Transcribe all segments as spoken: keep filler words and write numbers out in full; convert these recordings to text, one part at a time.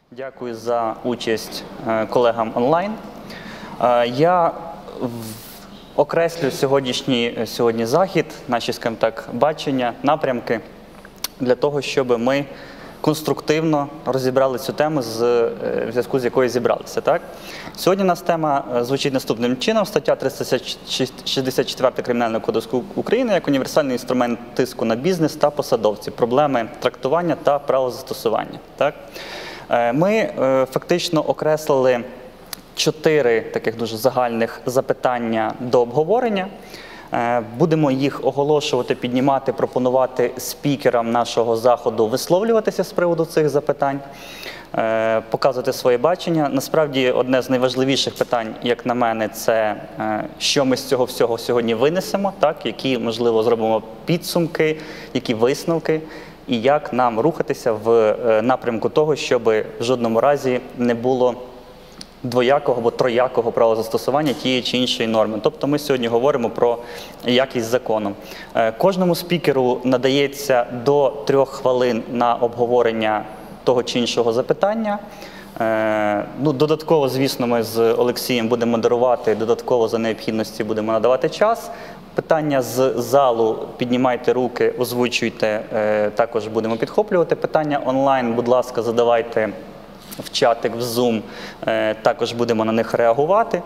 Дякую за участь колегам онлайн. Я окреслю сьогоднішній сьогодні захід, наші, скажімо так, бачення, напрямки для того, щоб ми конструктивно розібрали цю тему, в зв'язку з якою зібралися. Так? Сьогодні у нас тема звучить наступним чином. Стаття триста шістдесят чотири Кримінального кодексу України як універсальний інструмент тиску на бізнес та посадовців, проблеми трактування та правозастосування. Так? Ми фактично окреслили чотири таких дуже загальних запитання до обговорення. Будемо їх оголошувати, піднімати, пропонувати спікерам нашого заходу висловлюватися з приводу цих запитань, показувати своє бачення. Насправді, одне з найважливіших питань, як на мене, це що ми з цього всього сьогодні винесемо, так? Які, можливо, зробимо підсумки, які висновки, і як нам рухатися в напрямку того, щоб в жодному разі не було двоякого або троякого правозастосування тієї чи іншої норми. Тобто ми сьогодні говоримо про якість закону. Кожному спікеру надається до трьох хвилин на обговорення того чи іншого запитання. Ну, додатково, звісно, ми з Олексієм будемо модерувати, додатково за необхідності будемо надавати час. Питання з залу піднімайте руки, озвучуйте, також будемо підхоплювати. Питання онлайн, будь ласка, задавайте в чатик, в Zoom, також будемо на них реагувати.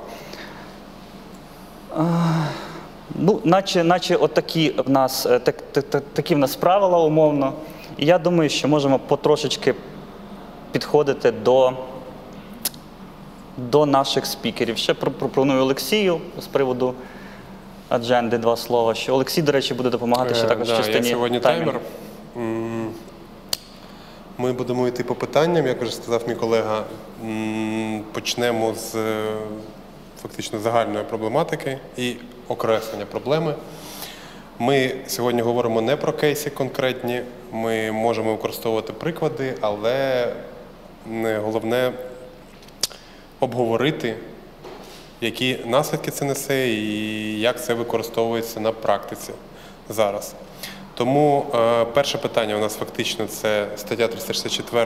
Ну, наче, наче отакі в нас, так, так, такі в нас правила умовно. І я думаю, що можемо потрошечки підходити до, до наших спікерів. Ще пропоную Олексію з приводу адженди два слова. Що Олексій, до речі, буде допомагати ще також в частині таймеру. Я сьогодні таймер. Ми будемо йти по питанням, як вже сказав мій колега. Почнемо з фактично загальної проблематики і окреслення проблеми. Ми сьогодні говоримо не про кейси конкретні, ми можемо використовувати приклади, але головне обговорити, які наслідки це несе і як це використовується на практиці зараз. Тому е, перше питання у нас фактично це стаття триста шістдесят чотири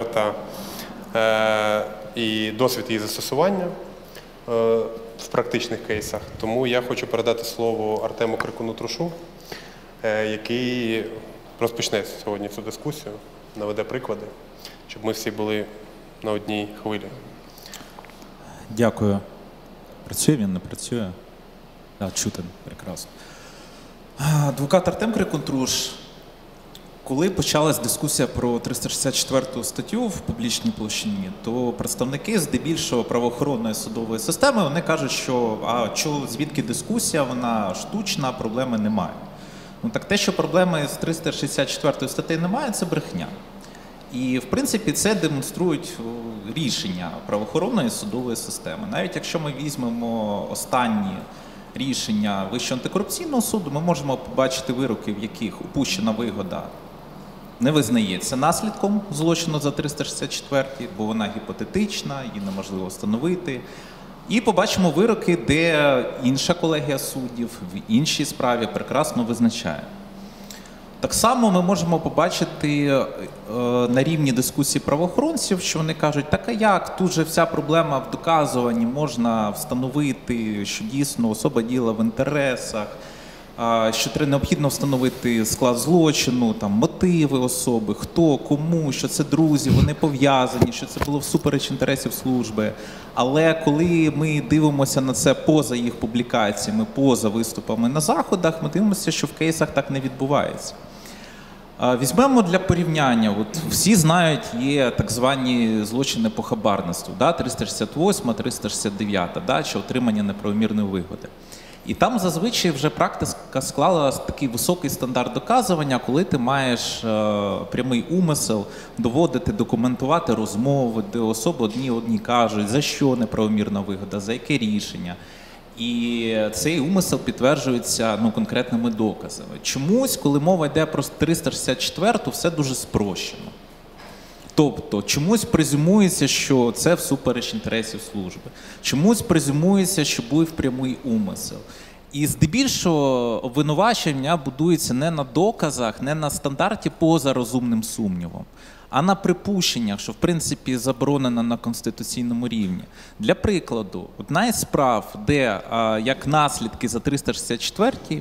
е, і досвід її застосування е, в практичних кейсах. Тому я хочу передати слово Артему Крикуну-Трушу, е, який розпочне сьогодні цю дискусію, наведе приклади, щоб ми всі були на одній хвилі. Дякую. Працює він, не працює? Так, чути, прекрасно. Адвокат Артем Крикун-Труш. Коли почалась дискусія про триста шістдесят четверту статтю в публічній площині, то представники здебільшого правоохоронної судової системи, вони кажуть, що а чо, звідки дискусія, вона штучна, проблеми немає. Ну так те, що проблеми з триста шістдесят четвертою статтею немає, це брехня. І, в принципі, це демонструють рішення правоохоронної судової системи. Навіть якщо ми візьмемо останні рішення Вищого антикорупційного суду, ми можемо побачити вироки, в яких упущена вигода не визнається наслідком злочину за триста шістдесят четвертою, бо вона гіпотетична, її неможливо встановити. І побачимо вироки, де інша колегія суддів в іншій справі прекрасно визначає. Так само ми можемо побачити е, на рівні дискусії правоохоронців, що вони кажуть, так а як, тут же вся проблема в доказуванні, можна встановити, що дійсно особа діяла в інтересах, е, що треба необхідно встановити склад злочину, там, мотиви особи, хто, кому, що це друзі, вони пов'язані, що це було всупереч інтересів служби. Але коли ми дивимося на це поза їх публікаціями, поза виступами на заходах, ми дивимося, що в кейсах так не відбувається. Візьмемо для порівняння. От всі знають, є так звані злочини по хабарництву, да? триста шістдесят восьма, триста шістдесят дев'ята, да? Чи отримання неправомірної вигоди. І там зазвичай вже практика склала такий високий стандарт доказування, коли ти маєш е, прямий умисел доводити, документувати розмови, де особи одні одні кажуть, за що неправомірна вигода, за яке рішення. І цей умисел підтверджується ну, конкретними доказами. Чомусь, коли мова йде про триста шістдесят четверту, все дуже спрощено. Тобто, чомусь презюмується, що це всупереч інтересів служби. Чомусь презюмується, що був прямий умисел. І здебільшого обвинувачення будується не на доказах, не на стандарті поза розумним сумнівом, а на припущеннях, що в принципі заборонено на конституційному рівні. Для прикладу, одна із справ, де а, як наслідки за триста шістдесят четвертій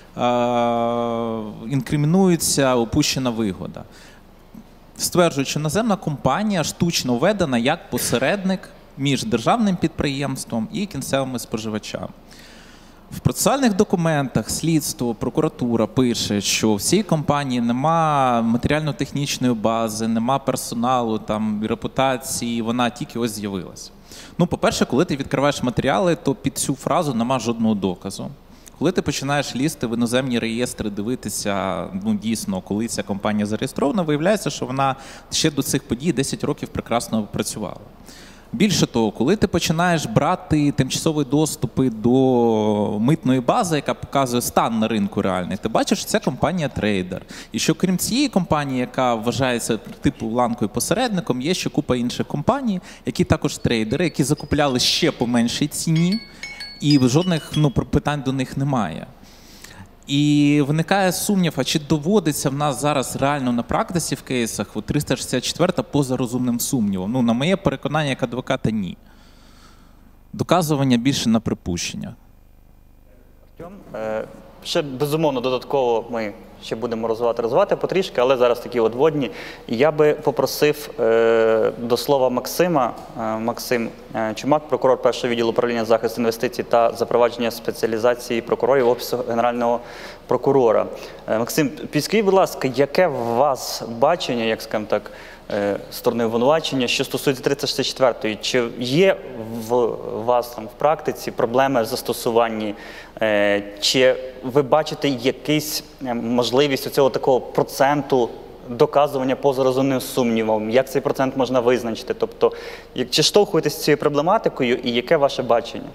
а, інкримінується упущена вигода. Стверджують, що іноземна компанія штучно введена як посередник між державним підприємством і кінцевими споживачами. В процесуальних документах слідство, прокуратура пише, що в цій компанії нема матеріально-технічної бази, нема персоналу, там, репутації, вона тільки ось з'явилася. Ну, по-перше, коли ти відкриваєш матеріали, то під цю фразу нема жодного доказу. Коли ти починаєш лізти в іноземні реєстри, дивитися, ну, дійсно, коли ця компанія зареєстрована, виявляється, що вона ще до цих подій десять років прекрасно працювала. Більше того, коли ти починаєш брати тимчасові доступи до митної бази, яка показує стан на ринку реальний, ти бачиш, що це компанія трейдер. І що крім цієї компанії, яка вважається типу ланкою посередником, є ще купа інших компаній, які також трейдери, які закупляли ще по меншій ціні, і жодних, ну, питань до них немає. І виникає сумнів, а чи доводиться в нас зараз реально на практиці в кейсах от триста шістдесят четверта поза розумним сумнівом? Ну, на моє переконання як адвоката, ні. Доказування більше на припущення. Артем, е, ще, безумовно, додатково ми ще будемо розвивати, розвивати потрішки, але зараз такі от водні. Я би попросив е, до слова Максима. Е, Максим е, Чумак, прокурор першого відділу управління захисту інвестицій та запровадження спеціалізації прокурорів Офісу Генерального прокурора. Е, Максим, підскажіть, будь ласка, яке у вас бачення, як, скажімо так, е, сторони обвинувачення, що стосується триста шістдесят четвертої? Чи є в вас там в практиці проблеми в застосуванні? Е, чи ви бачите якийсь е, можливість цього такого проценту доказування поза розумним сумнівом? Як цей процент можна визначити? Тобто, як, чи штовхуєтесь з цією проблематикою і яке ваше бачення?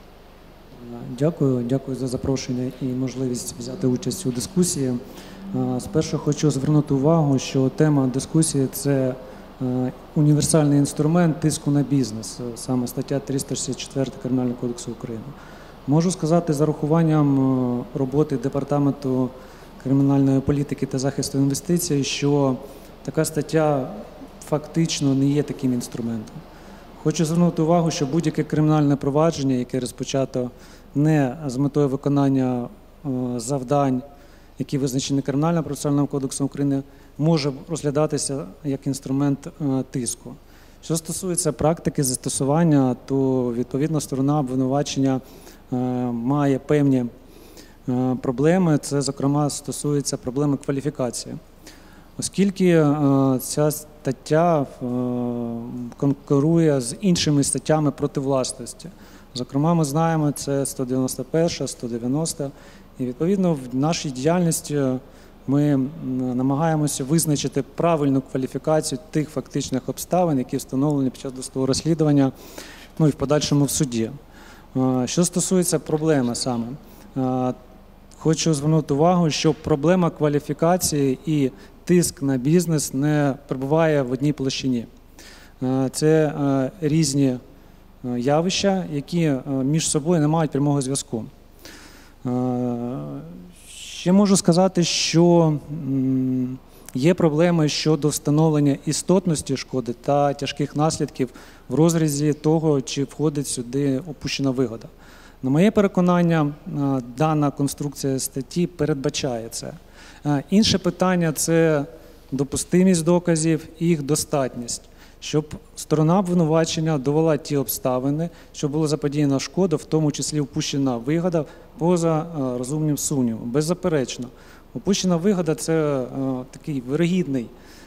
Дякую, дякую за запрошення і можливість взяти участь у дискусії. Спершу хочу звернути увагу, що тема дискусії – це універсальний інструмент тиску на бізнес, саме стаття триста шістдесят четверта Кримінального кодексу України. Можу сказати, з урахуванням роботи Департаменту кримінальної політики та захисту інвестицій, що така стаття фактично не є таким інструментом. Хочу звернути увагу, що будь-яке кримінальне провадження, яке розпочато не з метою виконання завдань, які визначені Кримінальним процесуальним кодексом України, може розглядатися як інструмент тиску. Що стосується практики застосування, то відповідно сторона обвинувачення має певні проблеми. Це, зокрема, стосується проблеми кваліфікації. Оскільки ця стаття конкурує з іншими статтями проти власності. Зокрема, ми знаємо, це сто дев'яносто перша, сто дев'яноста. І, відповідно, в нашій діяльності ми намагаємося визначити правильну кваліфікацію тих фактичних обставин, які встановлені під час досудового розслідування, ну і в подальшому в суді. Що стосується проблеми саме, хочу звернути увагу, що проблема кваліфікації і тиск на бізнес не перебуває в одній площині. Це різні явища, які між собою не мають прямого зв'язку. Ще можу сказати, що є проблеми щодо встановлення істотності шкоди та тяжких наслідків в розрізі того, чи входить сюди упущена вигода. На моє переконання, дана конструкція статті передбачає це. Інше питання – це допустимість доказів і їх достатність, щоб сторона обвинувачення довела ті обставини, що було заподіяна шкода, в тому числі упущена вигода, поза розумним сумнівом. Беззаперечно, упущена вигода – це такий вирогідний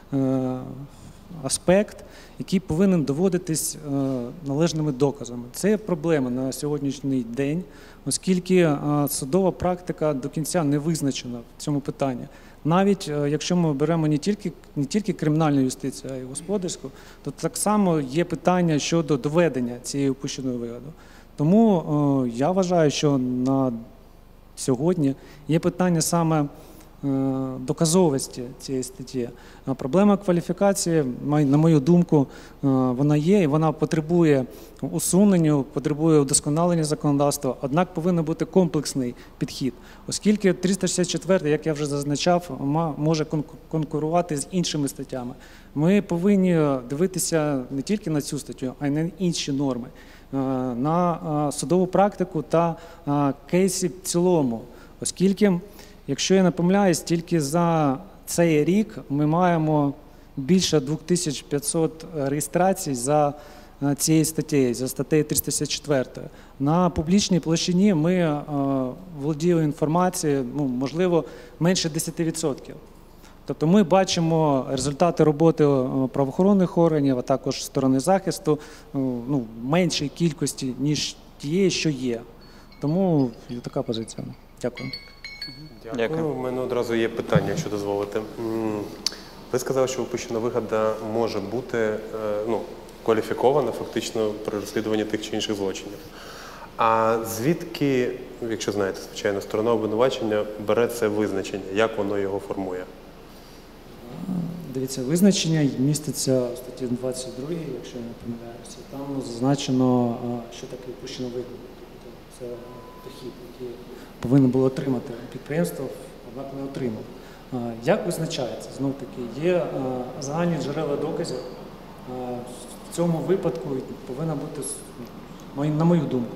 аспект, який повинен доводитись належними доказами. Це проблема на сьогоднішній день, оскільки судова практика до кінця не визначена в цьому питанні. Навіть якщо ми беремо не тільки, не тільки кримінальну юстицію, а й господарську, то так само є питання щодо доведення цієї упущеної вигоди. Тому о, я вважаю, що на сьогодні є питання саме доказовості цієї статті. А проблема кваліфікації, на мою думку, вона є і вона потребує усунення, потребує удосконалення законодавства, однак повинен бути комплексний підхід, оскільки триста шістдесят четвертий, як я вже зазначав, може конкурувати з іншими статтями. Ми повинні дивитися не тільки на цю статтю, а й на інші норми, на судову практику та кейси в цілому, оскільки, якщо я не помиляюсь, тільки за цей рік ми маємо більше дві тисячі п'ятсот реєстрацій за цією статтею, за статтею триста шістдесят четвертою. На публічній площині ми володіємо інформацією, ну, можливо, менше десять відсотків. Тобто ми бачимо результати роботи правоохоронних органів, а також сторони захисту, ну, в меншій кількості, ніж тієї, що є. Тому така позиція. Дякую. Дякую. Дякую. У мене одразу є питання, якщо дозволите. Ви сказали, що упущена вигода може бути, ну, кваліфікована фактично при розслідуванні тих чи інших злочинів. А звідки, якщо знаєте, звичайно, сторона обвинувачення бере це визначення, як воно його формує? Дивіться, визначення міститься в статті двадцять другій, якщо я не помиляюся. Там зазначено, що таке упущена вигода. Це дохід, який повинен було отримати підприємство, однак не отримав. Як визначається? Знов таки, є загальні джерела доказів. В цьому випадку повинна бути, на мою думку,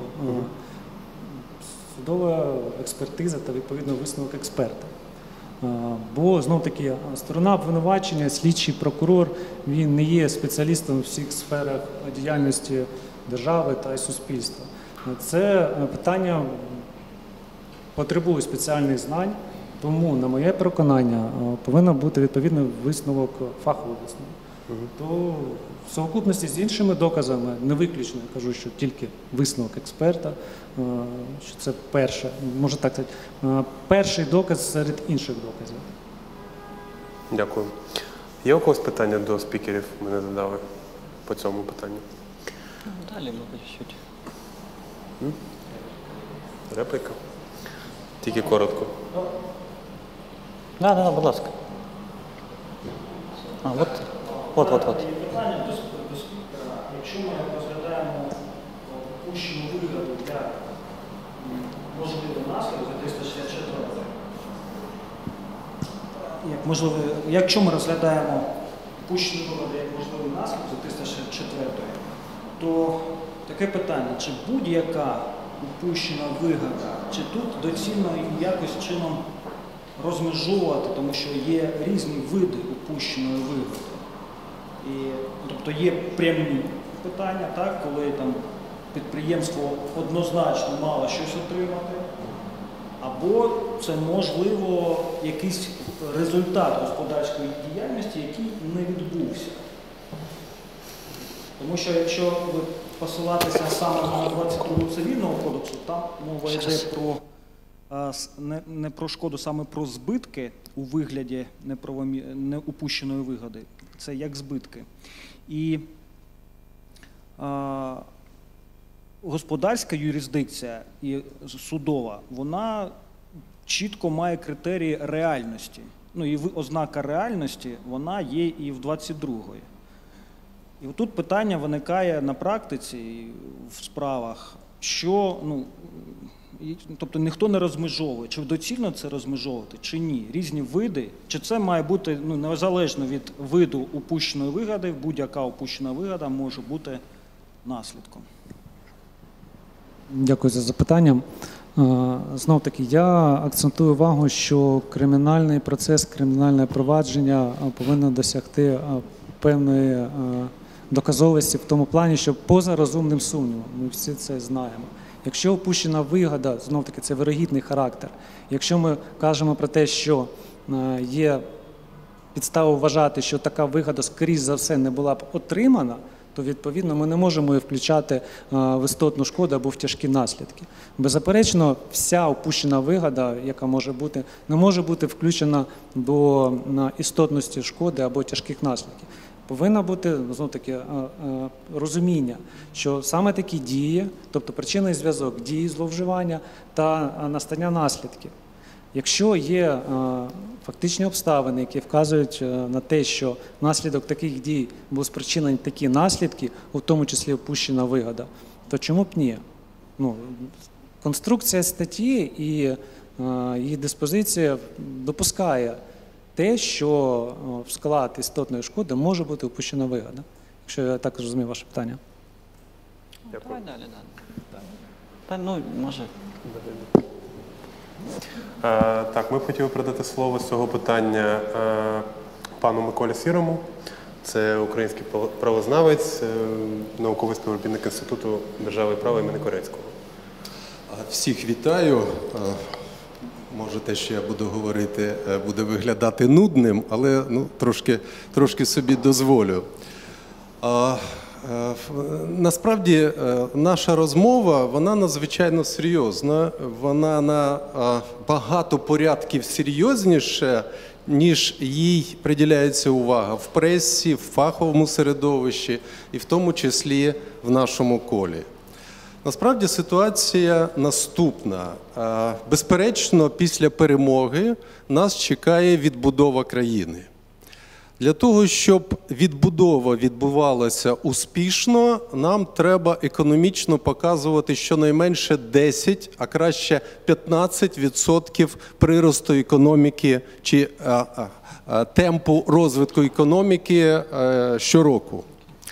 судова експертиза та відповідно висновок експерта. Бо, знов таки, сторона обвинувачення, слідчий прокурор, він не є спеціалістом у всіх сферах діяльності держави та суспільства. Це питання потребує спеціальних знань, тому, на моє переконання, повинен бути відповідний висновок, фаховий висновок. То в совокупності з іншими доказами, не виключно, я кажу, що тільки висновок експерта, що це перше, може так сказати, перший доказ серед інших доказів. Дякую. Є у когось питання до спікерів? Мене задали по цьому питанню. Далі, мабуть, чуть. Репліка? Тільки коротко. Да, да, да, будь ласка. А, от, от, от, от. Питання до спікера. Якщо ми розглядаємо упущену вигоду для можливих наслідків за триста шістдесят четвертою, як можливо, якщо ми розглядаємо упущену вигоду як можливий наслідок за триста шістдесят четвертою, то таке питання, чи будь-яка упущена вигода, чи тут доцільно якось чином розмежовувати, тому що є різні види упущеної вигоди. І, тобто є прямі питання, так, коли там підприємство однозначно мало щось отримати, або це, можливо, якийсь результат господарської діяльності, який не відбувся. Тому що якщо ви посилатися саме на двадцять другу цивільного кодексу, там мова йде про Не, не про шкоду, саме про збитки у вигляді неправомі... неупущеної вигоди. Це як збитки. І а, господарська юрисдикція і судова, вона чітко має критерії реальності. Ну і ознака реальності, вона є і в двадцять другій. І тут питання виникає на практиці в справах, що, ну, тобто ніхто не розмежовує, чи доцільно це розмежовувати, чи ні. Різні види, чи це має бути, ну, незалежно від виду упущеної вигоди, будь-яка упущена вигода може бути наслідком. Дякую за запитання. Знов таки, я акцентую увагу, що кримінальний процес, кримінальне провадження повинно досягти певної доказовості в тому плані, що поза розумним сумнівом, ми всі це знаємо. Якщо опущена вигода, знов-таки це вирогідний характер, якщо ми кажемо про те, що є підстава вважати, що така вигода, скоріш за все, не була б отримана, то, відповідно, ми не можемо її включати в істотну шкоду або в тяжкі наслідки. Беззаперечно, вся опущена вигода, яка може бути, не може бути включена до істотності шкоди або тяжких наслідків. Повинно бути, знов-таки, розуміння, що саме такі дії, тобто причинний зв'язок дії зловживання та настання наслідків, Якщо є е, фактичні обставини, які вказують е, на те, що внаслідок таких дій були спричинені такі наслідки, у тому числі опущена вигода, то чому б ні? Ну, конструкція статті і е, її диспозиція допускає те, що е, в склад істотної шкоди може бути опущена вигода. Якщо я так розумію ваше питання. Давай далі, далі. Та, ну, може. Е, Так, ми б хотіли передати слово з цього питання е, пану Миколі Сірому. Це український правознавець, е, науковий співробітник Інституту держави і права імені Корецького. Всіх вітаю. Може, те, що я буду говорити, буде виглядати нудним, але ну, трошки, трошки собі дозволю. А, насправді, наша розмова, вона надзвичайно серйозна. Вона на багато порядків серйозніша, ніж їй приділяється увага в пресі, в фаховому середовищі і в тому числі в нашому колі. Насправді ситуація наступна. Безперечно, після перемоги нас чекає відбудова країни. Для того, щоб відбудова відбувалася успішно, нам треба економічно показувати щонайменше десять, а краще п'ятнадцять відсотків приросту економіки чи а, а, темпу розвитку економіки а, щороку.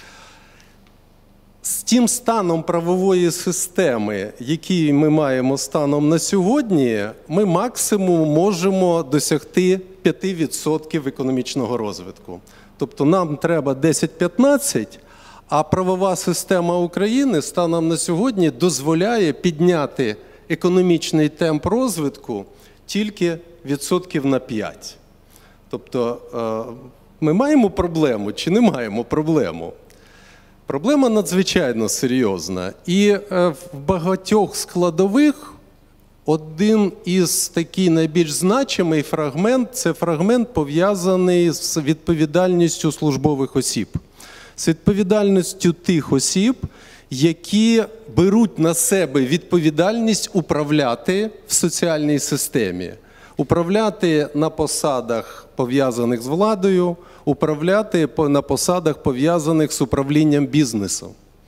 З тим станом правової системи, який ми маємо станом на сьогодні, ми максимум можемо досягти п'ять відсотків економічного розвитку. Тобто нам треба десять-п'ятнадцять, а правова система України станом на сьогодні дозволяє підняти економічний темп розвитку тільки відсотків на п'ять. Тобто ми маємо проблему чи не маємо проблему? Проблема надзвичайно серйозна. І в багатьох складових один із такий найбільш значимий фрагмент – це фрагмент, пов'язаний з відповідальністю службових осіб. З відповідальністю тих осіб, які беруть на себе відповідальність управляти в соціальній системі. Управляти на посадах, пов'язаних з владою, управляти на посадах, пов'язаних з управлінням бізнесом.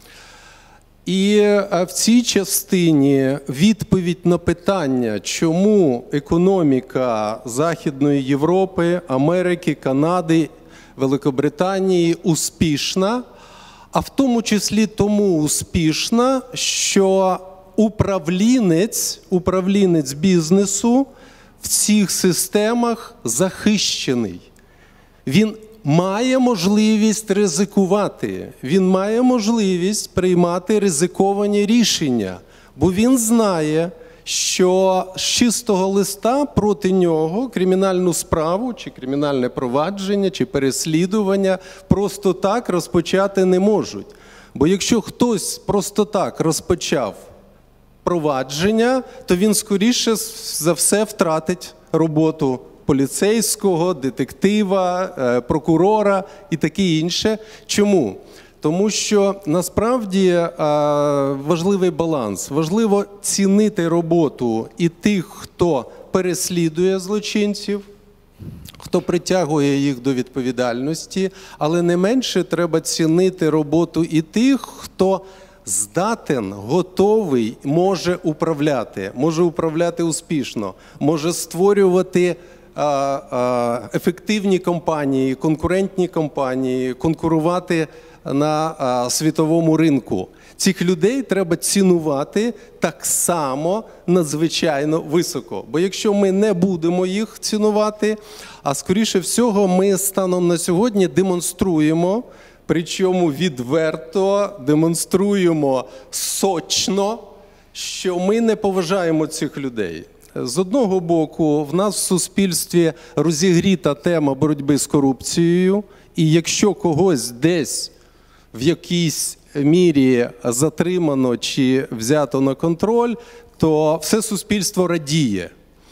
І в цій частині відповідь на питання, чому економіка Західної Європи, Америки, Канади, Великобританії успішна, а в тому числі тому успішна, що управлінець, управлінець бізнесу в цих системах захищений. Він має можливість ризикувати, він має можливість приймати ризиковані рішення, бо він знає, що з чистого листа проти нього кримінальну справу, чи кримінальне провадження, чи переслідування просто так розпочати не можуть. Бо якщо хтось просто так розпочав провадження, то він скоріше за все втратить роботу поліцейського, детектива, прокурора і таке інше. Чому? Тому що насправді важливий баланс. Важливо цінити роботу і тих, хто переслідує злочинців, хто притягує їх до відповідальності, але не менше треба цінити роботу і тих, хто здатен, готовий, може управляти, може управляти успішно, може створювати ефективні компанії, конкурентні компанії, конкурувати на світовому ринку. Цих людей треба цінувати так само надзвичайно високо. Бо якщо ми не будемо їх цінувати, а скоріше всього ми станом на сьогодні демонструємо, причому відверто демонструємо сочно, що ми не поважаємо цих людей. З одного боку, в нас в суспільстві розігріта тема боротьби з корупцією, і якщо когось десь в якійсь мірі затримано чи взято на контроль, то все суспільство радіє.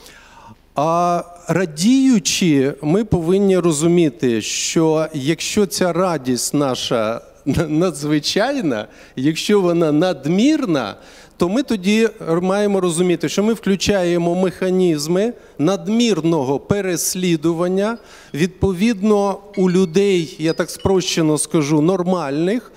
А радіючи, ми повинні розуміти, що якщо ця радість наша надзвичайна, якщо вона надмірна, то ми тоді маємо розуміти, що ми включаємо механізми надмірного переслідування. Відповідно, у людей, я так спрощено скажу, нормальних,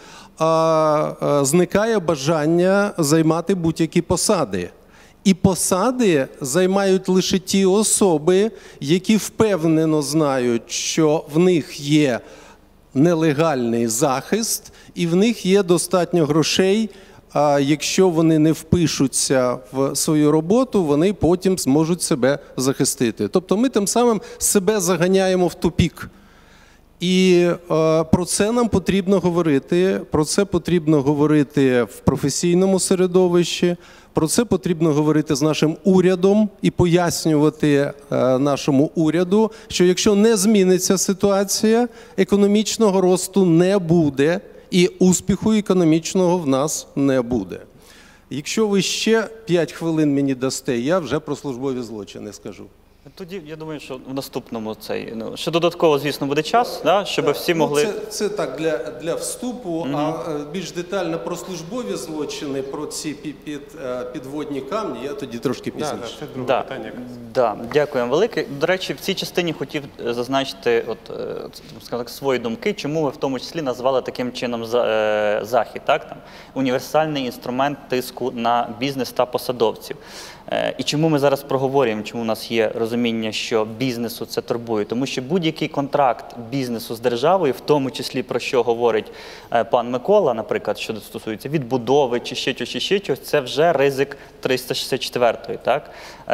зникає бажання займати будь-які посади. І посади займають лише ті особи, які впевнено знають, що в них є нелегальний захист і в них є достатньо грошей. А якщо вони не впишуться в свою роботу, вони потім зможуть себе захистити. Тобто ми тим самим себе заганяємо в тупік. І е, про це нам потрібно говорити, про це потрібно говорити в професійному середовищі, про це потрібно говорити з нашим урядом і пояснювати е, нашому уряду, що якщо не зміниться ситуація, економічного росту не буде і успіху економічного в нас не буде. Якщо ви ще п'ять хвилин мені дасте, я вже про службові злочини скажу. Тоді, я думаю, що в наступному цей, ну, ще додатково, звісно, буде час, да, щоб всі могли... Ну, це, це так, для, для вступу, mm-hmm. а більш детально про службові злочини, про ці під, під, підводні камні, я тоді трошки пізніше. Да, це друге да, питання. Да, дякуємо велике. До речі, в цій частині хотів зазначити от, скажімо так, свої думки, чому ви в тому числі назвали таким чином захід, так, там, універсальний інструмент тиску на бізнес та посадовців. І чому ми зараз проговорюємо, чому у нас є розуміння, що бізнесу це турбує? Тому що будь-який контракт бізнесу з державою, в тому числі про що говорить пан Микола, наприклад, що стосується відбудови чи ще чогось, чи ще чогось, це вже ризик триста шістдесят четвертої, так?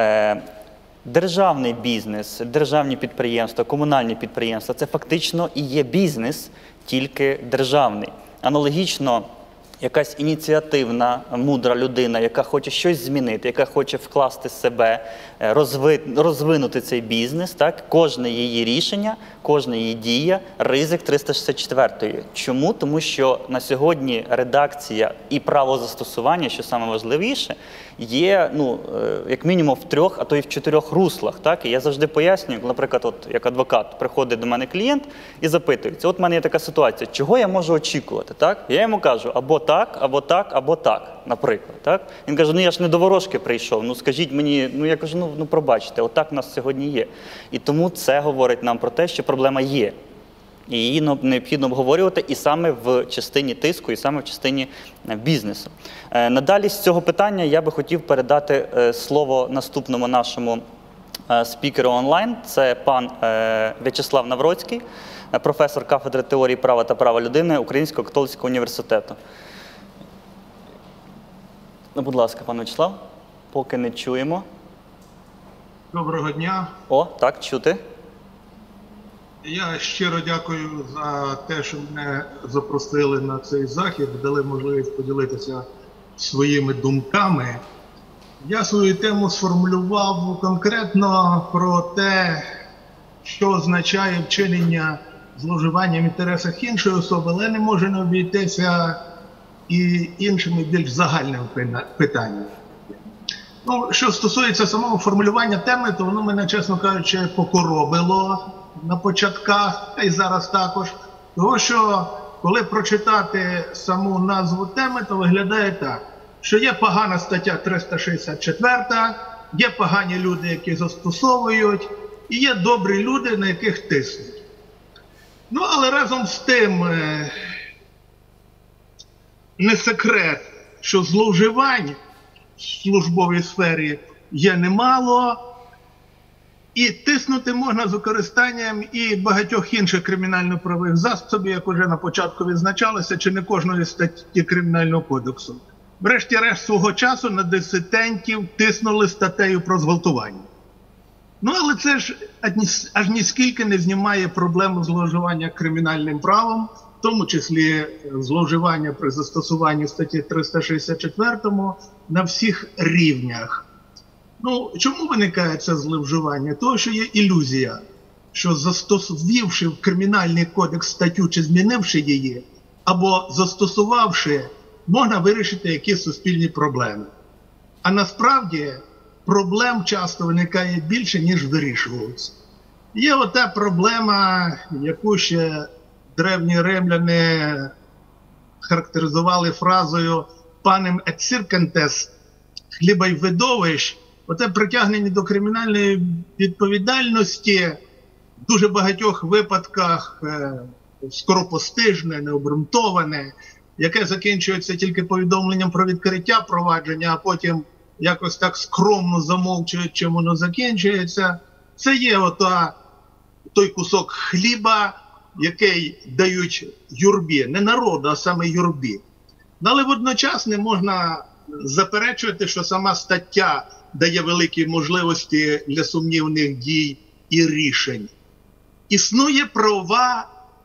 Державний бізнес, державні підприємства, комунальні підприємства – це фактично і є бізнес, тільки державний. Аналогічно, якась ініціативна, мудра людина, яка хоче щось змінити, яка хоче вкласти себе, розви, розвинути цей бізнес, так? Кожне її рішення, кожна її дія – ризик триста шістдесят четвертої. Чому? Тому що на сьогодні редакція і правозастосування, що саме важливіше, є, ну, як мінімум в трьох, а то і в чотирьох руслах. Так? І я завжди пояснюю, наприклад, от, як адвокат, приходить до мене клієнт і запитується, от в мене є така ситуація, чого я можу очікувати? Так? Я йому кажу, або так, або так, або так, наприклад. Так? Він каже, ну я ж не до ворожки прийшов, ну скажіть мені, ну я кажу, ну, ну пробачте, отак в нас сьогодні є. І тому це говорить нам про те, що проблема є. І її необхідно обговорювати і саме в частині тиску, і саме в частині бізнесу. Надалі з цього питання я би хотів передати слово наступному нашому спікеру онлайн. Це пан В'ячеслав Навроцький, професор кафедри теорії права та права людини Українського католицького університету. Ну, будь ласка, пан В'ячеслав, поки не чуємо. Доброго дня. О, так, чути. Я щиро дякую за те, що мене запросили на цей захід, дали можливість поділитися своїми думками. Я свою тему сформулював конкретно про те, що означає вчинення зловживання в інтересах іншої особи, але не може не обійтися і іншими більш загальними питаннями. Ну, що стосується самого формулювання теми, то воно мене, чесно кажучи, покоробило на початках, а й зараз також. Тому що, коли прочитати саму назву теми, то виглядає так, що є погана стаття триста шістдесят четверта, є погані люди, які застосовують, і є добрі люди, на яких тиснуть. Ну, але разом з тим, не секрет, що зловживань в службовій сфері є немало, і тиснути можна з використанням і багатьох інших кримінально-правових засобів, як вже на початку відзначалося, чи не кожної статті Кримінального кодексу. Врешті-решт свого часу на дисидентів тиснули статтею про зґвалтування. Ну, але це ж аж ніскільки не знімає проблему зловживання кримінальним правом, в тому числі зловживання при застосуванні статті триста шістдесят четверта на всіх рівнях. Ну, чому виникає це зловживання? Тому що є ілюзія, що застосувавши в Кримінальний кодекс статтю чи змінивши її, або застосувавши, можна вирішити якісь суспільні проблеми. А насправді проблем часто виникає більше, ніж вирішується. Є ота проблема, яку ще древні римляни схарактеризували фразою «панем et circenses» хліба й видовищ, оце притягнення до кримінальної відповідальності в дуже багатьох випадках е, скоропостижне, необґрунтоване, яке закінчується тільки повідомленням про відкриття провадження, а потім якось так скромно замовчують, чим воно закінчується. Це є ота, той кусок хліба, який дають юрбі, не народу, а саме юрбі. Але водночас не можна заперечувати, що сама стаття дає великі можливості для сумнівних дій і рішень. Існує правова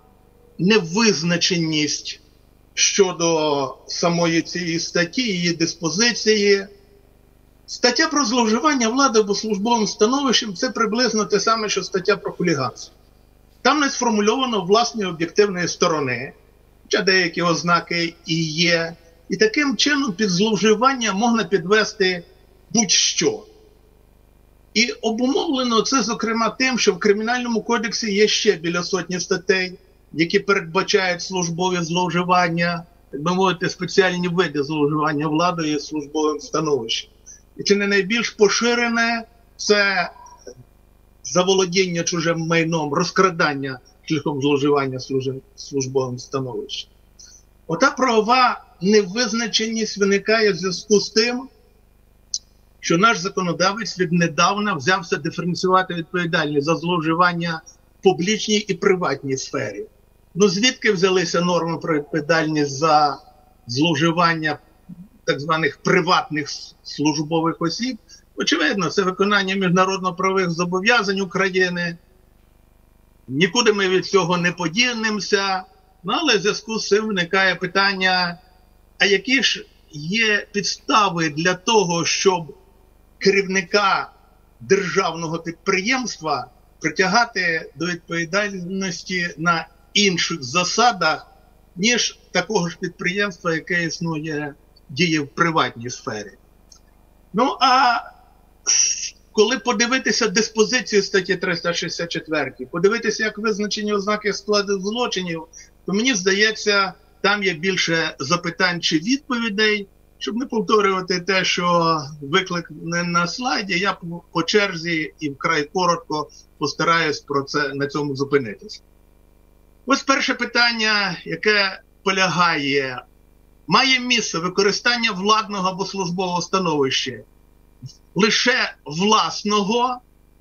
невизначеність щодо самої цієї статті, її диспозиції. Стаття про зловживання влади або службовим становищем – це приблизно те саме, що стаття про хуліганство. Там не сформульовано власні об'єктивної сторони, хоча деякі ознаки і є. І таким чином під зловживання можна підвести будь-що. І обумовлено це, зокрема, тим, що в Кримінальному кодексі є ще біля сотні статей, які передбачають службові зловживання, так би мовити, спеціальні види зловживання владою і службовим становищем. І чи не найбільш поширене – це заволодіння чужим майном, розкрадання шляхом зловживання службовим становищем. Ота правова невизначеність виникає в зв'язку з тим, що наш законодавець віднедавна взявся диференціювати відповідальність за зловживання в публічній і приватній сфері. Ну звідки взялися норми про відповідальність за зловживання так званих приватних службових осіб? Очевидно, це виконання міжнародно-правових зобов'язань України. Нікуди ми від цього не подінемося. Ну, але в зв'язку з цим виникає питання, а які ж є підстави для того, щоб керівника державного підприємства притягати до відповідальності на інших засадах, ніж такого ж підприємства, яке існує, діє в приватній сфері. Ну, а коли подивитися диспозицію статті триста шістдесят чотири, подивитися, як визначені ознаки складу злочинів, то мені здається, там є більше запитань чи відповідей. Щоб не повторювати те, що викликане на слайді, я по черзі і вкрай коротко постараюсь про це, на цьому зупинитися. Ось перше питання, яке полягає: має місце використання владного або службового становища лише власного,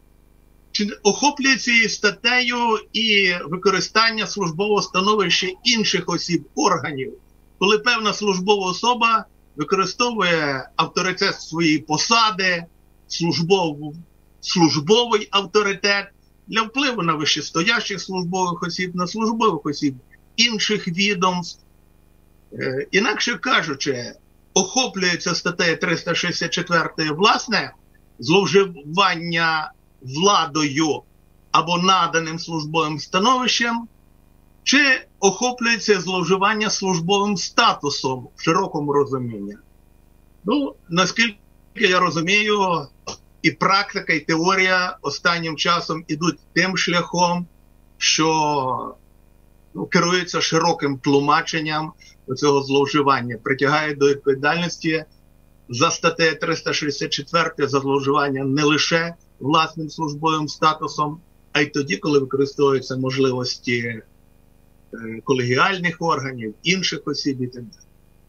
чи охоплює цією статтею і використання службового становища інших осіб, органів, коли певна службова особа використовує авторитет своєї посади, службов, службовий авторитет для впливу на вищестоящих службових осіб, на службових осіб інших відомств. Е, інакше кажучи, охоплюється статтею триста шістдесят чотири власне зловживання владою або наданим службовим становищем, чи охоплюється зловживання службовим статусом в широкому розумінні. Ну, наскільки я розумію, і практика, і теорія останнім часом ідуть тим шляхом, що ну, керуються широким тлумаченням цього зловживання, притягають до відповідальності за статтею триста шістдесят чотири за зловживання не лише власним службовим статусом, а й тоді, коли використовуються можливості колегіальних органів, інших осіб і так далі.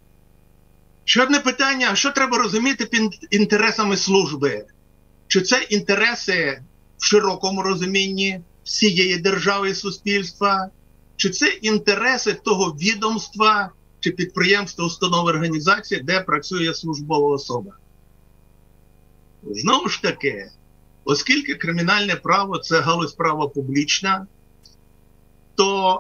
Ще одне питання: що треба розуміти під інтересами служби? Чи це інтереси в широкому розумінні всієї держави і суспільства? Чи це інтереси того відомства, чи підприємства, установи, організації, де працює службова особа? Знову ж таки, оскільки кримінальне право – це галузь права публічна, то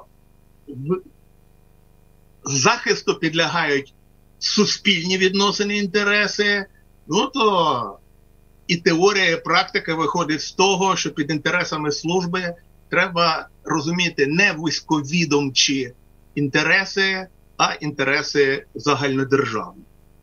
захисту підлягають суспільні відносини, інтереси, ну то і теорія, і практика виходить з того, що під інтересами служби треба розуміти не вузьковідомчі інтереси, а інтереси загальнодержавні.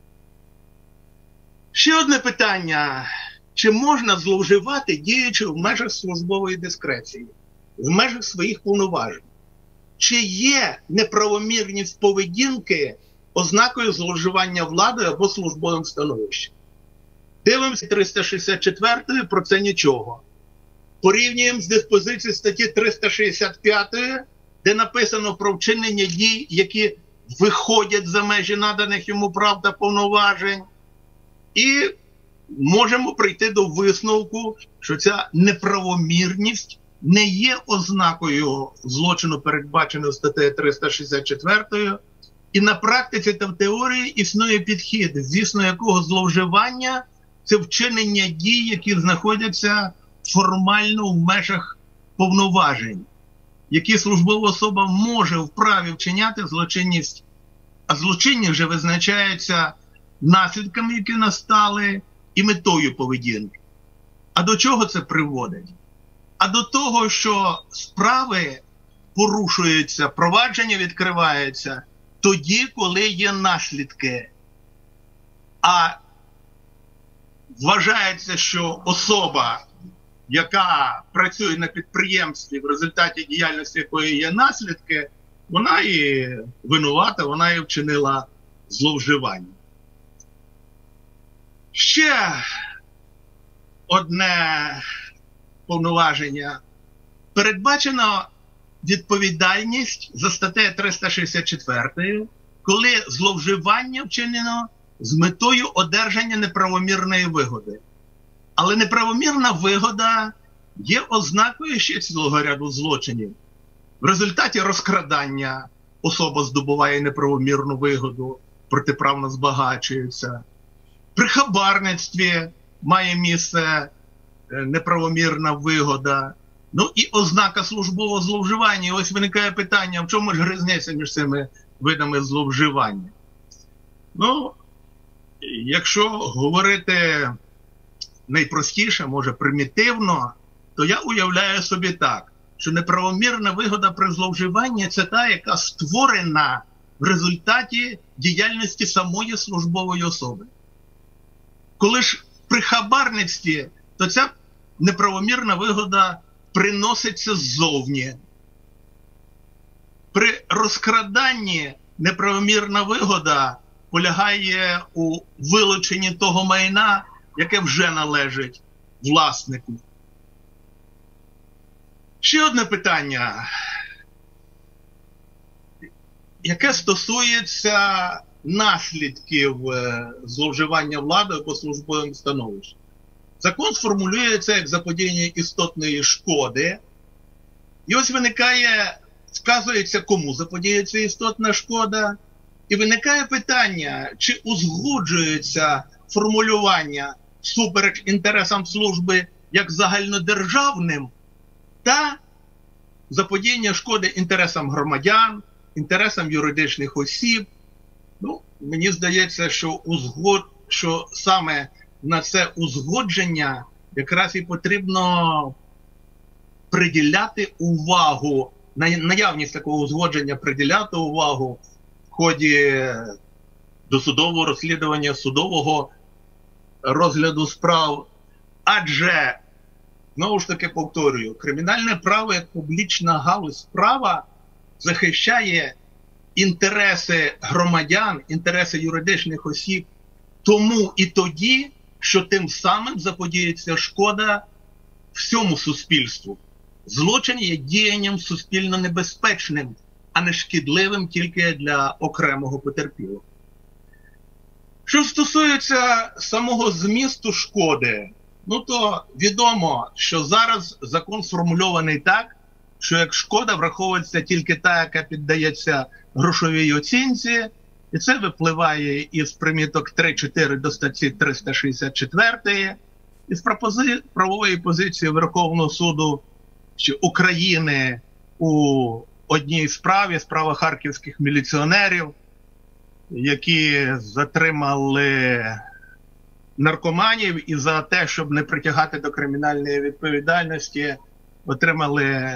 Ще одне питання: чи можна зловживати, діючи в межах службової дискреції, в межах своїх повноважень? чи є неправомірність поведінки ознакою зловживання владою або службовим становищем. Дивимося триста шістдесят четверту, про це нічого. Порівнюємо з диспозицією статті триста шістдесят п'ятої, де написано про вчинення дій, які виходять за межі наданих йому прав та повноважень. І можемо прийти до висновку, що ця неправомірність не є ознакою злочину, передбаченого статтею триста шістдесят четвертою. І на практиці та в теорії існує підхід, звісно, якого зловживання – це вчинення дій, які знаходяться формально в межах повноважень, які службова особа може вправі вчиняти злочинність, а злочинність вже визначається наслідками, які настали, і метою поведінки. А до чого це приводить? А до того, що справи порушуються, провадження відкриваються тоді, коли є наслідки. А вважається, що особа, яка працює на підприємстві, в результаті діяльності якої є наслідки, вона і винувата, вона і вчинила зловживання. Ще одне повноваження. Передбачено відповідальність за статтею триста шістдесят четвертою, коли зловживання вчинено з метою одержання неправомірної вигоди. Але неправомірна вигода є ознакою ще цілого ряду злочинів. В результаті розкрадання особа здобуває неправомірну вигоду, протиправно збагачується. При хабарництві має місце неправомірна вигода. Ну і ознака службового зловживання. І ось виникає питання, в чому ж різниця між цими видами зловживання? Ну, якщо говорити найпростіше, може примітивно, то я уявляю собі так, що неправомірна вигода при зловживанні – це та, яка створена в результаті діяльності самої службової особи. Коли ж при хабарництві, то ця неправомірна вигода приноситься ззовні. При розкраданні неправомірна вигода полягає у вилученні того майна, яке вже належить власнику. Ще одне питання, яке стосується наслідків зловживання владою або службовим становищем. Закон сформулюється як заподіяння істотної шкоди. І ось виникає, вказується, кому заподіяється істотна шкода. І виникає питання, чи узгоджується формулювання супереч інтересам служби як загальнодержавним та заподіяння шкоди інтересам громадян, інтересам юридичних осіб. Ну, мені здається, що, узгод... що саме на це узгодження якраз і потрібно приділяти увагу, на наявність такого узгодження приділяти увагу в ході досудового розслідування, судового розгляду справ. Адже, знову ж таки повторюю, кримінальне право як публічна галузь права захищає інтереси громадян, інтереси юридичних осіб тому і тоді, що тим самим заподіється шкода всьому суспільству. Злочин є діянням суспільно небезпечним, а не шкідливим тільки для окремого потерпілого. Що стосується самого змісту шкоди, ну то відомо, що зараз закон сформульований так, що як шкода враховується тільки та, яка піддається грошовій оцінці, і це випливає із приміток три-чотири до статті триста шістдесят четвертої, із пропози... правової позиції Верховного суду що України у одній справі, справа харківських міліціонерів, які затримали наркоманів і за те, щоб не притягати до кримінальної відповідальності, отримали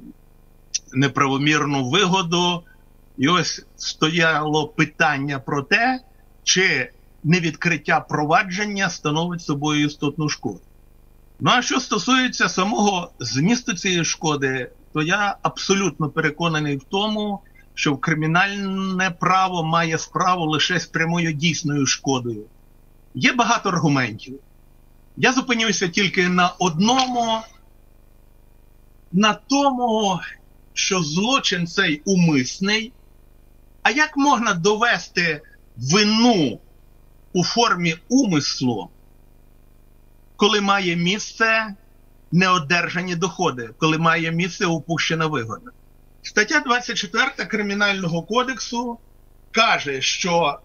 неправомірну вигоду. І ось стояло питання про те, чи невідкриття провадження становить собою істотну шкоду. Ну а що стосується самого змісту цієї шкоди, то я абсолютно переконаний в тому, що в кримінальне право має справу лише з прямою дійсною шкодою. Є багато аргументів. Я зупинюся тільки на одному, на тому, що злочин цей умисний. А як можна довести вину у формі умислу, коли має місце неодержані доходи, коли має місце упущена вигода? Стаття двадцять четверта Кримінального кодексу каже, що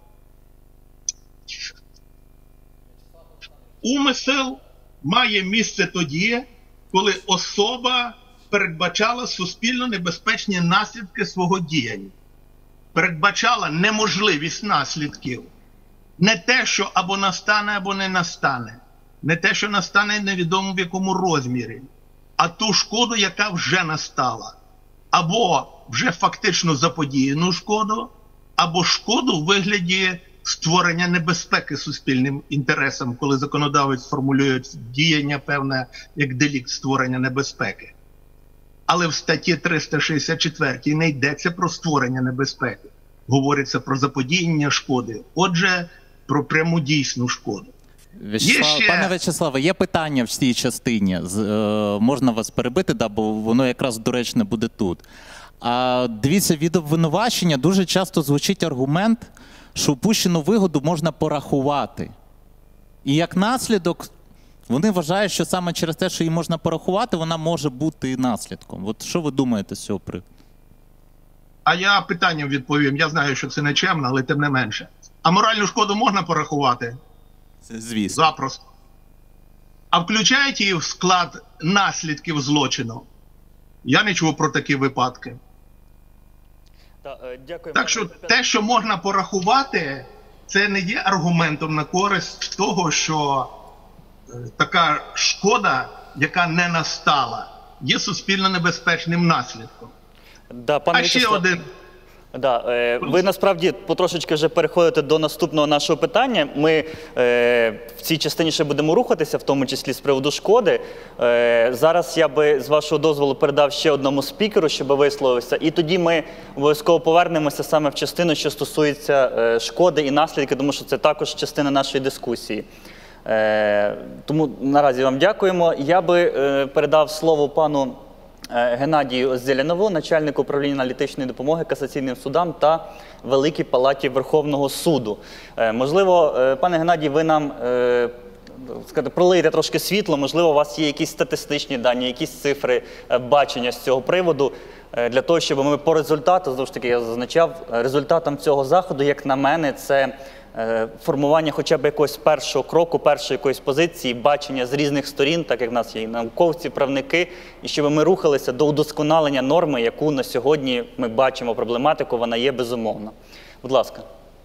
умисел має місце тоді, коли особа передбачала суспільно небезпечні наслідки свого діяння. Передбачала неможливість наслідків. Не те, що або настане, або не настане. Не те, що настане невідомо в якому розмірі. А ту шкоду, яка вже настала. Або вже фактично заподіяну шкоду, або шкоду в вигляді створення небезпеки суспільним інтересам, коли законодавець формулює діяння певне як делікт створення небезпеки. Але в статті триста шістдесят четвертій не йдеться про створення небезпеки. Говориться про заподіяння шкоди. Отже, про пряму дійсну шкоду. Вячеслав, ще... Пане Вячеславе, є питання в цій частині. З, е, можна вас перебити, да, бо воно якраз доречне буде тут. А дивіться, від обвинувачення дуже часто звучить аргумент, що упущену вигоду можна порахувати. І як наслідок, вони вважають, що саме через те, що її можна порахувати, вона може бути і наслідком. От що ви думаєте з цього приводу? А я питанням відповім. Я знаю, що це нечемно, але тим не менше. А моральну шкоду можна порахувати? Це звісно. Запросто. А включають її в склад наслідків злочину? Я не чув про такі випадки. Так, дякую. Так що те, що можна порахувати, це не є аргументом на користь того, що е, така шкода, яка не настала, є суспільно небезпечним наслідком. Да, пане А ще Вячеслав... один... Да, е, ви насправді потрошечки вже переходите до наступного нашого питання. Ми е, в цій частині ще будемо рухатися, в тому числі з приводу шкоди. Е, зараз я би, з вашого дозволу, передав ще одному спікеру, щоб висловився. І тоді ми обов'язково повернемося саме в частину, що стосується е, шкоди і наслідки, тому що це також частина нашої дискусії. Е, тому наразі вам дякуємо. Я би е, передав слово пану Геннадію Зелянову, начальнику управління аналітичної допомоги касаційним судам та Великій Палаті Верховного суду. Можливо, пане Геннадій, ви нам сказати, пролийте трошки світло, можливо, у вас є якісь статистичні дані, якісь цифри бачення з цього приводу, для того, щоб ми по результату, знову ж таки, я зазначав, результатом цього заходу, як на мене, це формування хоча б якогось першого кроку, першої якоїсь позиції, бачення з різних сторін, так як в нас є і науковці, правники, і щоб ми рухалися до удосконалення норми, яку на сьогодні ми бачимо проблематику, вона є безумовна. Будь ласка.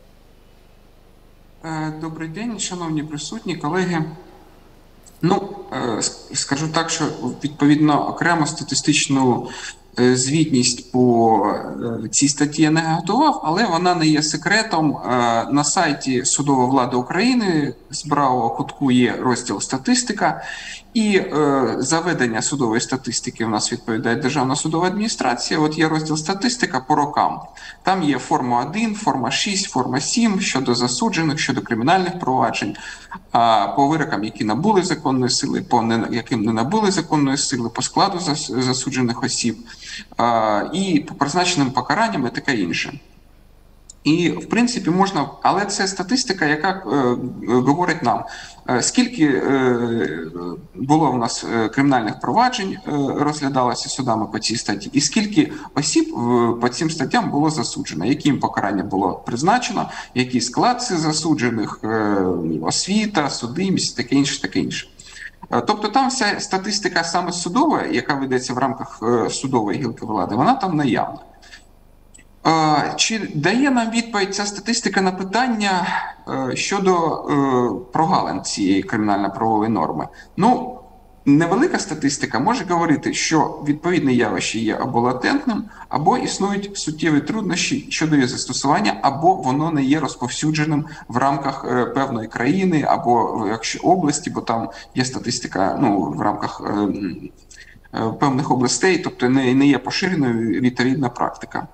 Добрий день, шановні присутні, колеги. Ну, скажу так, що відповідно окремо статистичну звітність по цій статті я не готував, але вона не є секретом. На сайті Судова влада України з правого кутку є розділ «Статистика», і за ведення судової статистики у нас відповідає Державна судова адміністрація. От є розділ «Статистика» по рокам. Там є форма один, форма шість, форма сім щодо засуджених, щодо кримінальних проваджень, по вирокам, які набули законної сили, по яким не набули законної сили, по складу засуджених осіб, і по призначеним покаранням і таке інше. І, в принципі, можна, але це статистика, яка е, говорить нам, е, скільки е, було в нас е, кримінальних проваджень, е, розглядалося судами по цій статті, і скільки осіб е, по цим статтям було засуджено, яким покарання було призначено, який склад цих засуджених, е, освіта, судимість, таке інше, таке інше. Тобто там вся статистика саме судова, яка ведеться в рамках е, судової гілки влади, вона там наявна. Чи дає нам відповідь ця статистика на питання щодо прогалин цієї кримінально-правової норми? Ну, невелика статистика може говорити, що відповідне явище є або латентним, або існують суттєві труднощі щодо її застосування, або воно не є розповсюдженим в рамках певної країни, або якщо області, бо там є статистика, ну, в рамках певних областей, тобто не, не є поширеною відповідна практика.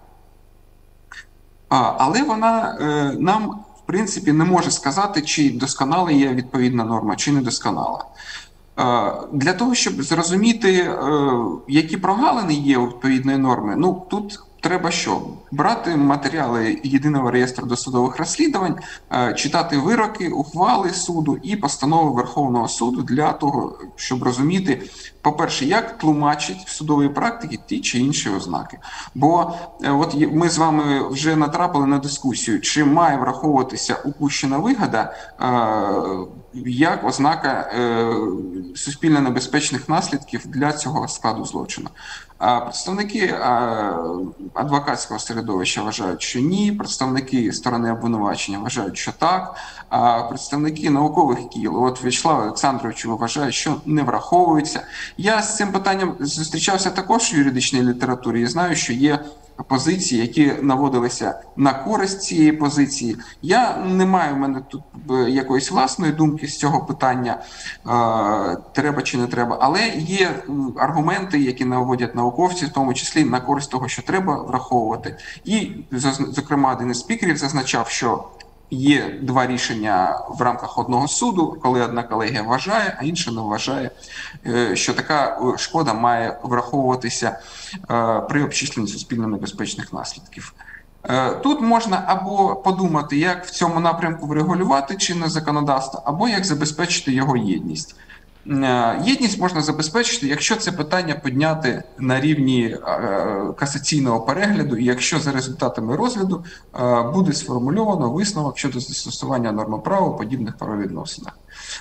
Але вона нам, в принципі, не може сказати, чи досконала є відповідна норма, чи недосконала. Для того, щоб зрозуміти, які прогалини є у відповідної норми, ну, тут треба що? Брати матеріали Єдиного реєстру досудових розслідувань, читати вироки, ухвали суду і постанови Верховного суду для того, щоб розуміти, по-перше, як тлумачить в судовій практиці ті чи інші ознаки. Бо от ми з вами вже натрапили на дискусію, чи має враховуватися упущена вигода як ознака суспільно небезпечних наслідків для цього складу злочину. А представники адвокатського середовища вважають, що ні, представники сторони обвинувачення вважають, що так, а представники наукових кіл, от В'ячеслав Олександрович вважає, що не враховується. Я з цим питанням зустрічався також в юридичній літературі і знаю, що є позиції, які наводилися на користь цієї позиції. Я не маю в мене тут якоїсь власної думки з цього питання, треба чи не треба, але є аргументи, які наводять науковці, в тому числі на користь того, що треба враховувати. І, зокрема, один із спікерів зазначав, що є два рішення в рамках одного суду, коли одна колегія вважає, а інша не вважає, що така шкода має враховуватися при обчисленні суспільно небезпечних наслідків. Тут можна або подумати, як в цьому напрямку врегулювати чинне законодавство, або як забезпечити його єдність. Єдність можна забезпечити, якщо це питання підняти на рівні касаційного перегляду, і якщо за результатами розгляду буде сформульовано висновок щодо застосування норми права у подібних правовідносинах.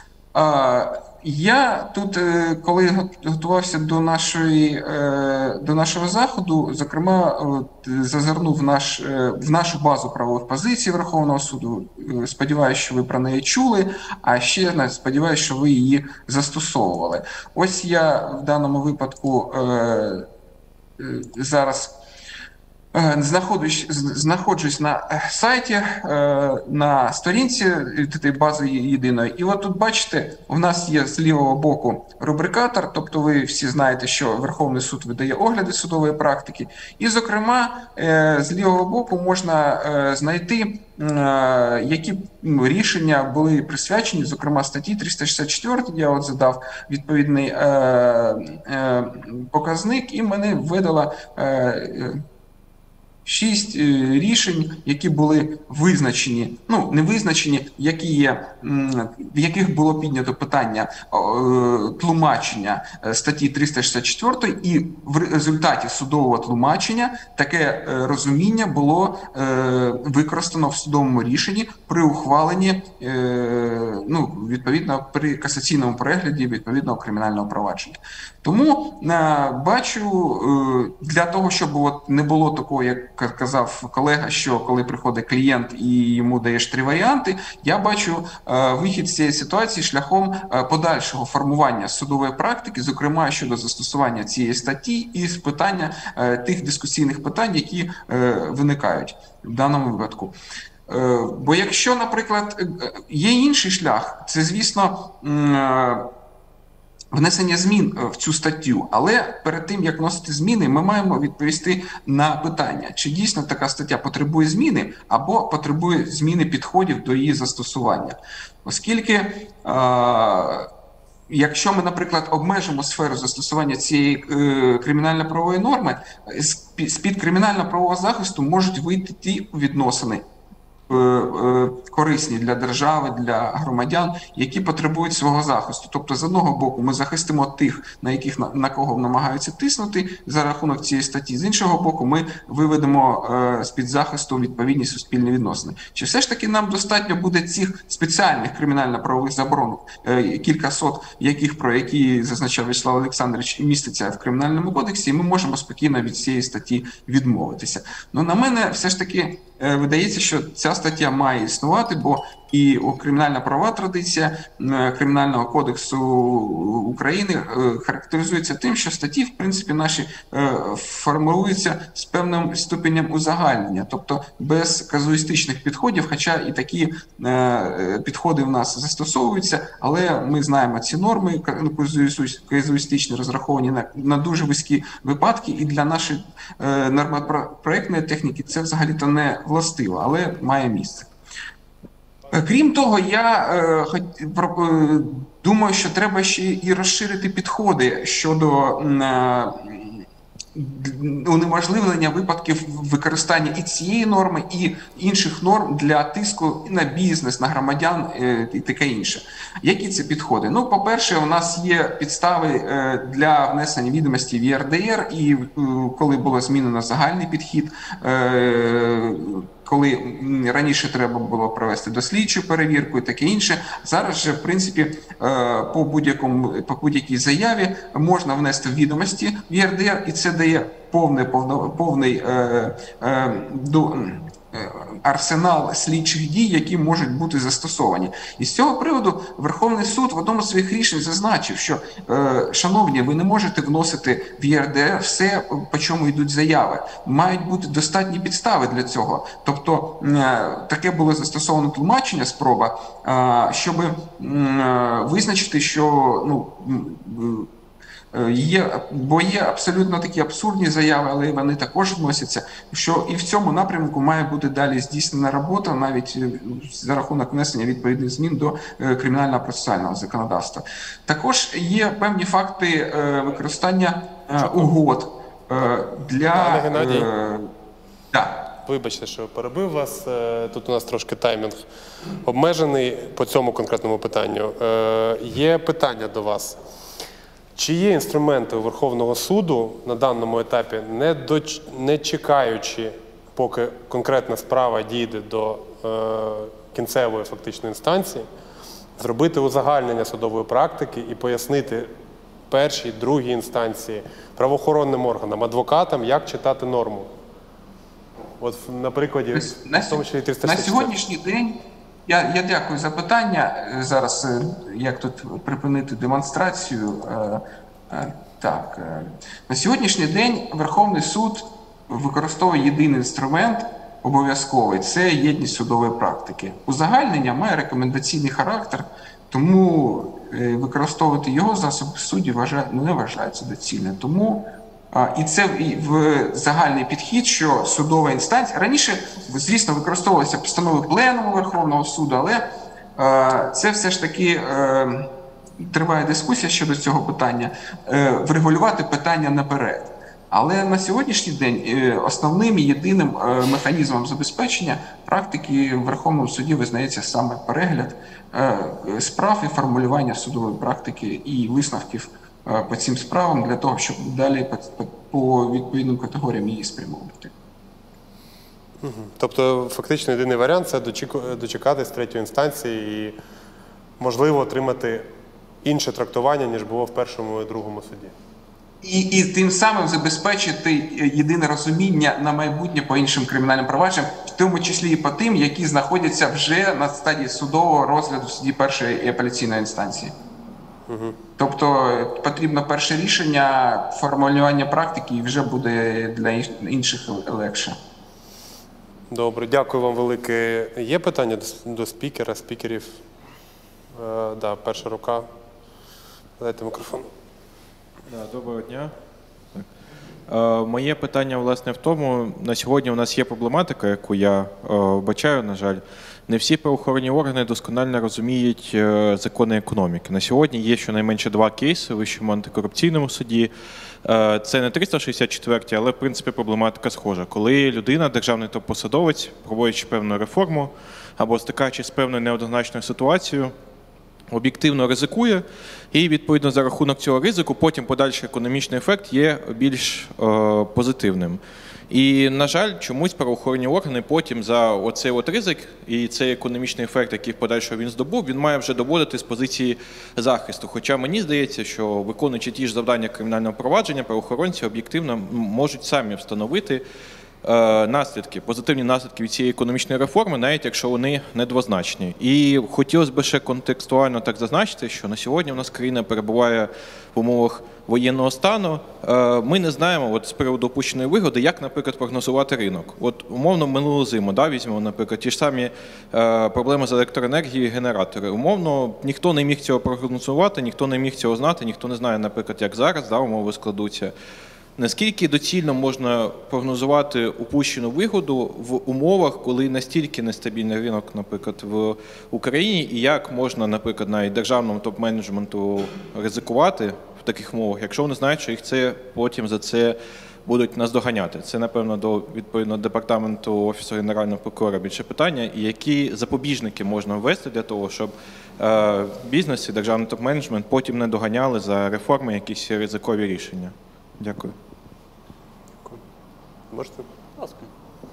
Я тут, коли готувався до, нашої, до нашого заходу, зокрема, зазирнув в, наш, в нашу базу правових позицій Верховного суду. Сподіваюся, що ви про неї чули, а ще сподіваюся, що ви її застосовували. Ось я в даному випадку зараз знаходжусь, знаходжусь на сайті, на сторінці бази єдиної. І от тут, бачите, у нас є з лівого боку рубрикатор, тобто ви всі знаєте, що Верховний суд видає огляди судової практики. І, зокрема, з лівого боку можна знайти, які рішення були присвячені, зокрема, статті триста шістдесят чотири, я от задав відповідний показник, і мене видала шість рішень, які були визначені, ну, не визначені, які є, в яких було піднято питання тлумачення статті триста шістдесят чотири, і в результаті судового тлумачення таке розуміння було використано в судовому рішенні при ухваленні, ну, відповідно, при касаційному перегляді відповідного кримінального провадження. Тому бачу, для того, щоб от не було такого, як казав колега, що коли приходить клієнт і йому даєш три варіанти, я бачу вихід з цієї ситуації шляхом подальшого формування судової практики, зокрема щодо застосування цієї статті і з питання тих дискусійних питань, які виникають в даному випадку. Бо якщо, наприклад, є інший шлях, це, звісно, внесення змін в цю статтю, але перед тим, як вносити зміни, ми маємо відповісти на питання, чи дійсно така стаття потребує зміни, або потребує зміни підходів до її застосування. Оскільки, е якщо ми, наприклад, обмежимо сферу застосування цієї е кримінально-правової норми, з-під кримінально-правового захисту можуть вийти ті відносини, корисні для держави, для громадян, які потребують свого захисту. Тобто, з одного боку, ми захистимо тих, на яких на кого намагаються тиснути за рахунок цієї статті, з іншого боку, ми виведемо з-під захисту відповідні суспільні відносини. Чи все ж таки нам достатньо буде цих спеціальних кримінально-правових заборон, кілька сот, яких, про які зазначав В'ячеслав Олександрович, міститься в Кримінальному кодексі, і ми можемо спокійно від цієї статті відмовитися. Ну, на мене все ж таки видається, що ця стаття має існувати, бо І кримінальна правова традиція Кримінального кодексу України характеризується тим, що статті, в принципі, наші формулюються з певним ступенем узагальнення, тобто без казуїстичних підходів, хоча і такі підходи в нас застосовуються, але ми знаємо ці норми казуїстичні, розраховані на, на дуже вузькі випадки, і для нашої нормопроектної техніки це взагалі-то не властиво, але має місце. Крім того, я е, думаю, що треба ще і розширити підходи щодо е, унеможливлення випадків використання і цієї норми, і інших норм для тиску на бізнес, на громадян е, і таке інше. Які це підходи? Ну, по-перше, у нас є підстави е, для внесення відомості в Є Р Д Р, і е, коли було змінено загальний підхід, е, коли раніше треба було провести дослідчу перевірку і таке інше, зараз же, в принципі, по будь-якому, по будь-якій заяві можна внести відомості в Є Р Д Р, і це дає повний, повний е, е, до, арсенал слідчих дій, які можуть бути застосовані. І з цього приводу Верховний суд в одному з своїх рішень зазначив, що, е, шановні, ви не можете вносити в Є Р Д Р все, по чому йдуть заяви. Мають бути достатні підстави для цього. Тобто, е, таке було застосовано тлумачення, спроба, е, щоб е, визначити, що, ну, Є, бо є абсолютно такі абсурдні заяви, але вони також вносяться, що і в цьому напрямку має бути далі здійснена робота, навіть за рахунок внесення відповідних змін до кримінального процесуального законодавства. Також є певні факти використання угод для... Пане Геннадій, е, да. вибачте, що перебив вас. Тут у нас трошки таймінг обмежений по цьому конкретному питанню. Є питання до вас. Чи є інструменти у Верховного суду на даному етапі, не, доч... не чекаючи, поки конкретна справа дійде до е... кінцевої фактичної інстанції, зробити узагальнення судової практики і пояснити першій, другій інстанції, правоохоронним органам, адвокатам, як читати норму? От на прикладі, на, в тому числі триста шістдесят. На сьогоднішній день, я, я дякую за питання. Зараз, як тут припинити демонстрацію. Так, на сьогоднішній день Верховний суд використовує єдиний інструмент обов'язковий – це єдність судової практики. Узагальнення має рекомендаційний характер, тому використовувати його засоби судді вважає, не вважається доцільним. Тому і це в загальний підхід, що судова інстанція... Раніше, звісно, використовувалися постанови Пленуму Верховного суду, але це все ж таки... Триває дискусія щодо цього питання, врегулювати питання наперед. Але на сьогоднішній день основним і єдиним механізмом забезпечення практики в Верховному суді визнається саме перегляд справ і формулювання судової практики і висновків по цим справам для того, щоб далі по, по відповідним категоріям її спрямовувати. Тобто фактично єдиний варіант – це дочекатись третьої інстанції і, можливо, отримати інше трактування, ніж було в першому і другому суді. І, і тим самим забезпечити єдине розуміння на майбутнє по іншим кримінальним провадженням, в тому числі і по тим, які знаходяться вже на стадії судового розгляду в суді першої і апеляційної інстанції. Угу. Тобто потрібно перше рішення, формулювання практики, і вже буде для інших легше. Добре, дякую вам велике. Є питання до, до спікера, спікерів? Е, да, перша рука. Дайте мікрофон. Доброго дня. Е, моє питання, власне, в тому, на сьогодні у нас є проблематика, яку я е, вбачаю, на жаль. Не всі правоохоронні органи досконально розуміють е, закони економіки. На сьогодні є щонайменше два кейси у Вищому антикорупційному суді. Е, це не триста шістдесят четвертий, але, в принципі, проблематика схожа. Коли людина, державний топ-посадовець, проводячи певну реформу або стикаючись з певною неоднозначною ситуацією, об'єктивно ризикує, і, відповідно, за рахунок цього ризику потім подальший економічний ефект є більш е, позитивним. І, на жаль, чомусь правоохоронні органи потім за оцей от ризик і цей економічний ефект, який в подальшому він здобув, він має вже доводити з позиції захисту. Хоча мені здається, що виконуючи ті ж завдання кримінального провадження, правоохоронці об'єктивно можуть самі встановити, е, наслідки, позитивні наслідки від цієї економічної реформи, навіть якщо вони недвозначні. І хотілося б ще контекстуально так зазначити, що на сьогодні в нас країна перебуває в умовах воєнного стану. Е, ми не знаємо от, з приводу опущеної вигоди, як, наприклад, прогнозувати ринок. От умовно минулу зиму, да, візьмемо, наприклад, ті ж самі е, проблеми з електроенергією, генератори. Умовно, ніхто не міг цього прогнозувати, ніхто не міг цього знати, ніхто не знає, наприклад, як зараз да, умови складуться. Наскільки доцільно можна прогнозувати упущену вигоду в умовах, коли настільки нестабільний ринок, наприклад, в Україні, і як можна, наприклад, навіть державному топ-менеджменту ризикувати в таких умовах, якщо вони знають, що їх це потім за це будуть наздоганяти? Це, напевно, до відповідно департаменту Офісу Генерального прокурора більше питання. І які запобіжники можна ввести для того, щоб е, бізнес і державний топ-менеджмент потім не доганяли за реформи якісь ризикові рішення? Дякую. Можете? Будь ласка.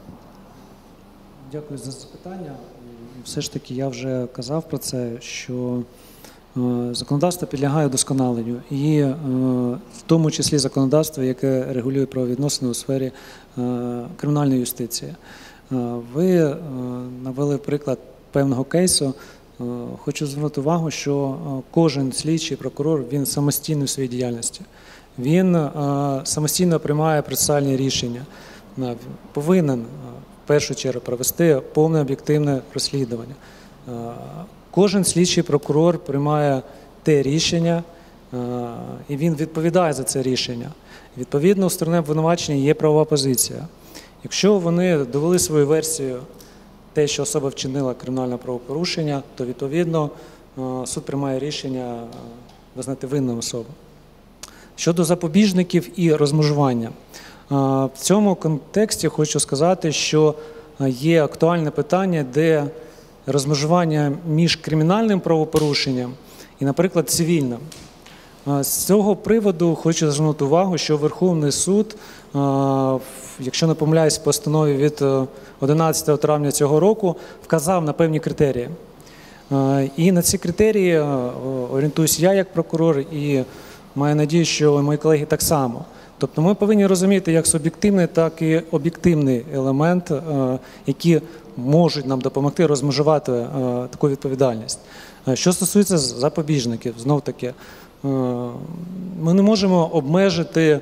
Дякую за запитання. Все ж таки, я вже казав про це, що е, законодавство підлягає удосконаленню. І е, в тому числі законодавство, яке регулює правовідносини у сфері е, кримінальної юстиції. Е, ви е, навели приклад певного кейсу. Е, хочу звернути увагу, що е, кожен слідчий прокурор, він самостійний в своїй діяльності. Він е, самостійно приймає процесуальні рішення. Е, повинен е, в першу чергу провести повне об'єктивне розслідування. Е, кожен слідчий прокурор приймає те рішення, е, і він відповідає за це рішення. Відповідно, у сторони обвинувачення є правова позиція. Якщо вони довели свою версію, те, що особа вчинила кримінальне правопорушення, то відповідно е, суд приймає рішення е, визнати винною особу. Щодо запобіжників і розмежування. В цьому контексті хочу сказати, що є актуальне питання, де розмежування між кримінальним правопорушенням і, наприклад, цивільним. З цього приводу хочу звернути увагу, що Верховний суд, якщо не помиляюсь, в постанові від одинадцятого травня цього року, вказав на певні критерії. І на ці критерії орієнтуюсь я як прокурор і маю надію, що мої колеги так само. Тобто ми повинні розуміти як суб'єктивний, так і об'єктивний елемент, які можуть нам допомогти розмежувати таку відповідальність. Що стосується запобіжників, знов-таки, ми не можемо обмежити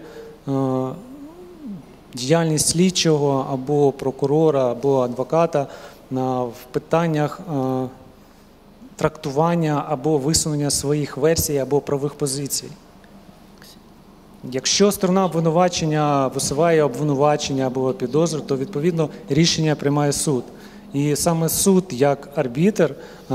діяльність слідчого або прокурора, або адвоката в питаннях трактування або висунення своїх версій або правових позицій. Якщо сторона обвинувачення висуває обвинувачення або підозру, то відповідно рішення приймає суд. І саме суд, як арбітр,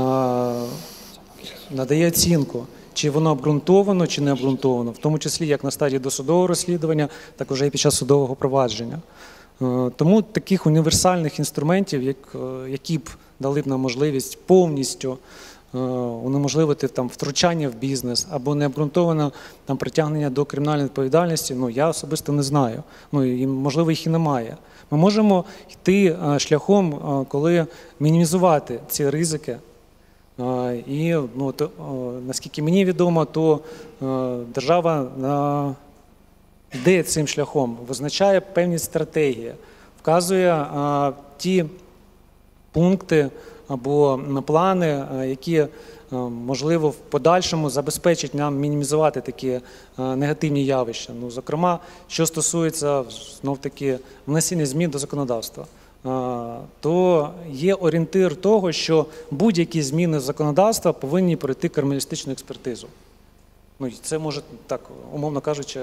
надає оцінку, чи воно обґрунтовано, чи не обґрунтовано, в тому числі як на стадії досудового розслідування, так і під час судового провадження. Тому таких універсальних інструментів, які б дали б нам можливість повністю унеможливити там втручання в бізнес або необґрунтоване там притягнення до кримінальної відповідальності, ну я особисто не знаю. Ну і можливо їх і немає. Ми можемо йти шляхом, коли мінімізувати ці ризики. І ну, то, наскільки мені відомо, то держава йде цим шляхом, визначає певні стратегії, вказує ті пункти або плани, які, можливо, в подальшому забезпечать нам мінімізувати такі негативні явища. Ну, зокрема, що стосується, знов-таки, внесення змін до законодавства, то є орієнтир того, що будь-які зміни законодавства повинні пройти криміналістичну експертизу. Ну, це може, так, умовно кажучи,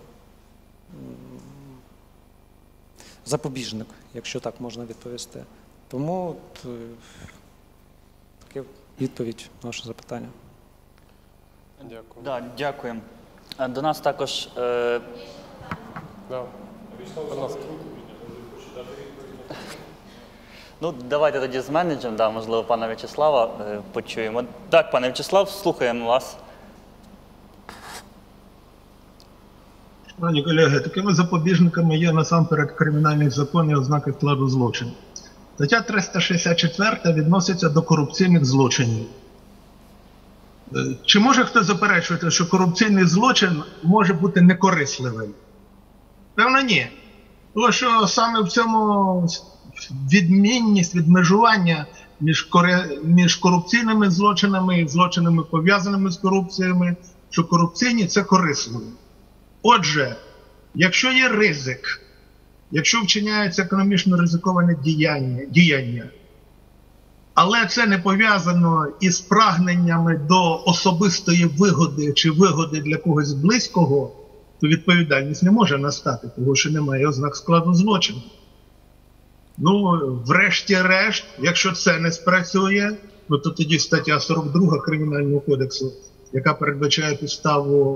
запобіжник, якщо так можна відповісти. Тому таке відповідь на ваше запитання. Дякую. Да, дякуємо. До нас також... Е... Да. Будь ласка. Ну, давайте тоді з менеджером, да, можливо, пана В'ячеслава е, почуємо. Так, пане В'ячеслав, слухаємо вас. Шановні колеги, такими запобіжниками є насамперед кримінальний закон і ознаки складу злочину. Стаття триста шістдесят чотири відноситься до корупційних злочинів. Чи може хтось заперечувати, що корупційний злочин може бути некорисливим? Певно, ні. Тому що саме в цьому відмінність, відмежування між, коре... між корупційними злочинами і злочинами, пов'язаними з корупціями, що корупційні – це корисливо. Отже, якщо є ризик, якщо вчиняється економічно ризиковане діяння, діяння, але це не пов'язано із прагненнями до особистої вигоди чи вигоди для когось близького, то відповідальність не може настати, тому що немає ознак складу злочину. Ну, врешті-решт, якщо це не спрацює, ну то тоді стаття сорок друга Кримінального кодексу, яка передбачає підставу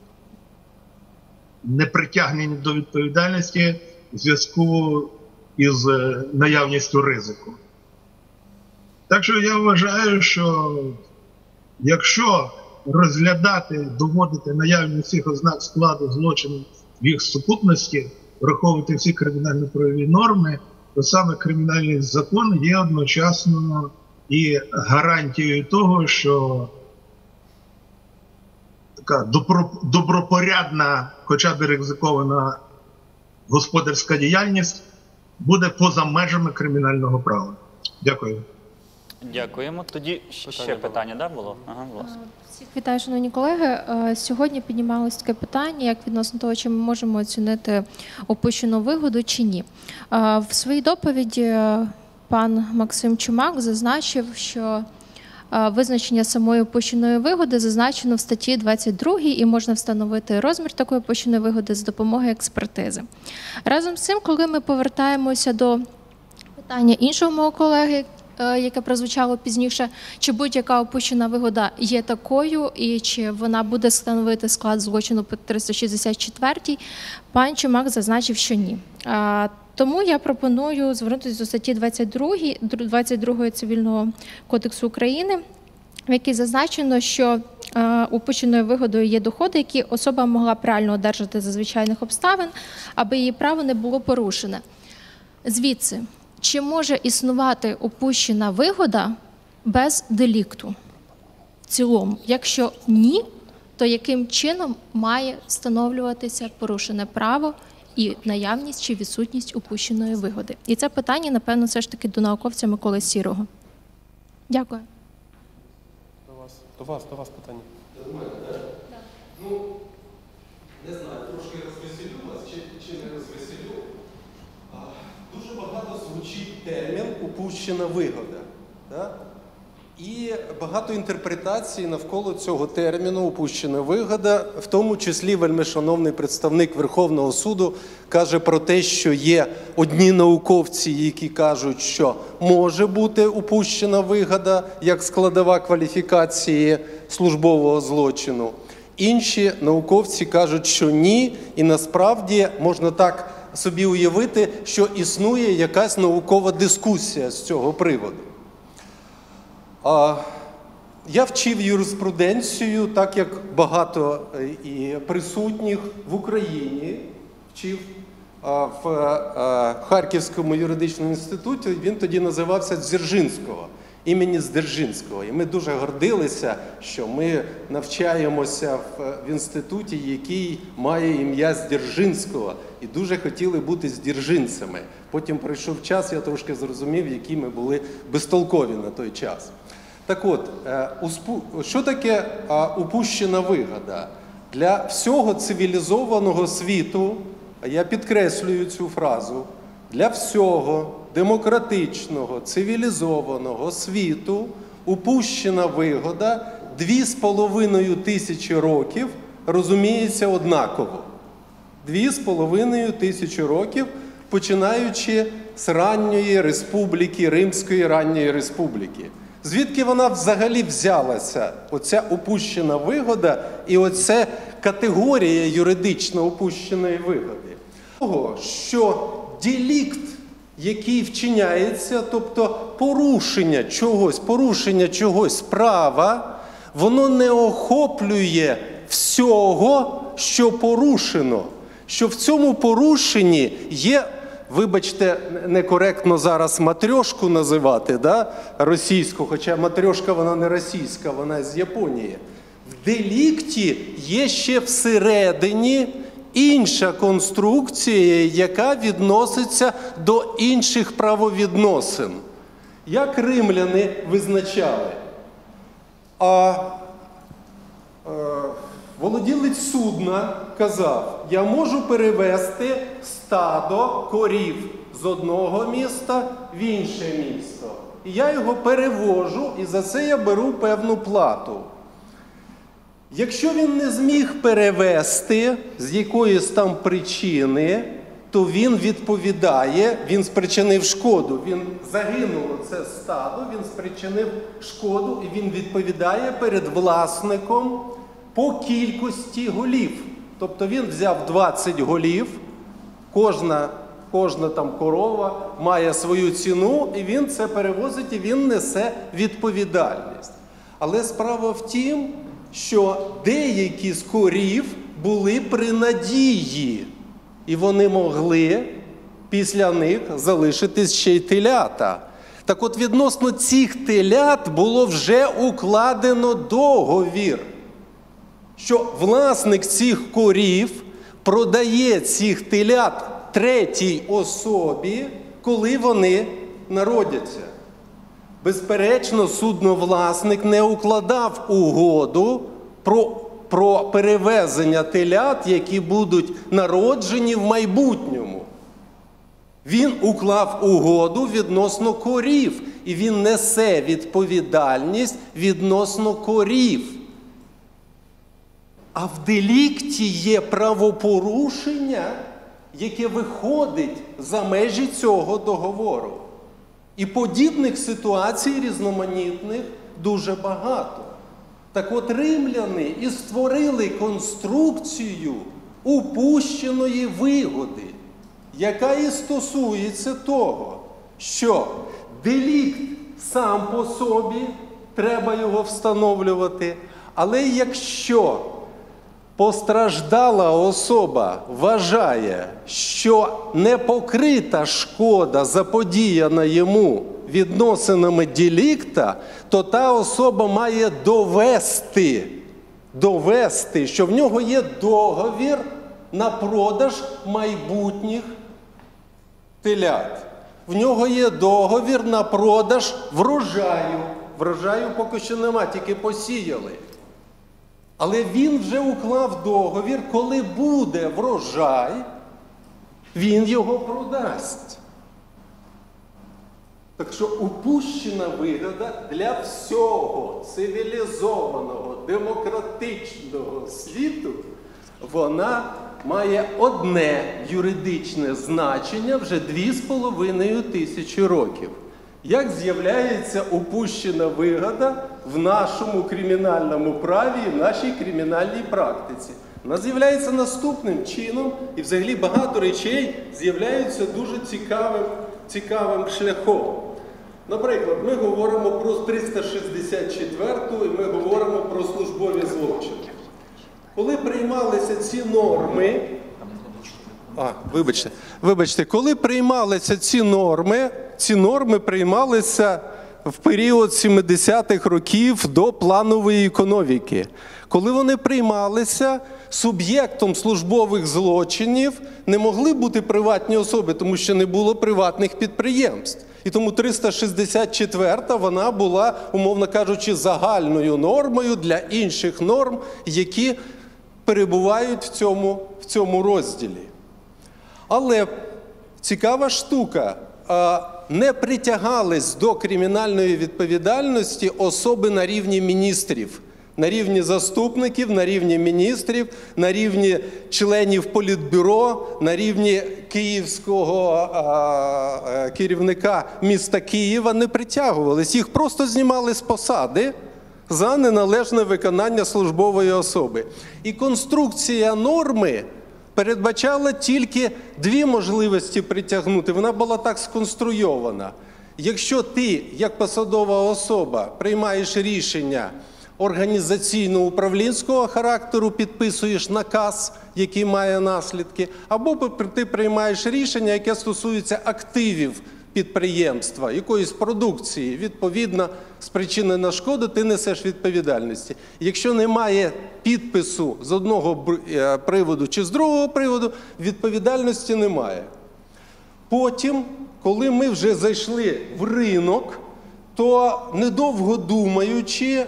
непритягнення до відповідальності в зв'язку із наявністю ризику. Так що я вважаю, що якщо розглядати, доводити наявність всіх ознак складу злочину в їх сукупності, враховувати всі кримінально-правові норми, то саме кримінальний закон є одночасно і гарантією того, що така добропорядна, хоча б ризикована господарська діяльність буде поза межами кримінального права. Дякую. Дякуємо. Тоді ще питання, да, було? Ага, будь ласка. Всіх вітаю, шановні колеги. Сьогодні піднімалось таке питання, як відносно того, чи ми можемо оцінити опущену вигоду чи ні. В своїй доповіді пан Максим Чумак зазначив, що визначення самої опущеної вигоди зазначено в статті двадцять другій і можна встановити розмір такої опущеної вигоди за допомогою експертизи. Разом з цим, коли ми повертаємося до питання іншого мого колеги, яке прозвучало пізніше, чи будь-яка опущена вигода є такою і чи вона буде становити склад злочину по триста шістдесят четвертій, пан Чумак зазначив, що ні. Тому я пропоную звернутися до статті двадцять другої, двадцять другої Цивільного кодексу України, в якій зазначено, що упущеною вигодою є доходи, які особа могла б реально одержати за звичайних обставин, аби її право не було порушене. Звідси, чи може існувати упущена вигода без делікту в цілому? Якщо ні, то яким чином має встановлюватися порушене право і наявність чи відсутність упущеної вигоди? І це питання, напевно, все ж таки до науковця Миколи Сірого. Дякую. До вас, до вас, до вас питання. До мене, так? Ну, не знаю, трошки розвеселю вас чи, чи не розвеселю. А, дуже багато звучить термін «упущена вигода». Так? І багато інтерпретацій навколо цього терміну «упущена вигода», в тому числі вельмишановний представник Верховного суду каже про те, що є одні науковці, які кажуть, що може бути упущена вигода як складова кваліфікації службового злочину. Інші науковці кажуть, що ні, і насправді можна так собі уявити, що існує якась наукова дискусія з цього приводу. Я вчив юриспруденцію, так як багато і присутніх в Україні, вчив в Харківському юридичному інституті, він тоді називався Дзержинського, імені Дзержинського. І ми дуже гордилися, що ми навчаємося в інституті, який має ім'я Дзержинського, і дуже хотіли бути здержинцями. Потім пройшов час, я трошки зрозумів, які ми були безтолкові на той час. Так от, що таке упущена вигода? Для всього цивілізованого світу, а я підкреслюю цю фразу, для всього демократичного, цивілізованого світу упущена вигода дві з половиною тисячі років розуміється однаково. Дві з половиною тисячі років, починаючи з ранньої республіки, Римської ранньої республіки. Звідки вона взагалі взялася, оця упущена вигода і оця категорія юридично упущеної вигоди? Того, що делікт, який вчиняється, тобто порушення чогось, порушення чогось права, воно не охоплює всього, що порушено, що в цьому порушенні є, вибачте, некоректно зараз матрьошку називати, да, російську, хоча матрьошка вона не російська, вона з Японії. В делікті є ще всередині інша конструкція, яка відноситься до інших правовідносин. Як римляни визначали? А е, володілець судна казав, я можу перевезти стадо корів з одного міста в інше місто. І я його перевожу, і за це я беру певну плату. Якщо він не зміг перевезти з якоїсь там причини, то він відповідає, він спричинив шкоду. Він загинуло це стадо, він спричинив шкоду, і він відповідає перед власником по кількості голів. Тобто він взяв двадцять голів, кожна, кожна там корова має свою ціну, і він це перевозить, і він несе відповідальність. Але справа в тім, що деякі з корів були при надії, і вони могли після них залишитись ще й телята. Так от відносно цих телят було вже укладено договір, що власник цих корів продає цих телят третій особі, коли вони народяться. Безперечно, судновласник не укладав угоду про, про перевезення телят, які будуть народжені в майбутньому. Він уклав угоду відносно корів, і він несе відповідальність відносно корів. А в делікті є правопорушення, яке виходить за межі цього договору. І подібних ситуацій різноманітних дуже багато. Так от римляни і створили конструкцію упущеної вигоди, яка і стосується того, що делікт сам по собі, треба його встановлювати, але якщо постраждала особа вважає, що непокрита шкода заподіяна йому відносинами делікта, то та особа має довести, довести, що в нього є договір на продаж майбутніх телят. В нього є договір на продаж врожаю. Врожаю поки що нема, тільки посіяли. Але він вже уклав договір, коли буде врожай, він його продасть. Так що упущена вигода для всього цивілізованого, демократичного світу, вона має одне юридичне значення вже дві з половиною тисячі років. Як з'являється упущена вигода в нашому кримінальному праві і в нашій кримінальній практиці? Вона з'являється наступним чином, і взагалі багато речей з'являються дуже цікавим, цікавим шляхом. Наприклад, ми говоримо про триста шістдесят четверту і ми говоримо про службові злочини. Коли приймалися ці норми, а, вибачте, вибачте, коли приймалися ці норми, ці норми приймалися в період сімдесятих років до планової економіки. Коли вони приймалися, суб'єктом службових злочинів не могли бути приватні особи, тому що не було приватних підприємств. І тому триста шістдесят четверта, вона була, умовно кажучи, загальною нормою для інших норм, які перебувають в цьому, в цьому розділі. Але цікава штука, не притягались до кримінальної відповідальності особи на рівні міністрів, на рівні заступників, на рівні міністрів, на рівні членів політбюро, на рівні київського а, керівника міста Києва не притягувались. Їх просто знімали з посади за неналежне виконання службової особи. І конструкція норми передбачала тільки дві можливості притягнути. Вона була так сконструйована. Якщо ти, як посадова особа, приймаєш рішення організаційно-управлінського характеру, підписуєш наказ, який має наслідки, або ти приймаєш рішення, яке стосується активів підприємства, якоїсь продукції, відповідно, спричинена шкода, ти несеш відповідальності. Якщо немає підпису з одного приводу чи з другого приводу, відповідальності немає. Потім, коли ми вже зайшли в ринок, то, недовго думаючи,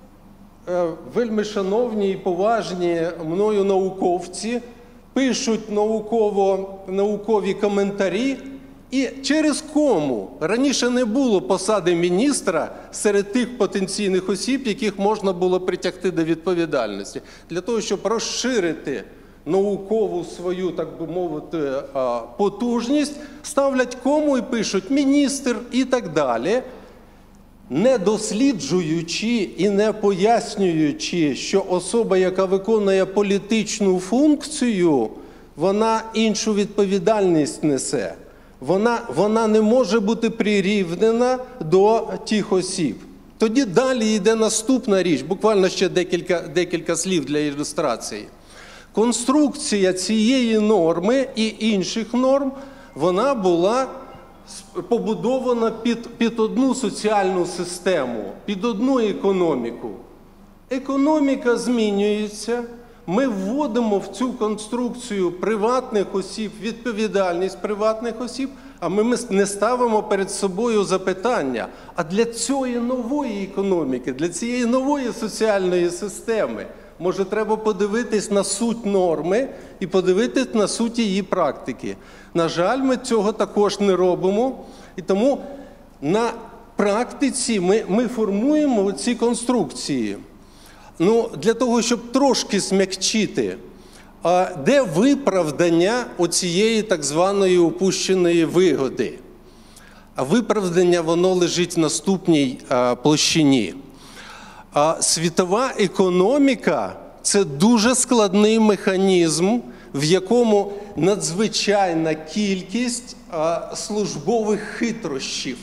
вельми шановні і поважні мною науковці пишуть науково, наукові коментарі, і через кому раніше не було посади міністра серед тих потенційних осіб, яких можна було притягти до відповідальності. Для того, щоб розширити наукову свою, так би мовити, потужність, ставлять кому і пишуть міністр і так далі, не досліджуючи і не пояснюючи, що особа, яка виконує політичну функцію, вона іншу відповідальність несе. Вона, вона не може бути прирівнена до тих осіб. Тоді далі йде наступна річ, буквально ще декілька, декілька слів для ілюстрації. Конструкція цієї норми і інших норм, вона була побудована під, під одну соціальну систему, під одну економіку. Економіка змінюється, ми вводимо в цю конструкцію приватних осіб, відповідальність приватних осіб, а ми не ставимо перед собою запитання, а для цієї нової економіки, для цієї нової соціальної системи, може, треба подивитись на суть норми і подивитись на суть її практики. На жаль, ми цього також не робимо, і тому на практиці ми, ми формуємо ці конструкції. Ну, для того, щоб трошки смягчити, а де виправдання оцієї так званої упущеної вигоди? А виправдання, воно лежить в наступній а, площині. А світова економіка – це дуже складний механізм, в якому надзвичайна кількість а, службових хитрощів.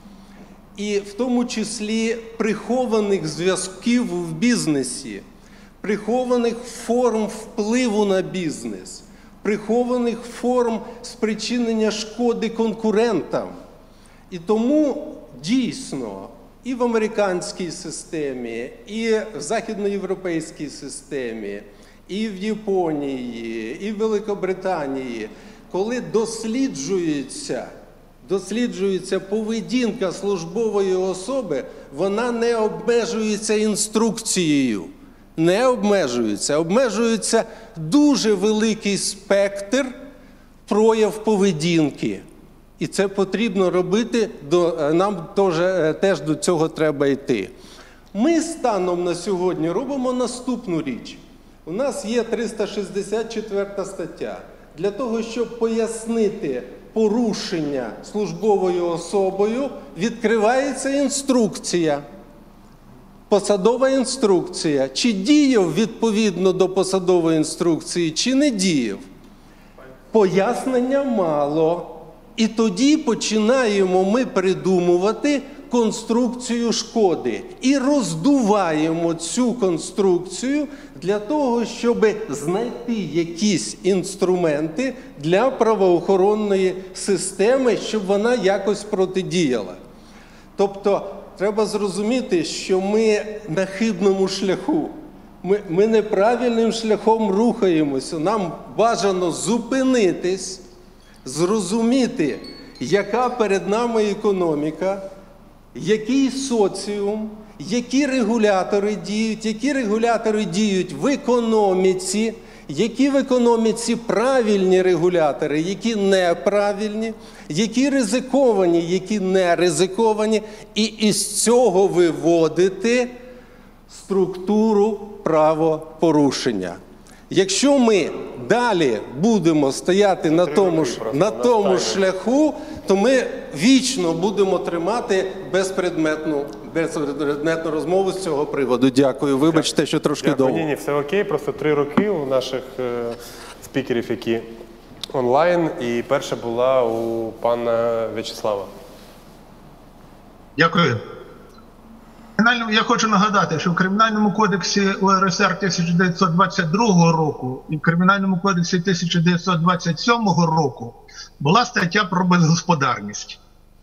І в тому числі прихованих зв'язків в бізнесі, прихованих форм впливу на бізнес, прихованих форм спричинення шкоди конкурентам. І тому дійсно і в американській системі, і в західноєвропейській системі, і в Японії, і в Великобританії, коли досліджується досліджується поведінка службової особи, вона не обмежується інструкцією. Не обмежується. Обмежується дуже великий спектр прояв поведінки. І це потрібно робити, нам теж до цього треба йти. Ми станом на сьогодні робимо наступну річ. У нас є триста шістдесят четверта стаття. Для того, щоб пояснити порушення службовою особою, відкривається інструкція, посадова інструкція. Чи діяв відповідно до посадової інструкції, чи не діяв. Пояснення мало. І тоді починаємо ми придумувати конструкцію шкоди. І роздуваємо цю конструкцію для того, щоб знайти якісь інструменти для правоохоронної системи, щоб вона якось протидіяла. Тобто, треба зрозуміти, що ми на хибному шляху. Ми, ми неправильним шляхом рухаємося. Нам бажано зупинитись, зрозуміти, яка перед нами економіка, який соціум, які регулятори діють, які регулятори діють в економіці, які в економіці правильні регулятори, які неправильні, які ризиковані, які не ризиковані, і із цього виводити структуру правопорушення. Якщо ми далі будемо стояти на тому, ж, на тому шляху, то ми вічно будемо тримати безпредметну, безпредметну розмову з цього приводу. Дякую. Вибачте, що трошки Дякую. довго. Ні, ні, все окей. Просто три роки у наших е, спікерів, які онлайн, і перша була у пана В'ячеслава. Дякую. Я хочу нагадати, що в Кримінальному кодексі У Ер Ес Ер тисяча дев'ятсот двадцять другого року і в Кримінальному кодексі тисяча дев'ятсот двадцять сьомого року була стаття про безгосподарність.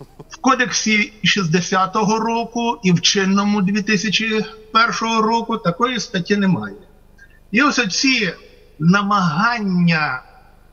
В кодексі шістдесятого року і в чинному дві тисячі першого року такої статті немає. І ось ці намагання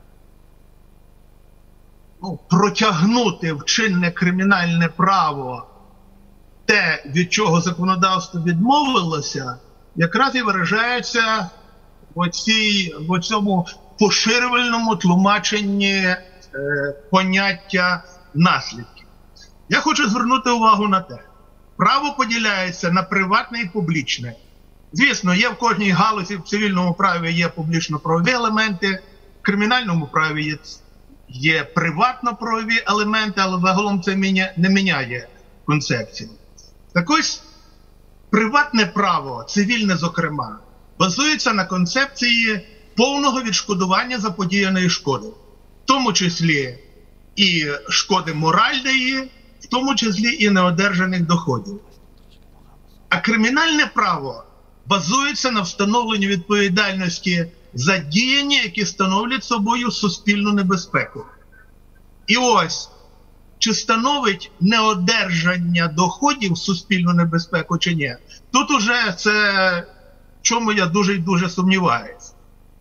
ну, протягнути в чинне кримінальне право те, від чого законодавство відмовилося, якраз і виражається в, оцій, в цьому поширювальному тлумаченні е, поняття наслідків. Я хочу звернути увагу на те, право поділяється на приватне і публічне. Звісно, є в кожній галузі, в цивільному праві є публічно-правові елементи, в кримінальному праві є, є приватно-правові елементи, але загалом це міня, не міняє концепцію. Так ось, приватне право, цивільне зокрема, базується на концепції повного відшкодування заподіяної шкоди. В тому числі і шкоди моральної, в тому числі і неодержаних доходів. А кримінальне право базується на встановленні відповідальності за діяння, які становлять собою суспільну небезпеку. І ось, чи становить неодержання доходів суспільну небезпеку чи ні, тут уже це, в чому я дуже і дуже сумніваюся.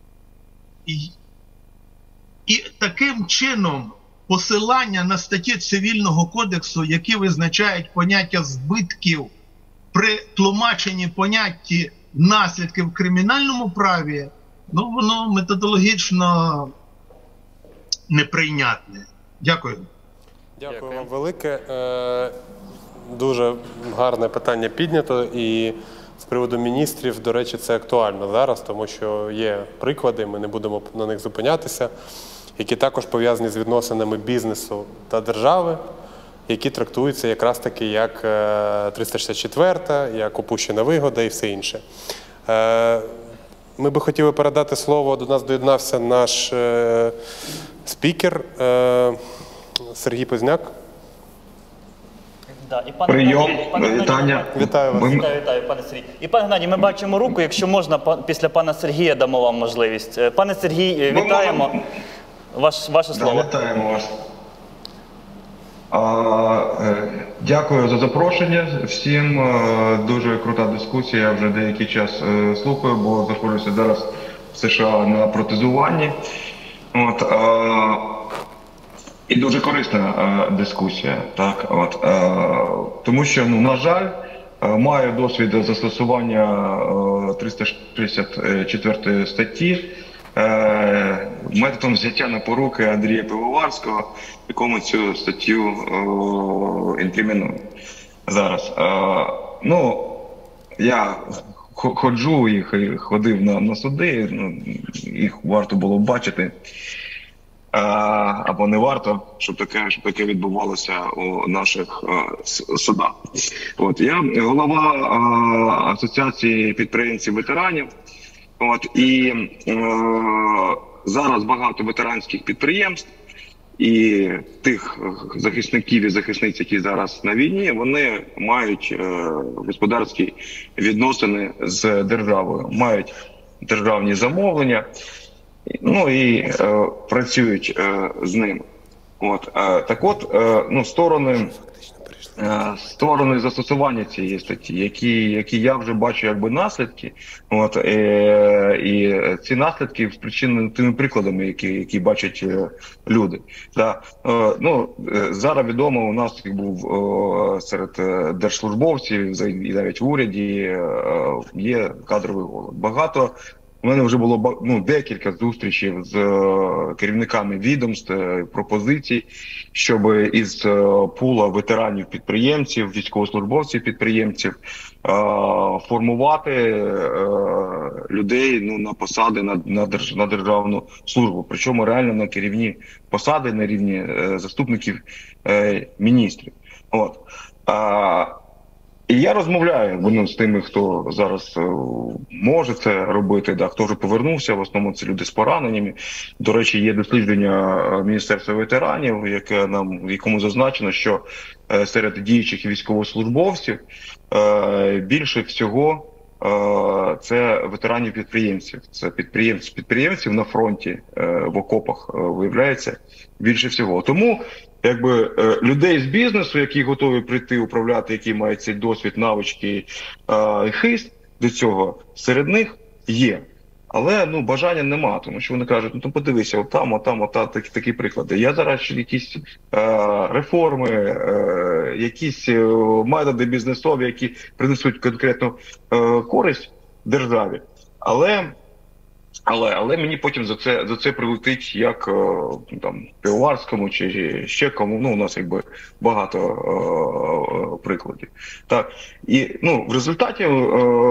І, і таким чином посилання на статті Цивільного кодексу, які визначають поняття збитків при тлумаченні понятті наслідків в кримінальному праві, ну воно методологічно неприйнятне. Дякую. Дякую вам велике. Дуже гарне питання піднято, і з приводу міністрів, до речі, це актуально зараз, тому що є приклади, ми не будемо на них зупинятися, які також пов'язані з відносинами бізнесу та держави, які трактуються якраз таки як триста шістдесят четверта, як упущена вигода і все інше. Ми би хотіли передати слово, до нас доєднався наш спікер Сергій Позняк. Да, і пане Прийом, Геннадій, пане вітання. Вітаю вас. Вітаю, вітаю, пане Сергій. І пане Геннадій, ми бачимо руку, якщо можна, після пана Сергія дамо вам можливість. Пане Сергій, вітаємо. Ваш, ваше слово. Да, вітаємо вас. А, е, дякую за запрошення всім. Е, дуже крута дискусія. Я вже деякий час е, слухаю, бо знаходжуся зараз в США на протезуванні. От, е, і дуже корисна е, дискусія. Так, от, е, тому що, ну, на жаль, е, маю досвід застосування е, триста шістдесят четвертої статті е, методом взяття на поруки Андрія Пивоварського, якому цю статтю е, інкримінує зараз. Е, ну, я ходжу і ходив на, на суди, ну, їх варто було бачити. А, або не варто, щоб таке, щоб таке відбувалося у наших а, судах. От, я голова а, Асоціації підприємців-ветеранів. От, і а, зараз багато ветеранських підприємств і тих захисників і захисниць, які зараз на війні, вони мають а, господарські відносини з державою, мають державні замовлення. Ну і е, працюють е, з ними. От, е, так от, е, ну, сторони, е, сторони застосування цієї статті, які, які я вже бачу якби наслідки, от, е, і ці наслідки спричинені тими прикладами, які, які бачать е, люди. Да. Е, ну, е, зараз відомо, у нас був е, серед держслужбовців і навіть в уряді е, є кадровий голод. Багато У мене вже було ну, декілька зустрічей з е, керівниками відомств, е, пропозицій, щоб із е, пула ветеранів-підприємців, військовослужбовців-підприємців е, формувати е, людей ну, на посади на, на, держ, на державну службу. Причому реально на керівні посади на рівні е, заступників е, міністрів. От. А, І я розмовляю ну, з тими, хто зараз е, може це робити, да, хто вже повернувся, в основному це люди з пораненнями. До речі, є дослідження Міністерства ветеранів, яке нам, в якому зазначено, що е, серед діючих військовослужбовців е, більше всього е, це ветеранів-підприємців. Це підприємців, підприємців на фронті, е, в окопах, е, виявляється, більше всього. Тому якби е, людей з бізнесу, які готові прийти управляти, які мають цей досвід, навички, е, хист до цього, серед них є. Але ну бажання нема, тому що вони кажуть, ну подивися, отам, отам, отам, такі, такі приклади. Я зараз якісь е, реформи, е, якісь е, методи бізнесові, які принесуть конкретну е, користь державі. Але, але, але мені потім за це, за це прилетить як е, там Пивоварському чи ще кому. Ну, у нас якби багато е, прикладів. Так. І ну, в результаті, е,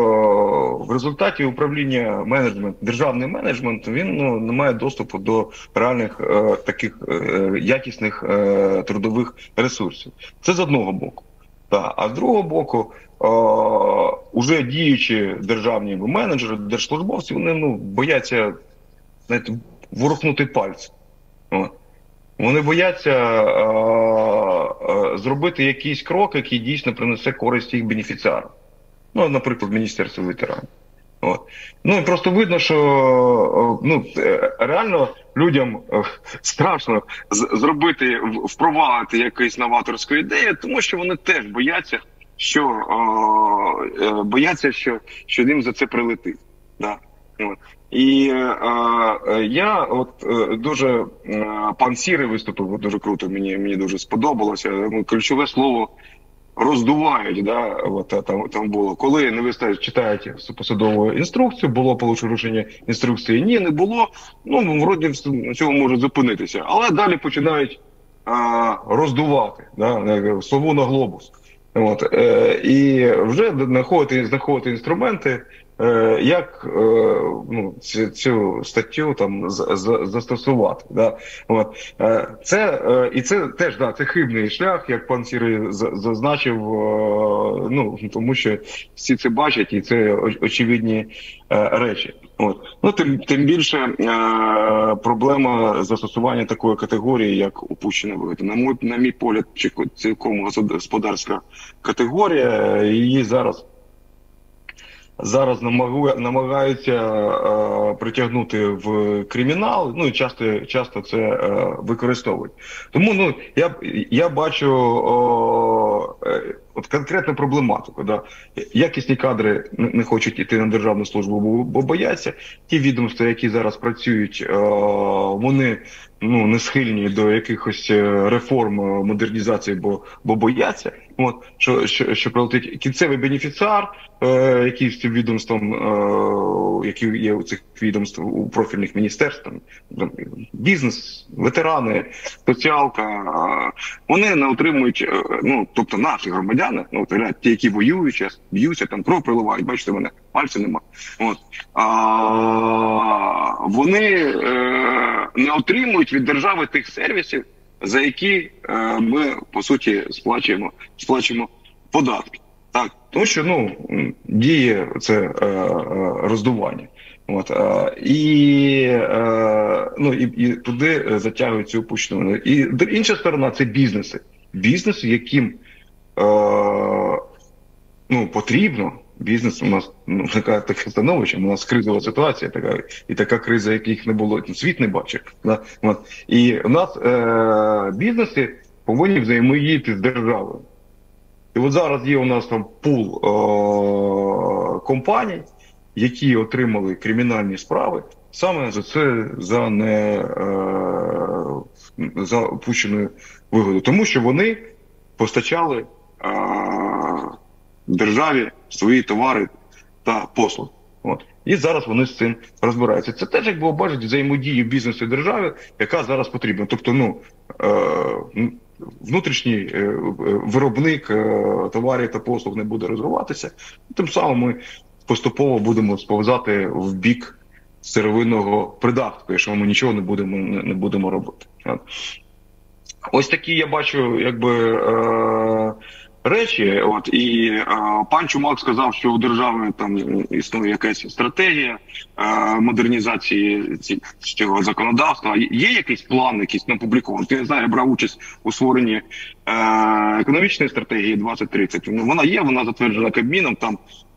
в результаті управління менеджмент, державний менеджмент, він ну, не має доступу до реальних е, таких е, якісних е, трудових ресурсів. Це з одного боку. Так. А з другого боку, е, уже діючі державні менеджери, держслужбовці, вони ну, бояться, знаєте, ворухнути пальці. О. Вони бояться е, е, зробити якийсь крок, який дійсно принесе користь їх бенефіціарам. Ну, наприклад, Міністерство ветеранів. От. Ну, і просто видно, що ну, реально людям страшно зробити, впровадити якусь новаторську ідею, тому що вони теж бояться, що, о, бояться, що, що їм за це прилетить. Да. От. І е, я от е, дуже, е, пан Сірий виступив дуже круто, мені, мені дуже сподобалося. Ключове слово роздувають, да, от, там, там було. Коли не вистачить, читаєте посадову інструкцію, було порушення інструкції, ні, не було, ну, вроді на цьому можуть зупинитися. Але далі починають а, роздувати, да, сову на глобус. От, е, і вже знаходити, знаходити інструменти, е, як е, ну, цю, цю статтю там з, з, застосувати. Да? От, е, це, е, і це теж да, це хибний шлях, як пан Сірий зазначив, е, ну, тому що всі це бачать, і це очевидні е, речі. От. Ну, тим, тим більше е, проблема застосування такої категорії, як упущена вигода. На мій, на мій погляд, цілком господарська категорія, її зараз зараз намагаються е, притягнути в кримінал, ну і часто, часто це е, використовують. Тому ну, я, я бачу о, е, от конкретну проблематику. Да? Якісні кадри не, не хочуть йти на державну службу, бо, бо бояться. Ті відомства, які зараз працюють, е, вони ну, не схильні до якихось реформ, модернізації, бо, бо бояться. От, що, що, що прилетить кінцевий бенефіціар, е, який з цим відомством, е, які є у цих відомств у профільних міністерствах, бізнес, ветерани, соціалка, е, вони не отримують, е, ну, тобто наші громадяни, ну, ті, які воюють, б'ються, там кров приливають, бачите, мене пальця немає. От, а, вони е, не отримують від держави тих сервісів, за які е, ми, по суті, сплачуємо, сплачуємо податки. Так, тому що, ну, діє це е, е, роздування. От, е, і, е, ну, і, і туди затягують цю опущену. І інша сторона – це бізнеси. Бізнеси, яким е, ну, потрібно, бізнес у нас ну, така, таке становище, у нас кризова ситуація така, і така криза, яких не було, світ не бачив. Да? От. І у нас е- бізнеси повинні взаємодіяти з державою. І от зараз є у нас там пул е- компаній, які отримали кримінальні справи саме за це, за не е- за опущеною вигодою. Тому що вони постачали е- державі свої товари та послуги. От. І зараз вони з цим розбираються. Це теж, як було бачити, взаємодію бізнесу і держави, яка зараз потрібна. Тобто, ну, е- внутрішній е- виробник е- товарів та послуг не буде розвиватися. Тим самим ми поступово будемо сповзати в бік сировинного придатку, якщо ми нічого не будемо, не, не будемо робити. От. Ось такі я бачу, якби, е- речі, от, і е, пан Чумак сказав, що у держави там існує якась стратегія е, модернізації ці, цього законодавства. Є якийсь план, якийсь опублікований? Я не знаю, я брав участь у створенні е, економічної стратегії двадцять тридцять. Ну, вона є, вона затверджена Кабміном, там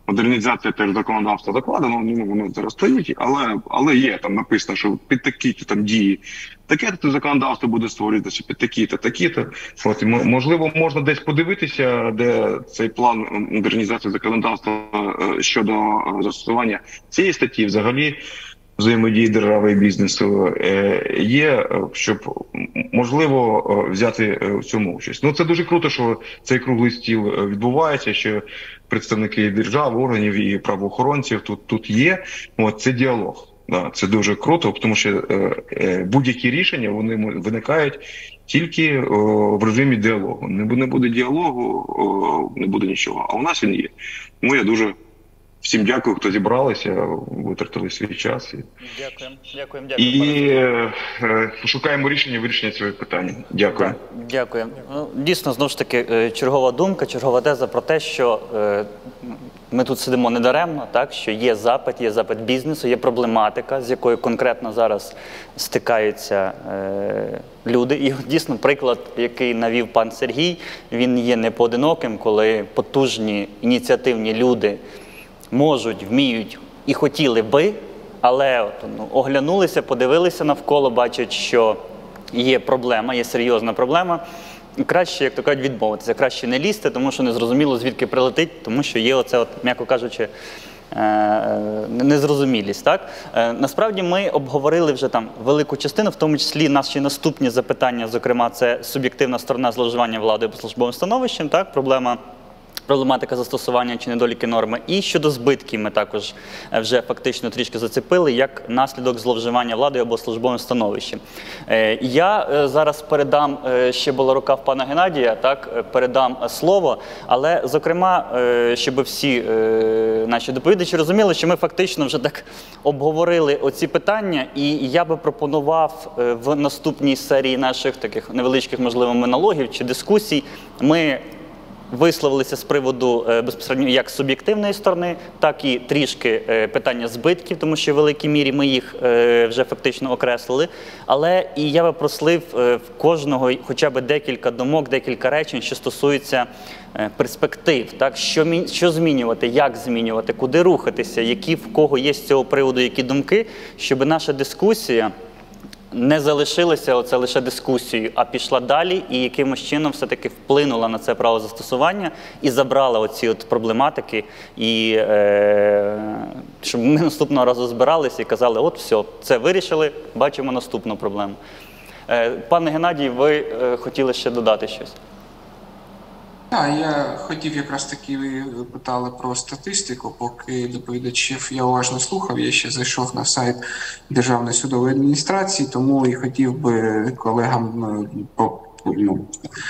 модернізація теж законодавства закладено, ну, воно зараз стоїть, але, але є, там написано, що під такі-то там дії таке-то законодавство буде створюватися, під такі-то, такі-то. От, можливо, можна десь подивитися, де цей план модернізації законодавства щодо застосування цієї статті взагалі взаємодії держави і бізнесу є, щоб можливо взяти в цьому участь. Ну, це дуже круто, що цей круглий стіл відбувається, що представники держав, органів і правоохоронців тут, тут є. От, це діалог. Да, це дуже круто, тому що е, будь-які рішення вони виникають тільки о, в режимі діалогу. Не буде, не буде діалогу, о, не буде нічого. А у нас він є. Тому я дуже всім дякую, хто зібралися, витратили свій час. Дякуємо, дякуємо, дякуємо. І е, е, шукаємо рішення вирішення цього питання. Дякую. Дякую. Ну, дійсно, знову ж таки, чергова думка, чергова теза про те, що е, ми тут сидимо недаремно, так, що є запит, є запит бізнесу, є проблематика, з якою конкретно зараз стикаються е, люди. І дійсно приклад, який навів пан Сергій, він є непоодиноким, коли потужні ініціативні люди можуть, вміють і хотіли би, але от, ну, оглянулися, подивилися навколо, бачать, що є проблема, є серйозна проблема. І краще, як то кажуть, відмовитися, краще не лізти, тому що не зрозуміло, звідки прилетить, тому що є оце, от, м'яко кажучи, незрозумілість. Так? Насправді ми обговорили вже там велику частину, в тому числі наші наступні запитання, зокрема, це суб'єктивна сторона зловживання владою або службовим становищем, так? Проблема проблематика застосування чи недоліки норми. І щодо збитків ми також вже фактично трішки зацепили, як наслідок зловживання владою або службовим становищем. Я зараз передам, ще була рука в пана Геннадія, так, передам слово, але, зокрема, щоб всі наші доповідачі розуміли, що ми фактично вже так обговорили оці питання, і я би пропонував в наступній серії наших таких невеличких, можливо, монологів чи дискусій, ми висловилися з приводу безпосередньо як суб'єктивної сторони, так і трішки питання збитків, тому що в великій мірі ми їх вже фактично окреслили. Але і я би просив в кожного хоча б декілька думок, декілька речень, що стосуються перспектив, так? Що, що змінювати, як змінювати, куди рухатися, які в кого є з цього приводу які думки, щоб наша дискусія не залишилася оце лише дискусією, а пішла далі і якимось чином все-таки вплинула на це право застосування і забрала оці от проблематики, і е, щоб ми наступного разу збиралися і казали, от все, це вирішили, бачимо наступну проблему. Е, пане Геннадій, ви е, хотіли ще додати щось? Так, я хотів якраз таки, ви питали про статистику, поки доповідачів я уважно слухав, я ще зайшов на сайт Державної судової адміністрації, тому і хотів би колегам ну,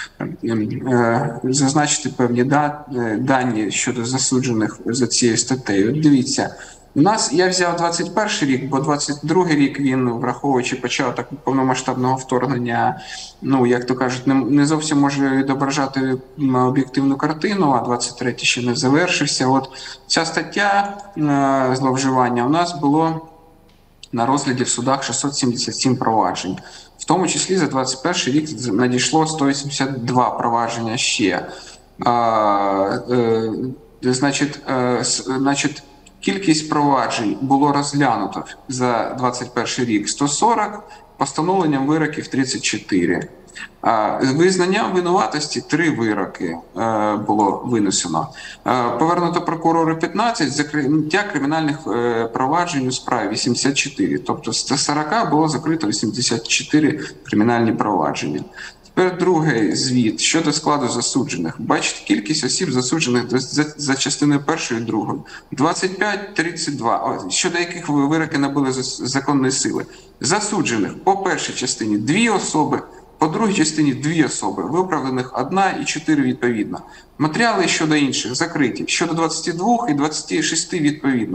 зазначити певні дані щодо засуджених за цією статтею. От дивіться, у нас, я взяв двадцять перший рік, бо двадцять другий рік він, враховуючи початок повномасштабного вторгнення, ну, як то кажуть, не, не зовсім може відображати об'єктивну картину, а двадцять третій ще не завершився. От ця стаття е, зловживання у нас було на розгляді в судах шістсот сімдесят сім проваджень. В тому числі за двадцять перший рік надійшло сто вісімдесят два провадження ще. Е, е, значить, е, значить, кількість проваджень було розглянуто за двадцять перший рік сто сорок, постановленням вироків тридцять чотири. Визнання винуватості три вироки було винесено. Повернуто прокурору п'ятнадцять, закриття кримінальних проваджень у справі вісімдесят чотири. Тобто з ста сорока було закрито вісімдесят чотири кримінальні провадження. Тепер другий звіт щодо складу засуджених. Бачите, кількість осіб засуджених за, за частиною першою і другою. двадцять п'ять тридцять два, щодо яких вироки набули законної сили. Засуджених по першій частині дві особи, по другій частині дві особи, виправданих одна і чотири відповідно. Матеріали щодо інших закриті. Щодо двадцяти двох і двадцяти шести відповідно.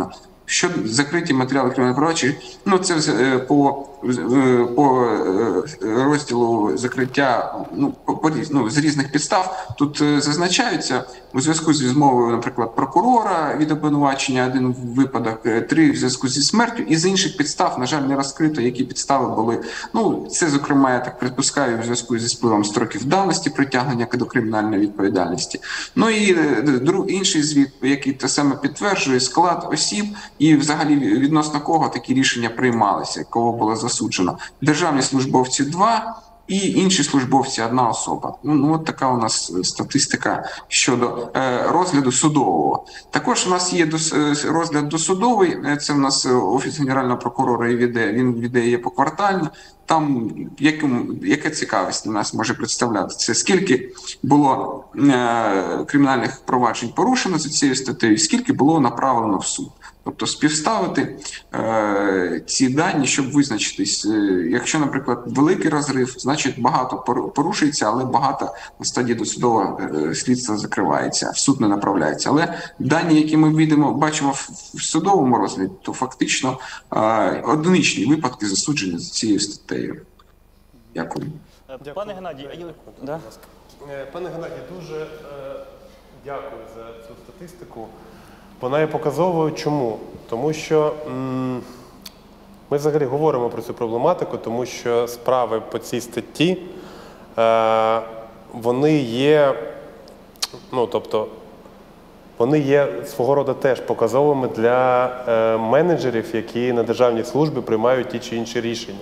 Що закриті матеріали кримінального провадження, ну це е, по, е, по е, розділу закриття ну, по, по, ну, з різних підстав. Тут е, зазначаються у зв'язку з відмовою, наприклад, прокурора від обвинувачення, один випадок, е, три в зв'язку зі смертю, і з інших підстав, на жаль, не розкрито, які підстави були. Ну, це, зокрема, я так припускаю, в зв'язку зі спливом строків давності притягнення до кримінальної відповідальності. Ну і е, друг, інший звіт, який те саме підтверджує склад осіб, і взагалі відносно кого такі рішення приймалися, кого було засуджено. Державні службовці – два, і інші службовці – одна особа. Ну, ну от така у нас статистика щодо е, розгляду судового. Також у нас є дос, розгляд досудовий, це у нас Офіс Генерального прокурора і веде, він веде її поквартально. Там яким, яка цікавість у нас може представляти? Це скільки було е, кримінальних проваджень порушено за цією статтею, скільки було направлено в суд. Тобто співставити е, ці дані, щоб визначитись. Е, якщо, наприклад, великий розрив, значить багато порушується, але багато на стадії досудового е, слідства закривається, в суд не направляється. Але дані, які ми бачимо, бачимо в, в судовому розгляді, то фактично е, одиничні випадки засудження за цією статтею. Дякую. Пане Геннадій, да? Пане Геннадій, дуже е, дякую за цю статистику. Вона є показовою. Чому? Тому що м, ми взагалі говоримо про цю проблематику, тому що справи по цій статті, е, вони є, ну, тобто, вони є свого роду теж показовими для е, менеджерів, які на державній службі приймають ті чи інші рішення.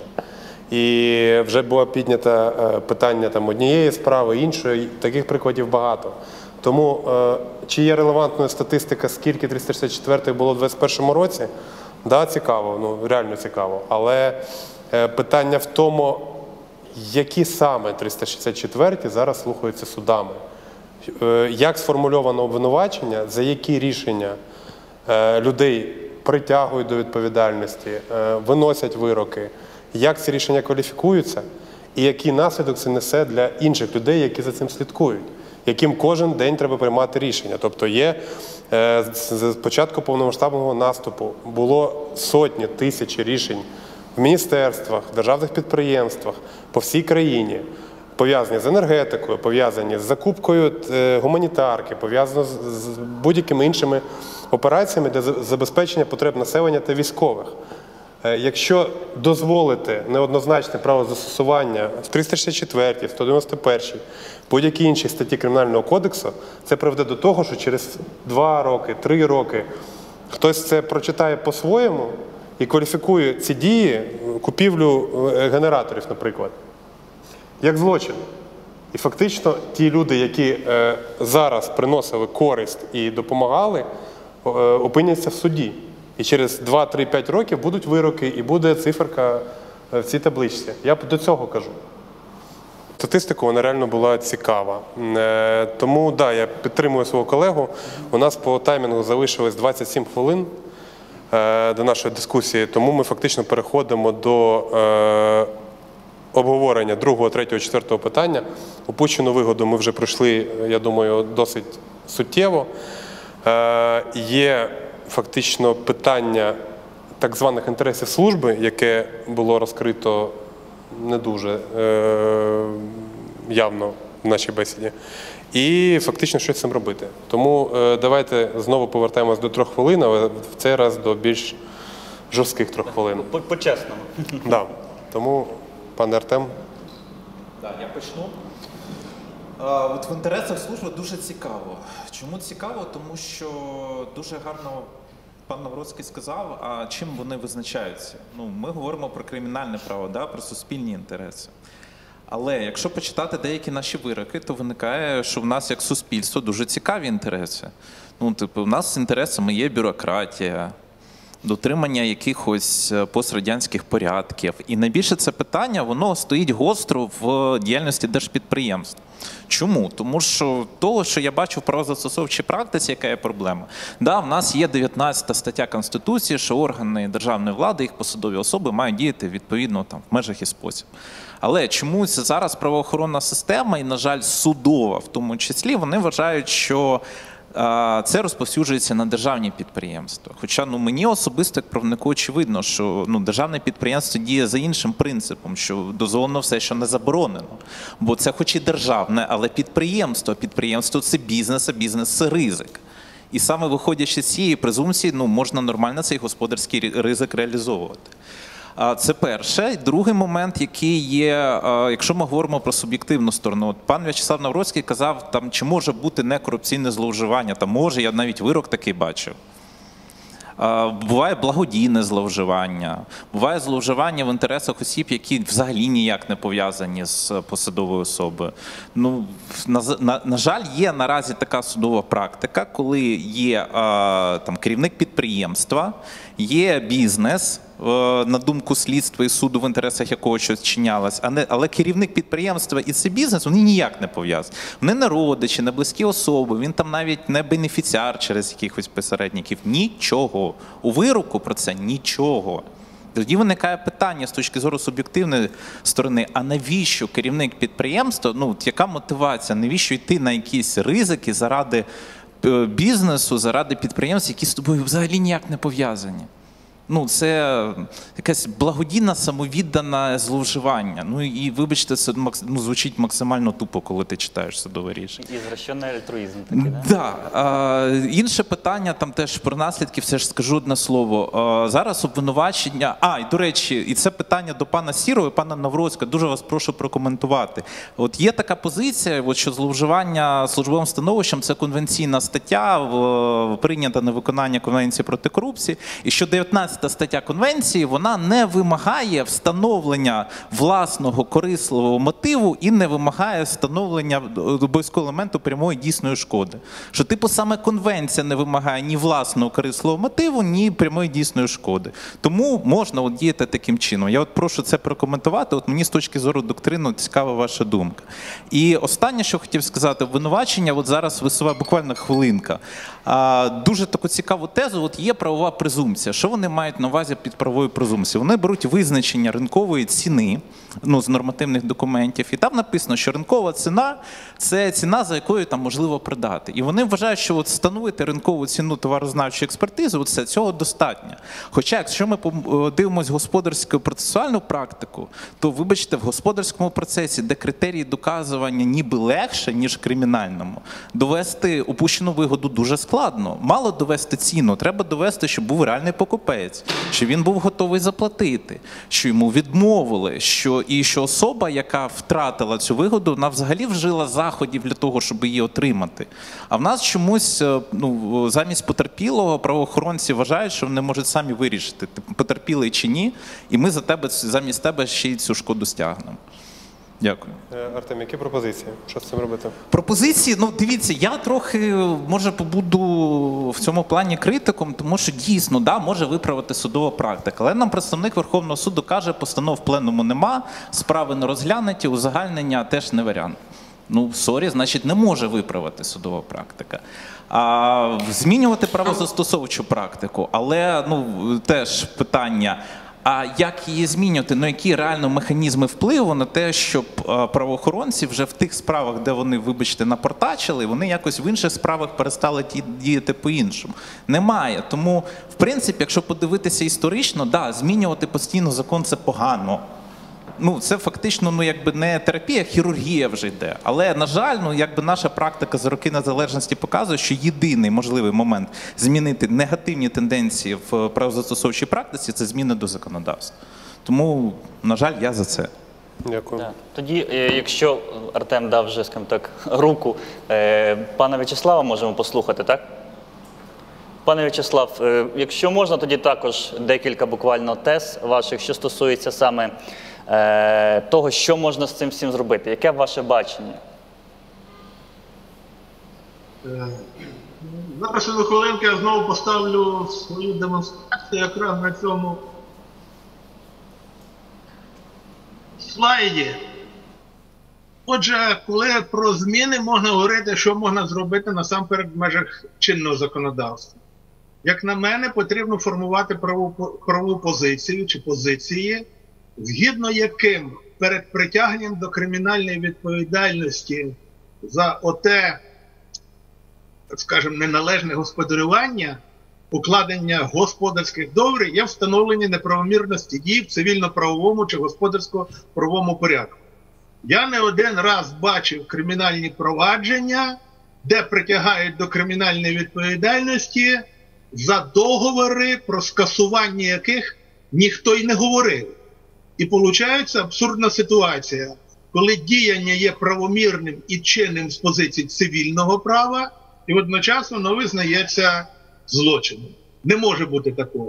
І вже було піднято е, питання там, однієї справи, іншої, таких прикладів багато. Тому, е, чи є релевантною статистика, скільки триста шістдесят четвертих було в двадцять першому році? Так, да, цікаво, ну реально цікаво. Але е, питання в тому, які саме триста шістдесят четверті зараз слухаються судами. Е, як сформульовано обвинувачення, за які рішення е, людей притягують до відповідальності, е, виносять вироки, як ці рішення кваліфікуються і який наслідок це несе для інших людей, які за цим слідкують, яким кожен день треба приймати рішення. Тобто є, е, з початку повномасштабного наступу було сотні, тисячі рішень в міністерствах, державних підприємствах по всій країні, пов'язані з енергетикою, пов'язані з закупкою е, гуманітарки, пов'язані з, з будь-якими іншими операціями для забезпечення потреб населення та військових. Якщо дозволити неоднозначне правозастосування в триста шістдесят четвертій, сто дев'яносто першій, будь-які інші статті Кримінального кодексу, це приведе до того, що через два роки, три роки хтось це прочитає по-своєму і кваліфікує ці дії, купівлю генераторів, наприклад, як злочин. І фактично ті люди, які е, зараз приносили користь і допомагали, е, опиняться в суді. І через два, три, п'ять років будуть вироки, і буде циферка в цій табличці. Я до цього кажу. Статистика, вона реально була цікава. Тому, так, да, я підтримую свого колегу. У нас по таймінгу залишилось двадцять сім хвилин до нашої дискусії, тому ми фактично переходимо до обговорення другого, третього, четвертого питання. Упущену вигоду ми вже пройшли, я думаю, досить суттєво. Є фактично питання так званих інтересів служби, яке було розкрито не дуже е, явно в нашій бесіді, і фактично щось з цим робити. Тому е, давайте знову повертаємось до трьох хвилин, але в цей раз до більш жорстких трьох хвилин. По-чесному. Да. Тому, пане Артем. Так, я почну. А, от в інтересах служби дуже цікаво. Чому цікаво? Тому що дуже гарно пан Навроцький сказав, а чим вони визначаються. Ну, ми говоримо про кримінальне право, да, про суспільні інтереси. Але якщо почитати деякі наші вироки, то виникає, що в нас як суспільство дуже цікаві інтереси. Ну, типу, у нас з інтересами є бюрократія, дотримання якихось пострадянських порядків. І найбільше це питання, воно стоїть гостро в діяльності держпідприємств. Чому? Тому що того, що я бачу в правозастосовчій практиці, яка є проблема. Да, в нас є дев'ятнадцята стаття Конституції, що органи державної влади, їх посадові особи мають діяти відповідно там, в межах і спосіб. Але чомусь зараз правоохоронна система і, на жаль, судова в тому числі, вони вважають, що це розповсюджується на державні підприємства. Хоча ну, мені особисто, як правнику, очевидно, що ну, державне підприємство діє за іншим принципом, що дозволено все, що не заборонено. Бо це хоч і державне, але підприємство. Підприємство – це бізнес, а бізнес – це ризик. І саме виходячи з цієї презумпції, ну, можна нормально цей господарський ризик реалізовувати. Це перше. Другий момент, який є, якщо ми говоримо про суб'єктивну сторону. От пан В'ячеслав Навроцький казав, там, чи може бути некорупційне зловживання. Та може, я навіть вирок такий бачив. Буває благодійне зловживання, буває зловживання в інтересах осіб, які взагалі ніяк не пов'язані з посадовою особою. Ну, на, на, на жаль, є наразі така судова практика, коли є а, там, керівник підприємства, є бізнес, на думку слідства і суду, в інтересах якого щось чинялось, але керівник підприємства і цей бізнес, вони ніяк не пов'язані. Вони не родичі, не близькі особи, він там навіть не бенефіціар через якихось посередників. Нічого. У вироку про це нічого. Тоді виникає питання з точки зору суб'єктивної сторони, а навіщо керівник підприємства, ну, яка мотивація, навіщо йти на якісь ризики заради бізнесу, заради підприємств, які з тобою взагалі ніяк не пов'язані? Ну, це якесь благодійне, самовіддане зловживання. Ну, і, вибачте, це ну, звучить максимально тупо, коли ти читаєш судове рішення. І звращений альтруїзм такий, да? Да. А, інше питання, там теж про наслідки, все ж скажу одне слово. А, зараз обвинувачення... А, і до речі, і це питання до пана Сірова і пана Навроцького. Дуже вас прошу прокоментувати. От є така позиція, от, що зловживання службовим становищем – це конвенційна стаття, в, прийнята на виконання Конвенції проти корупції, і що дев'ятнадцята стаття Конвенції, вона не вимагає встановлення власного корисливого мотиву і не вимагає встановлення обов'язкового елементу прямої дійсної шкоди. Що, типу, саме Конвенція не вимагає ні власного корисливого мотиву, ні прямої дійсної шкоди. Тому можна от діяти таким чином. Я от прошу це прокоментувати, от мені з точки зору доктрини цікава ваша думка. І останнє, що хотів сказати, обвинувачення, от зараз висуває буквально хвилинка. А, дуже таку цікаву тезу, от є правова презумпція. Що вони мають на увазі під правовою презумпцією? Вони беруть визначення ринкової ціни, ну, з нормативних документів, і там написано, що ринкова ціна – це ціна, за якою там можливо продати. І вони вважають, що от встановити ринкову ціну товарознавчої експертизи, от це, цього достатньо. Хоча, якщо ми дивимося господарську процесуальну практику, то, вибачте, в господарському процесі, де критерії доказування ніби легше, ніж в кримінальному, довести упущену вигоду дуже складно. Мало довести ціну, треба довести, щоб був реальний покупець, що він був готовий заплатити, що йому відмовили, що і що особа, яка втратила цю вигоду, вона взагалі вжила заходів для того, щоб її отримати. А в нас чомусь, ну, замість потерпілого правоохоронці вважають, що вони можуть самі вирішити, потерпілий чи ні, і ми за тебе, замість тебе ще й цю шкоду стягнемо. Дякую. Артем, які пропозиції? Що з цим робити? Пропозиції, ну дивіться, я трохи, може, побуду в цьому плані критиком, тому що дійсно, да, може виправити судова практика. Але нам представник Верховного суду каже, постанов в пленуму нема, справи не розглянуті, узагальнення теж не варіант. Ну, сорі, значить, не може виправити судова практика. А змінювати правозастосовчу практику, але, ну, теж питання, а як її змінювати? Ну, які реально механізми впливу на те, щоб правоохоронці вже в тих справах, де вони, вибачте, напортачили, вони якось в інших справах перестали діяти по-іншому? Немає. Тому, в принципі, якщо подивитися історично, да, змінювати постійно закон – це погано. Ну, це фактично, ну, якби не терапія, а хірургія вже йде. Але, на жаль, ну, якби наша практика за роки незалежності показує, що єдиний можливий момент змінити негативні тенденції в правозастосовчій практиці – це зміни до законодавства. Тому, на жаль, я за це. Дякую. Да. Тоді, якщо Артем дав вже, скажімо так, руку, пана В'ячеслава можемо послухати, так? Пане В'ячеслав, якщо можна, тоді також декілька буквально тез ваших, що стосується саме е, того, що можна з цим всім зробити. Яке ваше бачення? Зараз одну хвилинку я знову поставлю свою демонстрацію якраз на цьому слайді. Отже, коли про зміни можна говорити, що можна зробити насамперед в межах чинного законодавства. Як на мене, потрібно формувати правову, правову позицію чи позиції, згідно яким перед притягненням до кримінальної відповідальності за оте скажімо, неналежне господарювання, укладення господарських договорів є встановлення неправомірності дій в цивільно-правовому чи господарсько-правовому порядку. Я не один раз бачив кримінальні провадження, де притягають до кримінальної відповідальності за договори, про скасування яких ніхто й не говорив. І виходить абсурдна ситуація, коли діяння є правомірним і чинним з позиції цивільного права, і одночасно воно визнається злочином. Не може бути такого.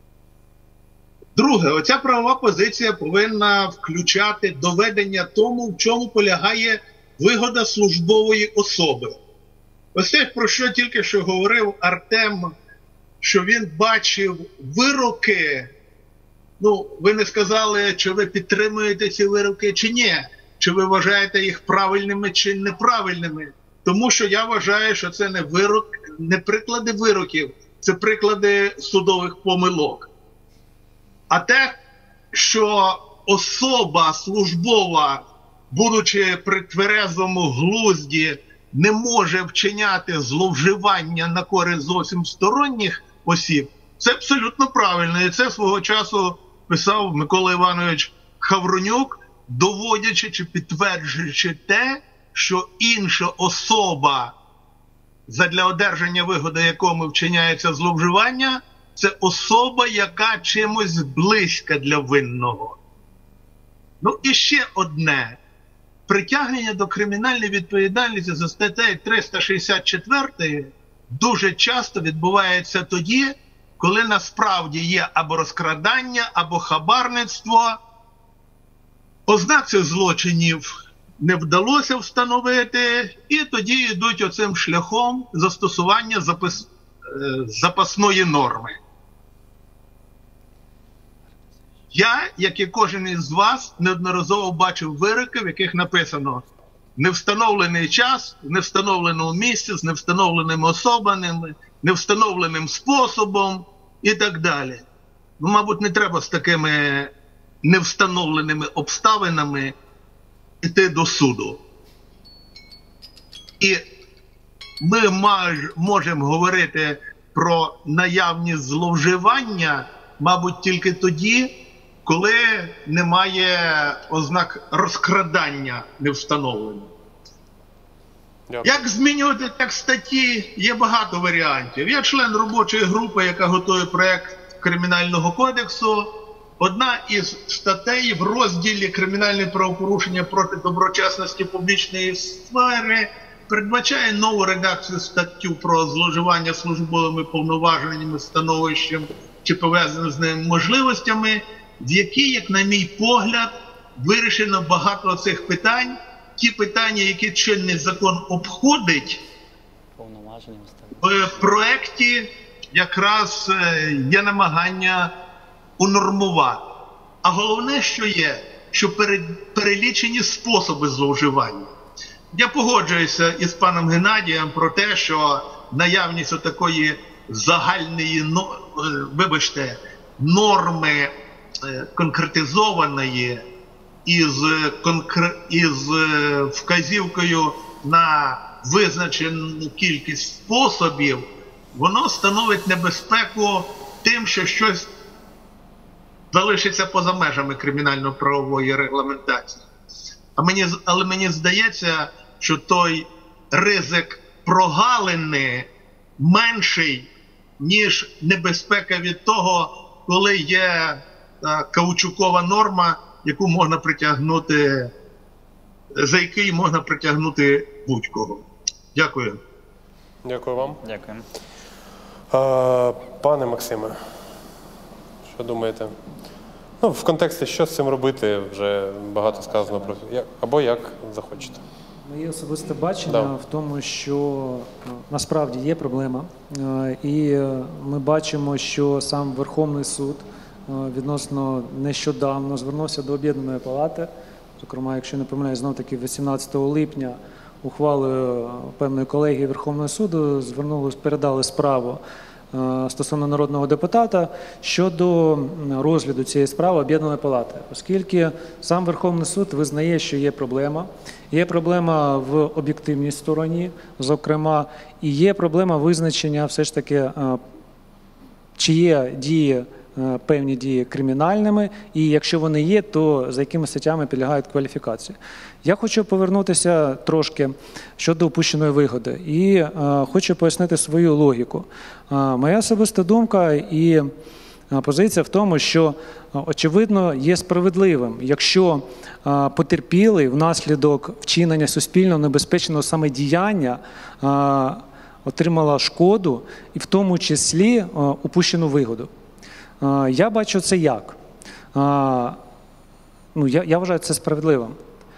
Друге, оця правова позиція повинна включати доведення тому, в чому полягає вигода службової особи. Ось те, про що тільки що говорив Артем, що він бачив вироки. Ну, ви не сказали, чи ви підтримуєте ці вироки, чи ні. Чи ви вважаєте їх правильними, чи неправильними. Тому що я вважаю, що це не вирок, не приклади вироків, це приклади судових помилок. А те, що особа службова, будучи при тверезому глузді, не може вчиняти зловживання на користь зовсім сторонніх осіб, це абсолютно правильно. І це свого часу писав Микола Іванович Хавронюк, доводячи чи підтверджуючи те, що інша особа, задля одержання вигоди якому вчиняється зловживання, це особа, яка чимось близька для винного. Ну і ще одне. Притягнення до кримінальної відповідальності за статтею триста шістдесят чотири дуже часто відбувається тоді, коли насправді є або розкрадання, або хабарництво. Ознак цих злочинів не вдалося встановити, і тоді йдуть оцим шляхом застосування запис... запасної норми. Я, як і кожен із вас, неодноразово бачив вироки, в яких написано невстановлений час, в невстановленому місці, з невстановленими особами, невстановленим способом і так далі. Ну, мабуть, не треба з такими невстановленими обставинами йти до суду. І ми можемо говорити про наявність зловживання, мабуть, тільки тоді, коли немає ознак розкрадання не встановлено. Як змінювати текст статті? Є багато варіантів. Я член робочої групи, яка готує проєкт Кримінального кодексу. Одна із статей в розділі «Кримінальне правопорушення проти доброчесності публічної сфери» передбачає нову редакцію статтю про зловживання службовими повноваженнями, становищем чи пов'язаними з ними можливостями, в якій, як на мій погляд, вирішено багато цих питань. Ті питання, які чинний закон обходить, в проєкті якраз є намагання унормувати. А головне, що є, що перелічені способи зловживання. Я погоджуюся із паном Геннадієм про те, що наявність такої загальної, вибачте, норми конкретизованої із, конкр... із вказівкою на визначену кількість способів, воно становить небезпеку тим, що щось залишиться поза межами кримінально-правової регламентації. А мені, але мені здається, що той ризик прогалини менший, ніж небезпека від того, коли є та, каучукова норма, яку можна притягнути, за який можна притягнути будь-кого. Дякую. Дякую вам. Дякую. А, пане Максиме, що думаєте? Ну, в контексті, що з цим робити, вже багато сказано про як, або як захочете. Моє особисте бачення да. в тому, що ну, насправді є проблема. І ми бачимо, що сам Верховний суд відносно нещодавно звернувся до Об'єднаної палати. Зокрема, якщо не помиляюсь, знов-таки вісімнадцятого липня ухвалою певної колегії Верховного суду звернули, передали справу стосовно народного депутата щодо розгляду цієї справи Об'єднаної палати, оскільки сам Верховний суд визнає, що є проблема. Є проблема в об'єктивній стороні, зокрема, і є проблема визначення все ж таки, чи є дії, певні дії кримінальними, і якщо вони є, то за якими статтями підлягають кваліфікації. Я хочу повернутися трошки щодо упущеної вигоди і е, хочу пояснити свою логіку. Е, моя особиста думка і позиція в тому, що, очевидно, є справедливим, якщо е, потерпілий внаслідок вчинення суспільно небезпечного саме діяння е, отримала шкоду і в тому числі е, упущену вигоду. Е, я бачу це як? Е, ну, я, я вважаю це справедливим.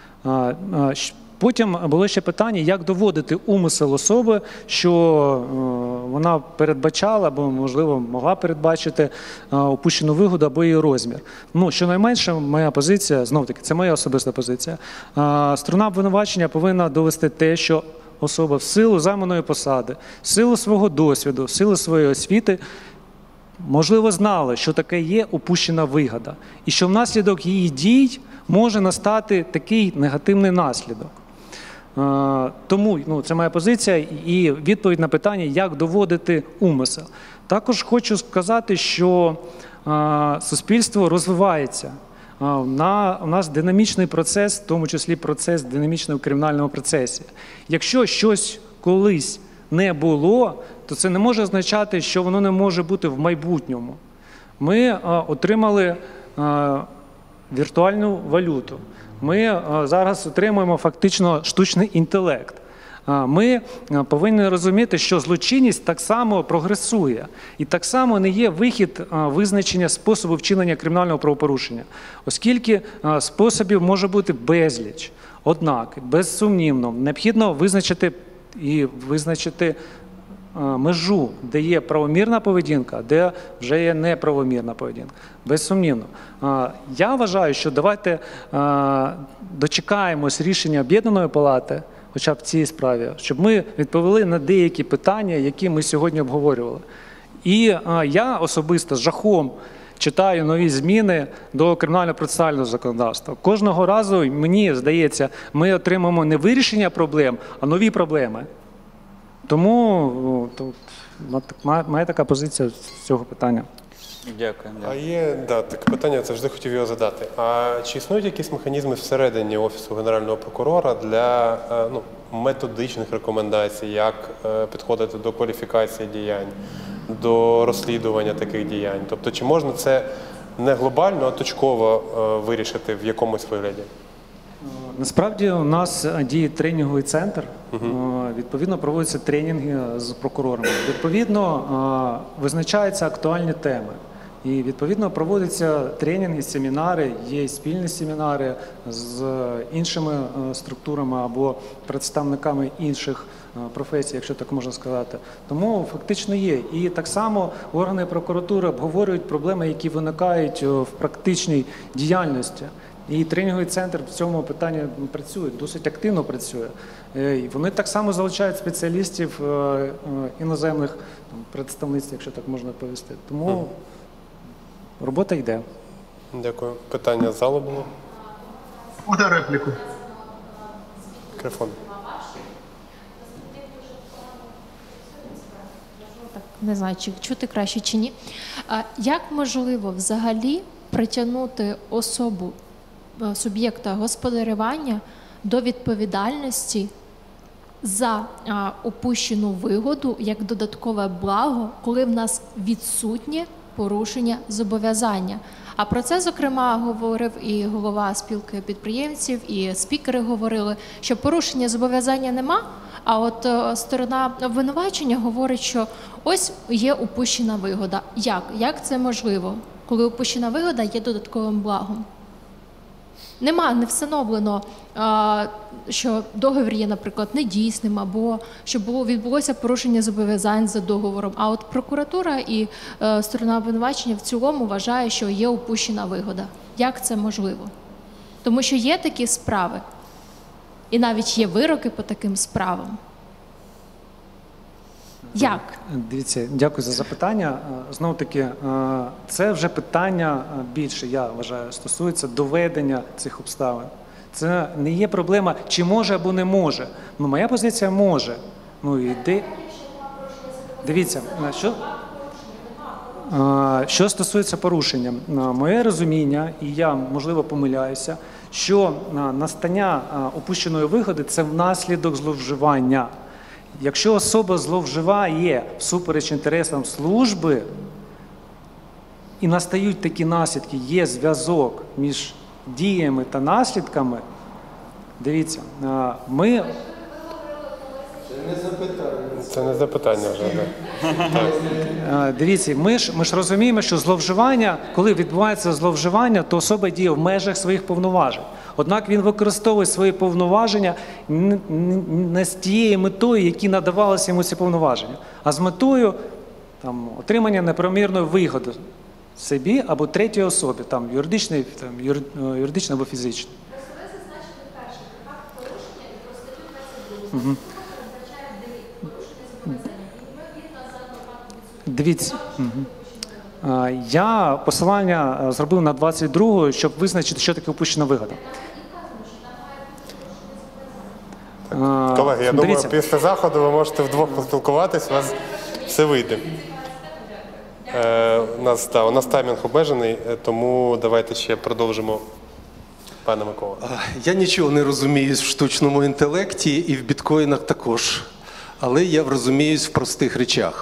Потім було ще питання, як доводити умисел особи, що вона передбачала або, можливо, могла передбачити упущену вигоду або її розмір. Ну, щонайменше, моя позиція, знов-таки, це моя особиста позиція, сторона обвинувачення повинна довести те, що особа в силу займаної посади, в силу свого досвіду, в силу своєї освіти, можливо, знала, що таке є упущена вигода, і що внаслідок її дій може настати такий негативний наслідок. Тому ну, це моя позиція і відповідь на питання, як доводити умисел. Також хочу сказати, що суспільство розвивається. У нас динамічний процес, в тому числі процес динамічний у кримінальному процесі. Якщо щось колись не було, то це не може означати, що воно не може бути в майбутньому. Ми отримали віртуальну валюту. Ми зараз отримуємо фактично штучний інтелект. Ми повинні розуміти, що злочинність так само прогресує. І так само не є вихід визначення способу вчинення кримінального правопорушення. Оскільки способів може бути безліч. Однак, безсумнівно, необхідно визначити і визначити межу, де є правомірна поведінка, де вже є неправомірна поведінка. Безсумнівно. Я вважаю, що давайте дочекаємось рішення Об'єднаної палати, хоча б в цій справі, щоб ми відповіли на деякі питання, які ми сьогодні обговорювали. І я особисто з жахом читаю нові зміни до кримінально-процесуального законодавства. Кожного разу, мені здається, ми отримаємо не вирішення проблем, а нові проблеми. Тому має така позиція з цього питання. Дякую. А є да, таке питання, завжди хотів його задати. А чи існують якісь механізми всередині Офісу Генерального прокурора для ну, методичних рекомендацій, як підходити до кваліфікації діянь, до розслідування таких діянь? Тобто, чи можна це не глобально, а точково вирішити в якомусь вигляді? Насправді у нас діє тренінговий центр, відповідно проводяться тренінги з прокурорами, відповідно визначаються актуальні теми. І відповідно проводяться тренінги, семінари, є спільні семінари з іншими структурами або представниками інших професій, якщо так можна сказати. Тому фактично є. І так само органи прокуратури обговорюють проблеми, які виникають в практичній діяльності. І тренінговий центр в цьому питанні працює, досить активно працює. І вони так само залучають спеціалістів іноземних представництв, якщо так можна повісти. Тому робота йде. Дякую. Питання з залу було? Можна репліку? Мікрофон. Не знаю, чи чути краще чи ні. Як можливо взагалі притягнути особу, суб'єкта господарювання до відповідальності за а, упущену вигоду як додаткове благо, коли в нас відсутнє порушення зобов'язання? А про це, зокрема, говорив і голова спілки підприємців, і спікери говорили, що порушення зобов'язання нема, а от е, сторона обвинувачення говорить, що ось є упущена вигода. Як? Як це можливо, коли упущена вигода є додатковим благом? Нема, не встановлено, що договір є, наприклад, недійсним, або що було, відбулося порушення зобов'язань за договором. А от прокуратура і сторона обвинувачення в цілому вважає, що є упущена вигода. Як це можливо? Тому що є такі справи, і навіть є вироки по таким справам. Як? Дивіться, дякую за запитання. Знову таки, це вже питання більше, я вважаю, стосується доведення цих обставин. Це не є проблема, чи може або не може. Ну, моя позиція може. Ну, іде... Дивіться, що... Що стосується порушення, моє розуміння, і я, можливо, помиляюся, що настання упущеної вигоди – це внаслідок зловживання. Якщо особа зловживає всупереч інтересам служби і настають такі наслідки, є зв'язок між діями та наслідками, дивіться, ми... Це не запитання. Це не запитання вже, так. Дивіться, ми ж, ми ж розуміємо, що зловживання, коли відбувається зловживання, то особа діє в межах своїх повноважень. Однак він використовує свої повноваження не з тією метою, які надавалися йому ці повноваження, а з метою там, отримання неправомірної вигоди собі або третій особі, там, юридичної, там, юридичної або фізичної. Угу. Дивіться, я посилання зробив на двадцять другу, щоб визначити, що таке упущена вигода. Колеги, я Дивіться. думаю, після заходу ви можете вдвох поспілкуватись, у вас все вийде. Е, у, нас, та, у нас таймінг обмежений, тому давайте ще продовжимо. Пане Микола. Я нічого не розуміюсь в штучному інтелекті і в біткоїнах також, але я розуміюсь в простих речах.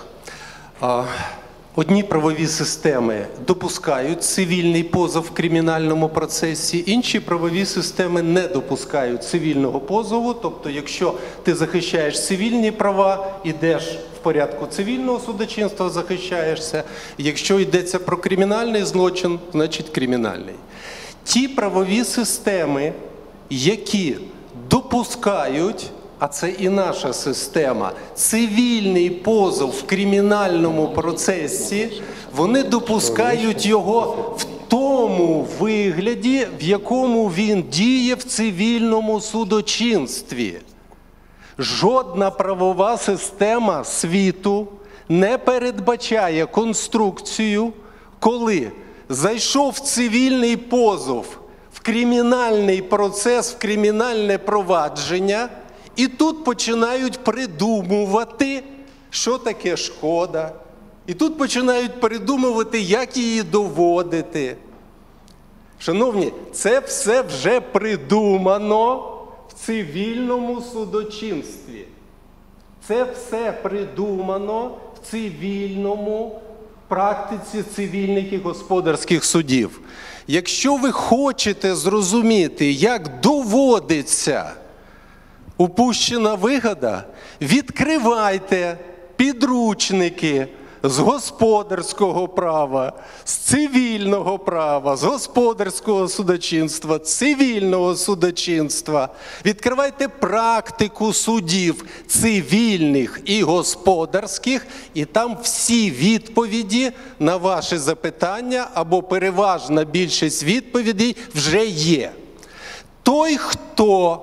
Одні правові системи допускають цивільний позов в кримінальному процесі, інші правові системи не допускають цивільного позову. Тобто, якщо ти захищаєш цивільні права, ідеш в порядку цивільного судочинства, захищаєшся. Якщо йдеться про кримінальний злочин, значить кримінальний. Ті правові системи, які допускають, а це і наша система, цивільний позов в кримінальному процесі, вони допускають його в тому вигляді, в якому він діє в цивільному судочинстві. Жодна правова система світу не передбачає конструкцію, коли зайшов цивільний позов в кримінальний процес, в кримінальне провадження, і тут починають придумувати, що таке шкода. І тут починають придумувати, як її доводити. Шановні, це все вже придумано в цивільному судочинстві. Це все придумано в цивільному практиці цивільних і господарських судів. Якщо ви хочете зрозуміти, як доводиться упущена вигода, відкривайте підручники з господарського права, з цивільного права, з господарського судочинства, цивільного судочинства. Відкривайте практику судів цивільних і господарських, і там всі відповіді на ваші запитання або переважна більшість відповідей вже є. Той, хто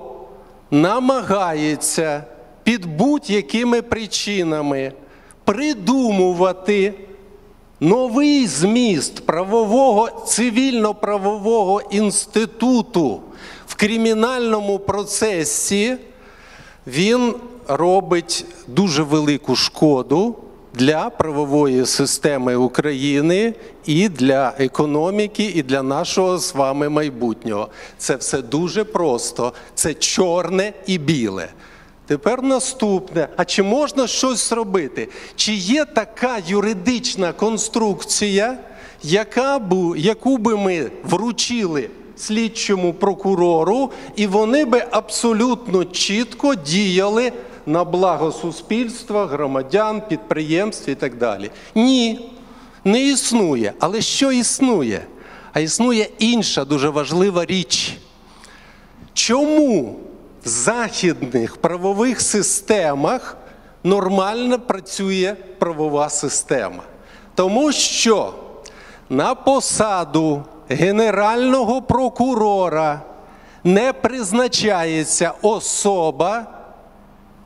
намагається під будь-якими причинами придумувати новий зміст правового, цивільно-правового інституту в кримінальному процесі, він робить дуже велику шкоду для правової системи України і для економіки, і для нашого з вами майбутнього. Це все дуже просто. Це чорне і біле. Тепер наступне. А чи можна щось зробити? Чи є така юридична конструкція, яка б, яку би ми вручили слідчому прокурору, і вони би абсолютно чітко діяли на благо суспільства, громадян, підприємств і так далі? Ні, не існує. Але що існує? А існує інша дуже важлива річ. Чому в західних правових системах нормально працює правова система? Тому що на посаду Генерального прокурора не призначається особа,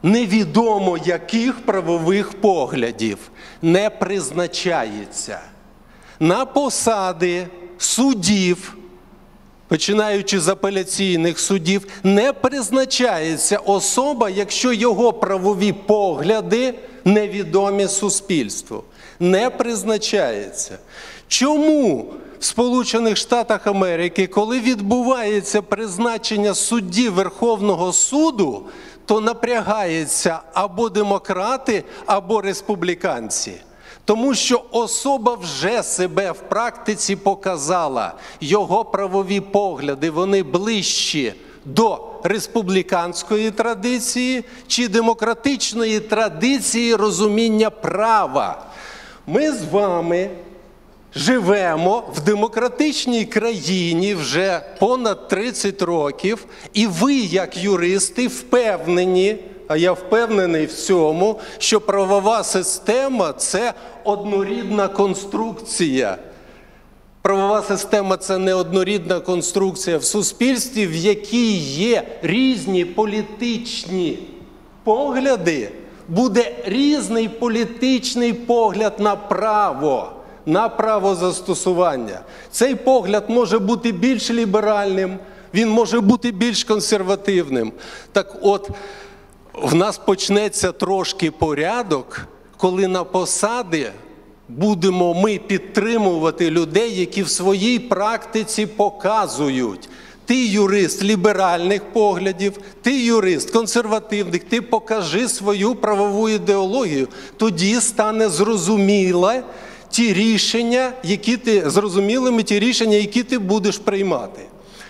невідомо яких правових поглядів не призначається. На посади суддів, починаючи з апеляційних судів, не призначається особа, якщо його правові погляди невідомі суспільству. Не призначається. Чому в Сполучених Штатах Америки, коли відбувається призначення судді Верховного суду, то напрягаються або демократи, або республіканці? Тому що особа вже себе в практиці показала. Його правові погляди, вони ближчі до республіканської традиції чи демократичної традиції розуміння права. Ми з вами живемо в демократичній країні вже понад тридцять років, і ви, як юристи, впевнені, а я впевнений в цьому, що правова система – це однорідна конструкція. Правова система – це не однорідна конструкція в суспільстві, в якій є різні політичні погляди, буде різний політичний погляд на право, на правозастосування. Цей погляд може бути більш ліберальним, він може бути більш консервативним. Так от, в нас почнеться трошки порядок, коли на посади будемо ми підтримувати людей, які в своїй практиці показують. Ти юрист ліберальних поглядів, ти юрист консервативних, ти покажи свою правову ідеологію. Тоді стане зрозуміле ті рішення, які ти, зрозумілими ті рішення, які ти будеш приймати.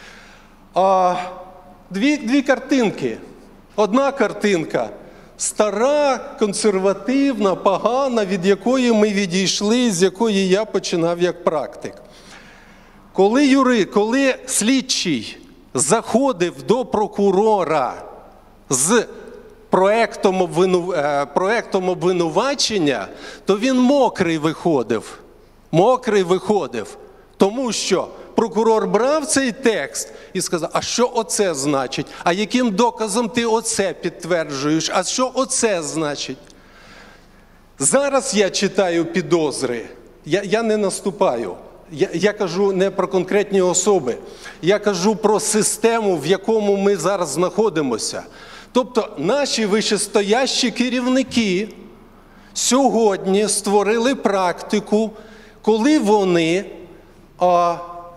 А, дві, дві картинки. Одна картинка стара, консервативна, погана, від якої ми відійшли, з якої я починав як практик. Коли юри, коли слідчий заходив до прокурора з проектом, обвину, проектом обвинувачення, то він мокрий виходив. Мокрий виходив. Тому що прокурор брав цей текст і сказав, а що оце значить? А яким доказом ти оце підтверджуєш? А що оце значить? Зараз я читаю підозри. Я, я не наступаю. Я, я кажу не про конкретні особи. Я кажу про систему, в якому ми зараз знаходимося. Тобто наші вищестоящі керівники сьогодні створили практику, коли вони а,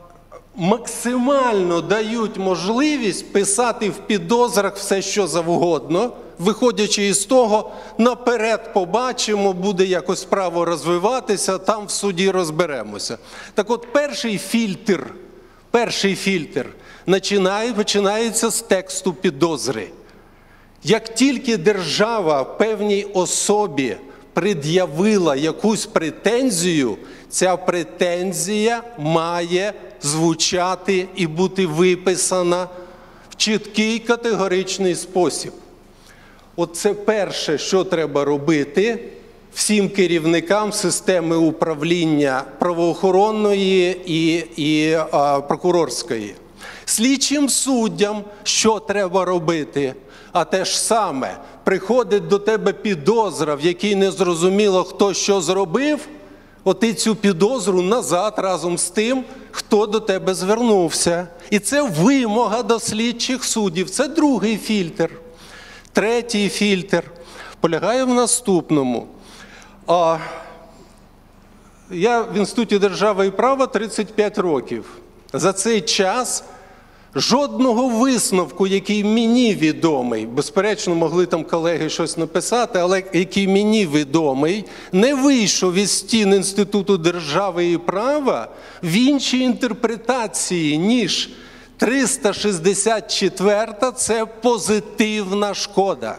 максимально дають можливість писати в підозрах все, що завгодно, виходячи із того, наперед побачимо, буде якось справа розвиватися, там в суді розберемося. Так от перший фільтр, перший фільтр починає, починається з тексту підозри. Як тільки держава певній особі пред'явила якусь претензію, ця претензія має звучати і бути виписана в чіткий категоричний спосіб. От це перше, що треба робити всім керівникам системи управління правоохоронної і, і а, прокурорської. Слідчим суддям що треба робити? А те ж саме, приходить до тебе підозра, в якій не зрозуміло, хто що зробив, от ти цю підозру назад разом з тим, хто до тебе звернувся. І це вимога до слідчих суддів. Це другий фільтр. Третій фільтр полягає в наступному. А, я в Інституті держави і права тридцять п'ять років. За цей час жодного висновку, який мені відомий, безперечно, могли там колеги щось написати, але який мені відомий, не вийшов із стін Інституту держави і права в іншій інтерпретації, ніж триста шістдесят четверта – це позитивна шкода.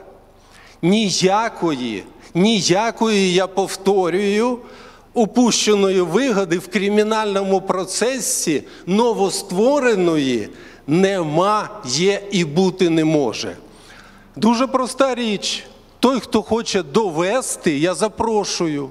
Ніякої, ніякої, я повторюю, упущеної вигоди в кримінальному процесі новоствореної нема, є і бути не може. Дуже проста річ. Той, хто хоче довести, я запрошую.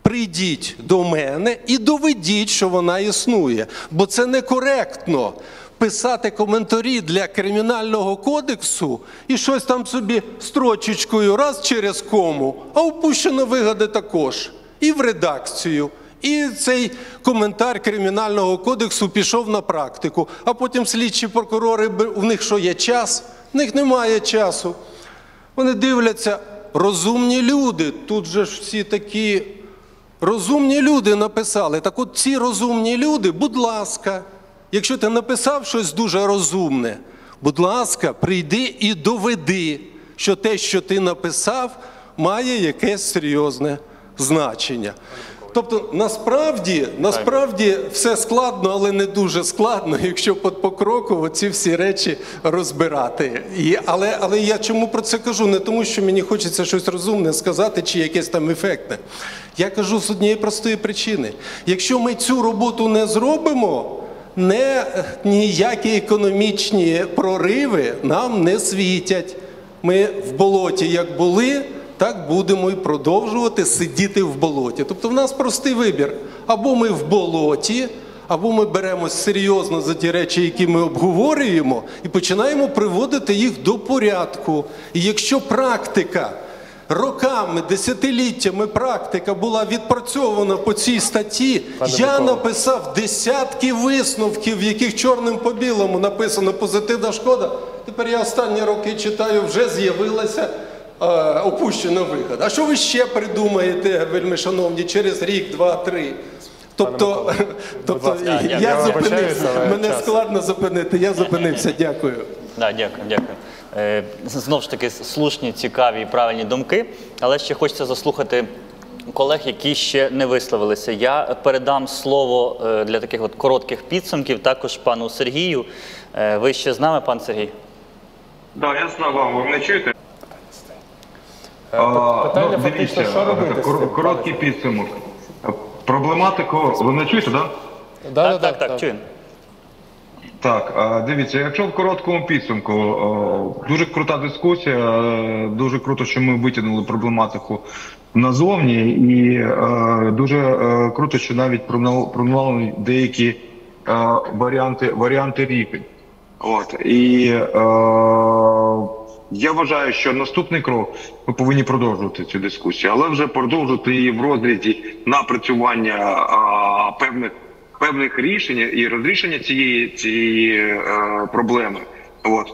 Прийдіть до мене і доведіть, що вона існує. Бо це некоректно писати коментарі для Кримінального кодексу і щось там собі строчечкою раз через кому, а упущена вигода також. І в редакцію. І цей коментар Кримінального кодексу пішов на практику. А потім слідчі прокурори, у них що, є час? У них немає часу. Вони дивляться, розумні люди, тут же ж всі такі розумні люди написали. Так от ці розумні люди, будь ласка, якщо ти написав щось дуже розумне, будь ласка, прийди і доведи, що те, що ти написав, має якесь серйозне значення. Тобто, насправді, насправді все складно, але не дуже складно, якщо покроково ці всі речі розбирати. І, але, але я чому про це кажу? Не тому, що мені хочеться щось розумне сказати, чи якесь там ефектне. Я кажу з однієї простої причини. Якщо ми цю роботу не зробимо, не, ніякі економічні прориви нам не світять. Ми в болоті як були, так будемо і продовжувати сидіти в болоті. Тобто в нас простий вибір. Або ми в болоті, або ми беремось серйозно за ті речі, які ми обговорюємо, і починаємо приводити їх до порядку. І якщо практика, роками, десятиліттями практика була відпрацьована по цій статті, Пане я Микола. написав десятки висновків, в яких чорним по білому написано позитивна шкода. Тепер я останні роки читаю, вже з'явилася опущена вигода. А що ви ще придумаєте, вельми шановні, через рік, два, три? Тобто, тобто я, я, я зупинився. Мене час. складно зупинити. Я зупинився. Дякую. Да, дякую, дякую. Е, знову ж таки, слушні, цікаві і правильні думки, але ще хочеться заслухати колег, які ще не висловилися. Я передам слово для таких от коротких підсумків також пану Сергію. Е, ви ще з нами, пан Сергій? Так, да, я з вами. Ви мене чуєте? Питання ну, фактично, що робити? Кор короткий підсумок. Проблематику, ви мене чуєте, так? Да? Так, так, так, так, чуємо. Так, дивіться, якщо в короткому підсумку, дуже крута дискусія, дуже круто, що ми витягнули проблематику назовні, і дуже круто, що навіть пронумали деякі варіанти, варіанти рішень. От, і я вважаю, що наступний крок, ми повинні продовжувати цю дискусію, але вже продовжувати її в розрізі напрацювання а, певних, певних рішень і розрішення цієї, цієї а, проблеми. От.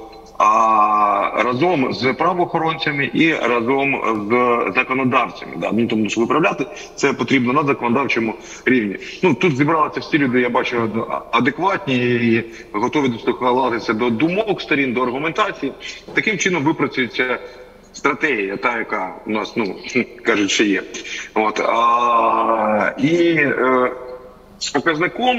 А разом з правоохоронцями і разом з законодавцями. Да? Ну, тому що виправляти це потрібно на законодавчому рівні. Ну, тут зібралися всі люди, я бачу, адекватні і готові дослухатися до думок сторін, до аргументації. Таким чином випрацюється стратегія, та, яка у нас, ну, кажуть, що є. От. А, і е, з показником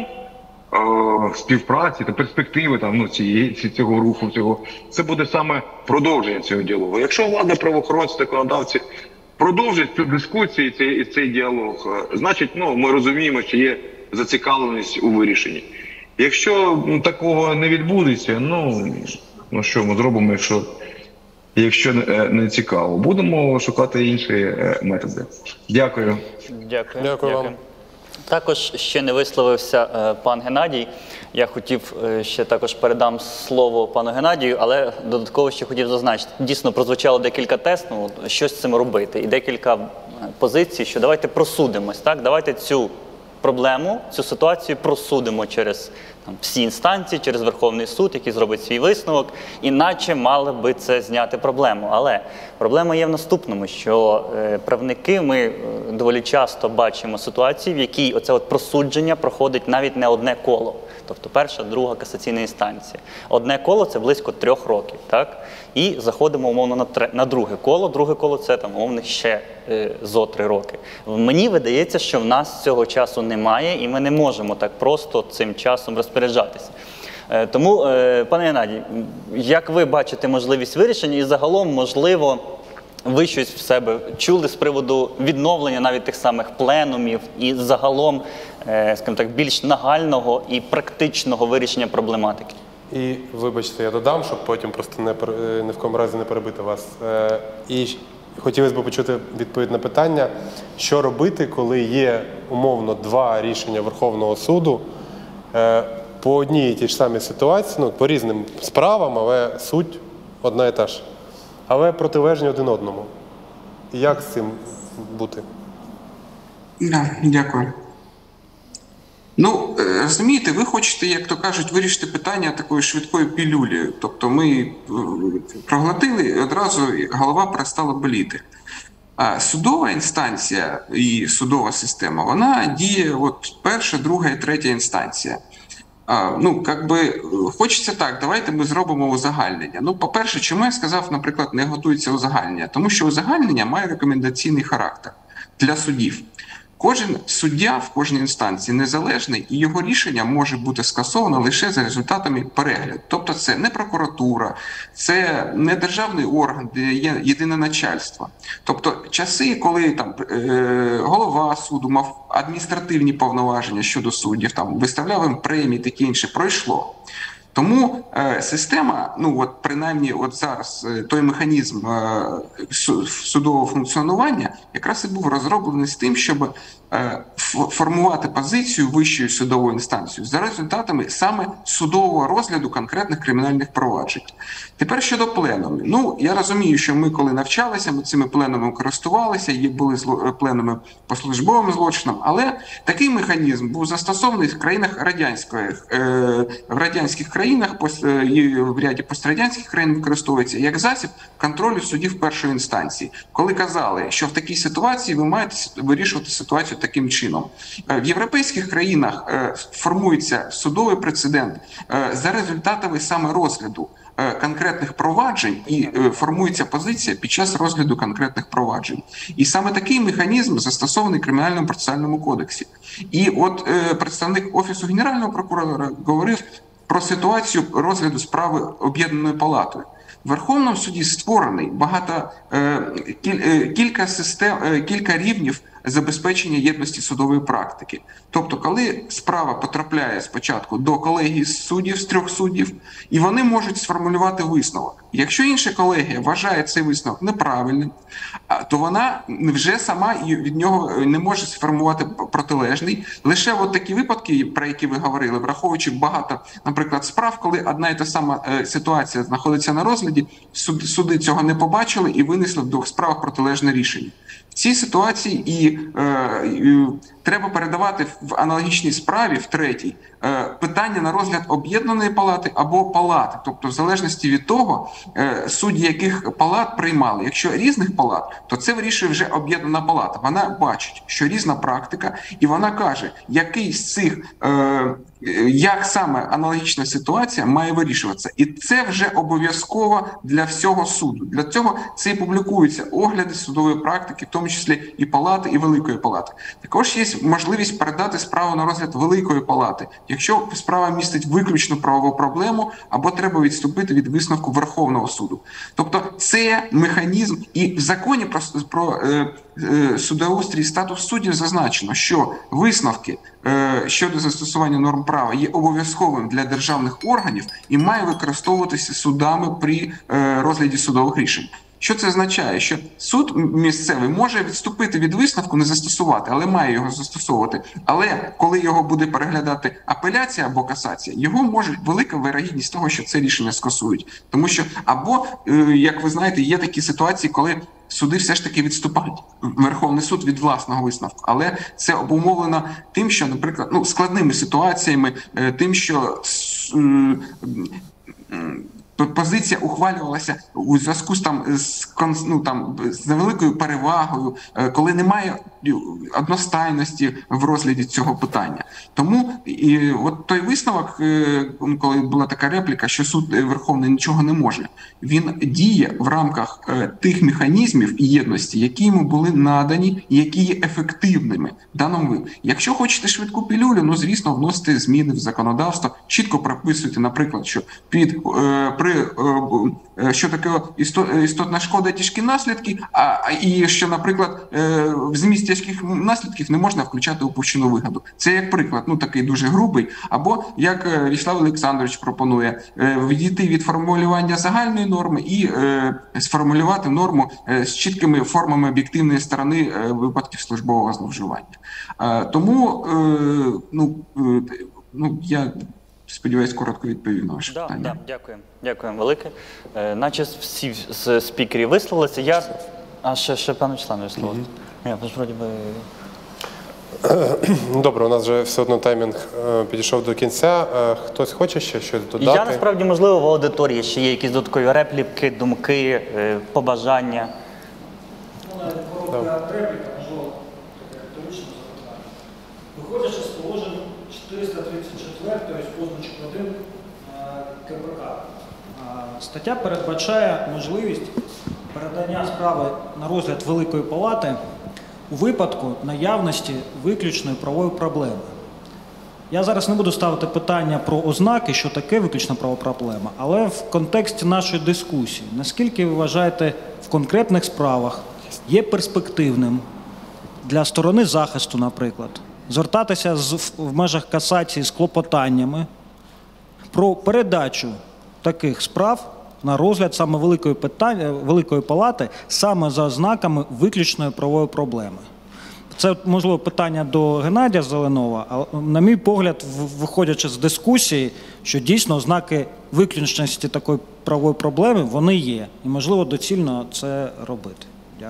співпраці та перспективи там, ну, цієї, цього руху, цього, це буде саме продовження цього діалогу. Якщо влада, правоохоронці, законодавці продовжать цю дискусію і цей, цей діалог, значить, ну, ми розуміємо, що є зацікавленість у вирішенні. Якщо ну, такого не відбудеться, ну, ну що ми зробимо, якщо, якщо не, не цікаво? Будемо шукати інші методи. Дякую. Дякую. Дякую вам. Також ще не висловився е, пан Геннадій. Я хотів е, ще також передам слово пану Геннадію, але додатково ще хотів зазначити. Дійсно, прозвучало декілька тез, ну, що з цим робити, і декілька позицій, що давайте просудимось, так? Давайте цю проблему, цю ситуацію просудимо через там, всі інстанції, через Верховний суд, який зробить свій висновок, іначе мали би це зняти проблему. Але проблема є в наступному, що е, правники, ми е, доволі часто бачимо ситуації, в якій оце от просудження проходить навіть не одне коло. Тобто перша, друга касаційна інстанція. Одне коло – це близько трьох років, так? І заходимо, умовно, на, тре, на друге коло. Друге коло – це, там, умовно, ще е, зо три роки. Мені видається, що в нас цього часу немає, і ми не можемо так просто цим часом розпоряджатися. Е, тому, е, пане Геннадій, як ви бачите можливість вирішення і загалом, можливо, ви щось в себе чули з приводу відновлення навіть тих самих пленумів і загалом, скажімо так, більш нагального і практичного вирішення проблематики? І, вибачте, я додам, щоб потім просто не, не в кому разі не перебити вас. І хотілося б почути відповідь на питання, що робити, коли є умовно два рішення Верховного суду, по одній і тій ж самій ситуації, ну, по різним справам, але суть одна і та ж. Але протилежні один одному. І як з цим бути? Да, дякую. Ну, розумієте, ви хочете, як то кажуть, вирішити питання такою швидкою пілюлею. Тобто ми проглотили, і одразу голова перестала боліти. А судова інстанція і судова система, вона діє от перша, друга і третя інстанція. А, ну, як би, хочеться так, давайте ми зробимо узагальнення. Ну, по-перше, чому я сказав, наприклад, не готується узагальнення? Тому що узагальнення має рекомендаційний характер для судів. Кожен суддя в кожній інстанції незалежний, і його рішення може бути скасовано лише за результатами перегляду. Тобто це не прокуратура, це не державний орган, де є єдине начальство. Тобто часи, коли там е, голова суду мав адміністративні повноваження щодо суддів, там виставляв їм премії, таке інше, пройшло. Тому е, система, ну от принаймні от зараз е, той механізм е, судового функціонування якраз і був розроблений з тим, щоб е, формувати позицію вищої судової інстанції за результатами саме судового розгляду конкретних кримінальних проваджень. Тепер щодо пленумів. Ну, я розумію, що ми коли навчалися, ми цими пленумами користувалися, є були пленуми по службовим злочинам, але такий механізм був застосований в країнах радянської, е, в радянських країнах, і в ряді пострадянських країн використовується як засіб контролю судів першої інстанції. Коли казали, що в такій ситуації ви маєте вирішувати ситуацію таким чином. В європейських країнах формується судовий прецедент за результатами саме розгляду конкретних проваджень і формується позиція під час розгляду конкретних проваджень. І саме такий механізм застосований в Кримінальному процесуальному кодексі. І от представник Офісу Генерального прокурора говорив про ситуацію розгляду справи Об'єднаною палатою. В Верховному суді створений багато, е, кілька, систем, е, кілька рівнів забезпечення єдності судової практики. Тобто, коли справа потрапляє спочатку до колегії суддів з трьох суддів, і вони можуть сформулювати висновок. Якщо інша колегія вважає цей висновок неправильним, то вона вже сама від нього не може сформувати протилежний. Лише от такі випадки, про які ви говорили, враховуючи багато, наприклад, справ, коли одна і та сама ситуація знаходиться на розгляді, суди цього не побачили і винесли в двох справах протилежне рішення. В цій ситуації і, е, і треба передавати в аналогічній справі, в третій, е, питання на розгляд об'єднаної палати або палати. Тобто в залежності від того, е, судді яких палат приймали. Якщо різних палат, то це вирішує вже об'єднана палата. Вона бачить, що різна практика, і вона каже, який з цих, е, як саме аналогічна ситуація має вирішуватися. І це вже обов'язково для всього суду. Для цього це і публікуються огляди судової практики, в тому числі і палати, і Великої палати. Також є можливість передати справу на розгляд Великої палати, якщо справа містить виключну правову проблему або треба відступити від висновку Верховного суду. Тобто це механізм, і в законі про, про е, е, судоустрій і статус суддів зазначено, що висновки е, щодо застосування норм права є обов'язковим для державних органів і має використовуватися судами при е, розгляді судових рішень. Що це означає? Що суд місцевий може відступити від висновку, не застосувати, але має його застосовувати. Але коли його буде переглядати апеляція або касація, його може велика вирогідність того, що це рішення скасують. Тому що, або, як ви знаєте, є такі ситуації, коли суди все ж таки відступають. Верховний суд від власного висновку. Але це обумовлено тим, що, наприклад, ну, складними ситуаціями, тим, що позиція ухвалювалася у зв'язку з там з ну там з невеликою перевагою, коли немає одностайності в розгляді цього питання. Тому і от той висновок, коли була така репліка, що суд Верховний нічого не може, він діє в рамках тих механізмів єдності, які йому були надані і які є ефективними в даному випадку. Якщо хочете швидку пілюлю, ну звісно, вносите зміни в законодавство, чітко прописуйте, наприклад, що під при що таке істотна шкода, тяжкі наслідки, а і що, наприклад, в зміст тяжких наслідків не можна включати упущену вигоду. Це як приклад, ну такий дуже грубий. Або, як Вячеслав Олександрович пропонує, відійти від формулювання загальної норми і сформулювати норму з чіткими формами об'єктивної сторони випадків службового зловживання. Тому, ну, ну я Сподіваюсь, коротко відповів на ваше Да, питання. да, дякую. Дякую велике. Е, наче всі з спікерів висловилися. Я... А ще, ще пан Вячеслав не слово. Я, вроді би... Добре, у нас вже все одно таймінг е, підійшов до кінця. Е, хтось хоче ще щось додати? Я, насправді, можливо, в аудиторії ще є якісь додаткові репліки, думки, е, побажання. Коротка репліка, можливо, таке риторичне запитання. Виходячи з положень чотириста тридцять четвертої з позначкою один КПК, стаття передбачає можливість передання справи на розгляд Великої Палати у випадку наявності виключної правової проблеми. Я зараз не буду ставити питання про ознаки, що таке виключна правова проблема, але в контексті нашої дискусії, наскільки ви вважаєте, в конкретних справах є перспективним для сторони захисту, наприклад, звертатися з, в межах касації з клопотаннями про передачу таких справ на розгляд саме Великої, питання, Великої Палати саме за ознаками виключної правової проблеми. Це, можливо, питання до Геннадія Зеленова, але, на мій погляд, виходячи з дискусії, що дійсно ознаки виключності такої правової проблеми, вони є. І, можливо, доцільно це робити. Дякую.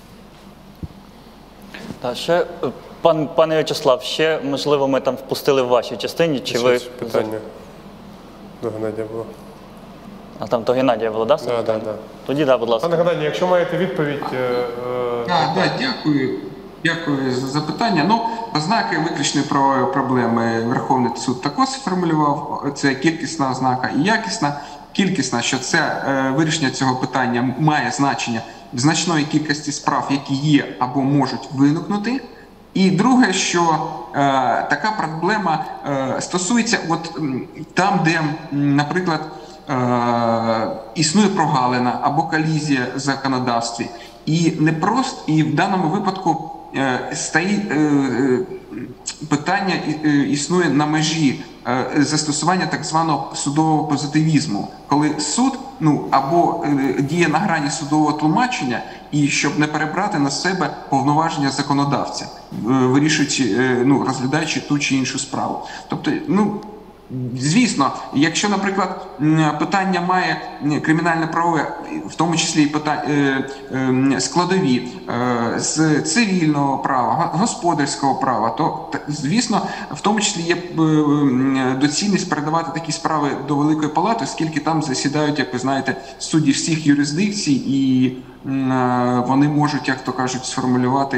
Та ще, пан, пане Вячеслав, ще, можливо, ми там впустили в вашій частині, чи ви... Питання до Геннадія було. А там то Геннадія було, так? Да, да, да. Тоді, да, будь ласка. Пане Геннадій, якщо маєте відповідь... Е, е... Да, да, дякую. Дякую за запитання. Ну, ознаки виключної правової проблеми Верховний суд також сформулював. Це кількісна ознака і якісна. Кількісна, що це е, вирішення цього питання має значення в значної кількості справ, які є або можуть виникнути. І друге, що е, така проблема е, стосується от, там, де, наприклад, е, існує прогалина або колізія в законодавстві. І не просто, і в даному випадку е, стоїть е, питання е, існує на межі е, застосування так званого судового позитивізму, коли суд ну, або е, діє на грані судового тлумачення, і щоб не перебрати на себе повноваження законодавця, е, вирішуючи, е, ну, розглядаючи ту чи іншу справу. Тобто, ну, звісно, якщо, наприклад, питання має кримінальне правове, в тому числі і питання, складові з цивільного права, господарського права, то, звісно, в тому числі є доцільність передавати такі справи до Великої Палати, оскільки там засідають, як ви знаєте, судді всіх юрисдикцій, і вони можуть, як то кажуть, сформулювати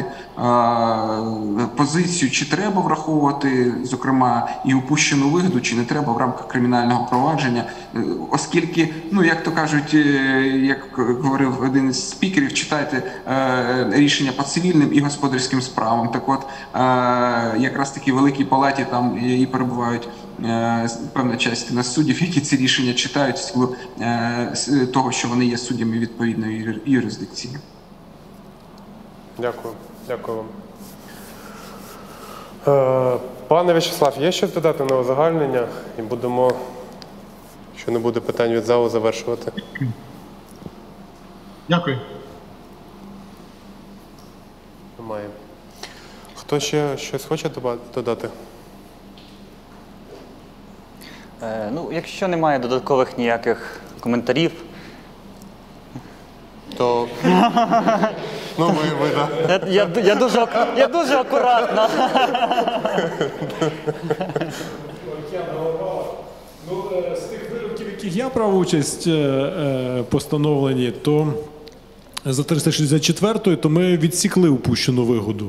позицію, чи треба враховувати, зокрема, і упущену вигоду, чи не треба в рамках кримінального провадження, оскільки, ну, як то кажуть, як говорив один із спікерів, читайте рішення по цивільним і господарським справам. Так от, якраз таки в Великій Палаті там і перебувають певна частина суддів, які ці рішення читають в силу того, що вони є суддями відповідної юрисдикції. Дякую. Дякую вам. Пане Вячеслав, є щось додати на узагальнення? І будемо, якщо не буде питань від залу, завершувати. Дякую. Немає. Хто ще щось хоче додати? Е, ну, якщо немає додаткових ніяких коментарів, то... Ну, ви, ви, да. Я, я, я, дуже, ак- я дуже акуратно. Ну, з тих вироків, в яких я брав участь, постановлені, то за триста шістдесят четвертою, то ми відсікли упущену вигоду.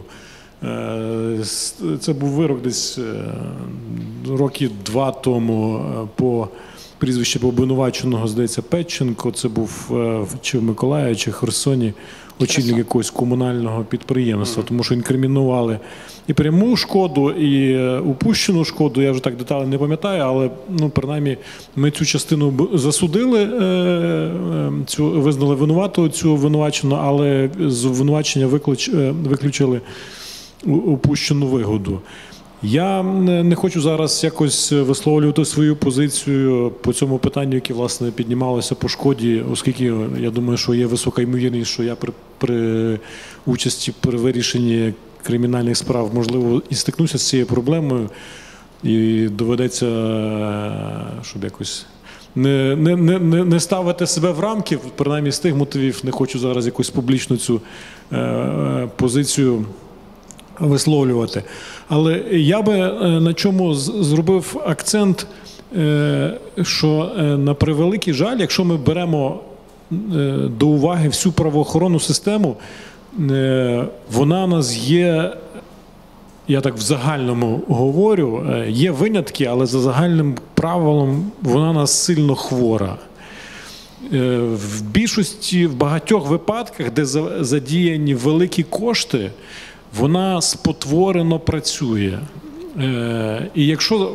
Це був вирок десь роки два тому по прізвищу обвинуваченого, здається, Петченко. Це був чи в Миколаєві, чи в Херсоні очільник якогось комунального підприємства, тому що інкримінували і пряму шкоду, і упущену шкоду. Я вже так детально не пам'ятаю, але, ну, принаймні, ми цю частину засудили, цю, визнали винуватою цю обвинувачену, але з обвинувачення виклич, виключили упущену вигоду. Я не хочу зараз якось висловлювати свою позицію по цьому питанню, яке, власне, піднімалося по шкоді, оскільки я думаю, що є висока ймовірність, що я при, при участі при вирішенні кримінальних справ, можливо, і стикнуся з цією проблемою. І доведеться, щоб якось не, не, не, не ставити себе в рамки, принаймні з тих мотивів, не хочу зараз якусь публічну цю е, позицію висловлювати. Але я би на чому зробив акцент, що на превеликий жаль, якщо ми беремо до уваги всю правоохоронну систему, вона у нас є, я так в загальному говорю, є винятки, але за загальним правилом вона у нас сильно хвора. В більшості, в багатьох випадках, де задіяні великі кошти, вона спотворено працює. І якщо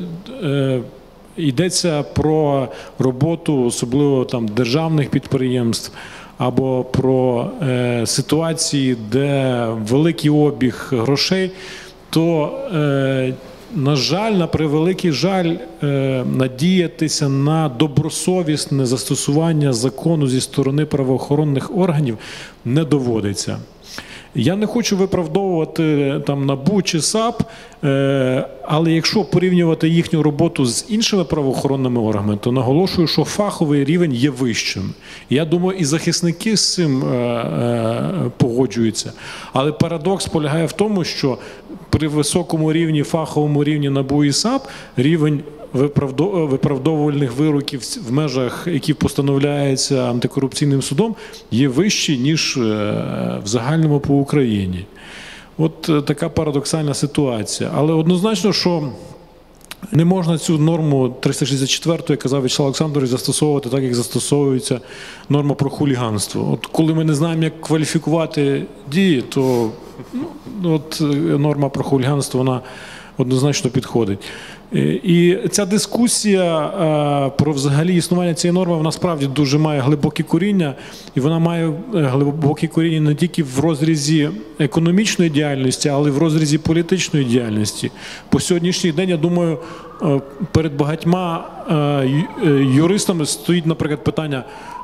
йдеться про роботу, особливо там державних підприємств, або про е, ситуації, де великий обіг грошей, то, е, на жаль, на превеликий жаль, е, надіятися на добросовісне застосування закону зі сторони правоохоронних органів не доводиться. Я не хочу виправдовувати там НАБУ чи САП, е, але якщо порівнювати їхню роботу з іншими правоохоронними органами, то наголошую, що фаховий рівень є вищим. Я думаю, і захисники з цим е, е, погоджуються. Але парадокс полягає в тому, що при високому рівні, фаховому рівні НАБУ і САП рівень виправдовувальних вироків в межах, які постановляються антикорупційним судом, є вищі, ніж в загальному по Україні. От така парадоксальна ситуація. Але однозначно, що не можна цю норму триста шістдесят четверту, як казав В'ячеслав Олександрович, застосовувати так, як застосовується норма про хуліганство. От коли ми не знаємо, як кваліфікувати дії, то ну, от норма про хуліганство, вона однозначно підходить. І ця дискусія про взагалі існування цієї норми, вона справді дуже має глибоке коріння, і вона має глибоке коріння не тільки в розрізі економічної діяльності, але й в розрізі політичної діяльності. По сьогоднішній день, я думаю, перед багатьма юристами стоїть, наприклад, питання,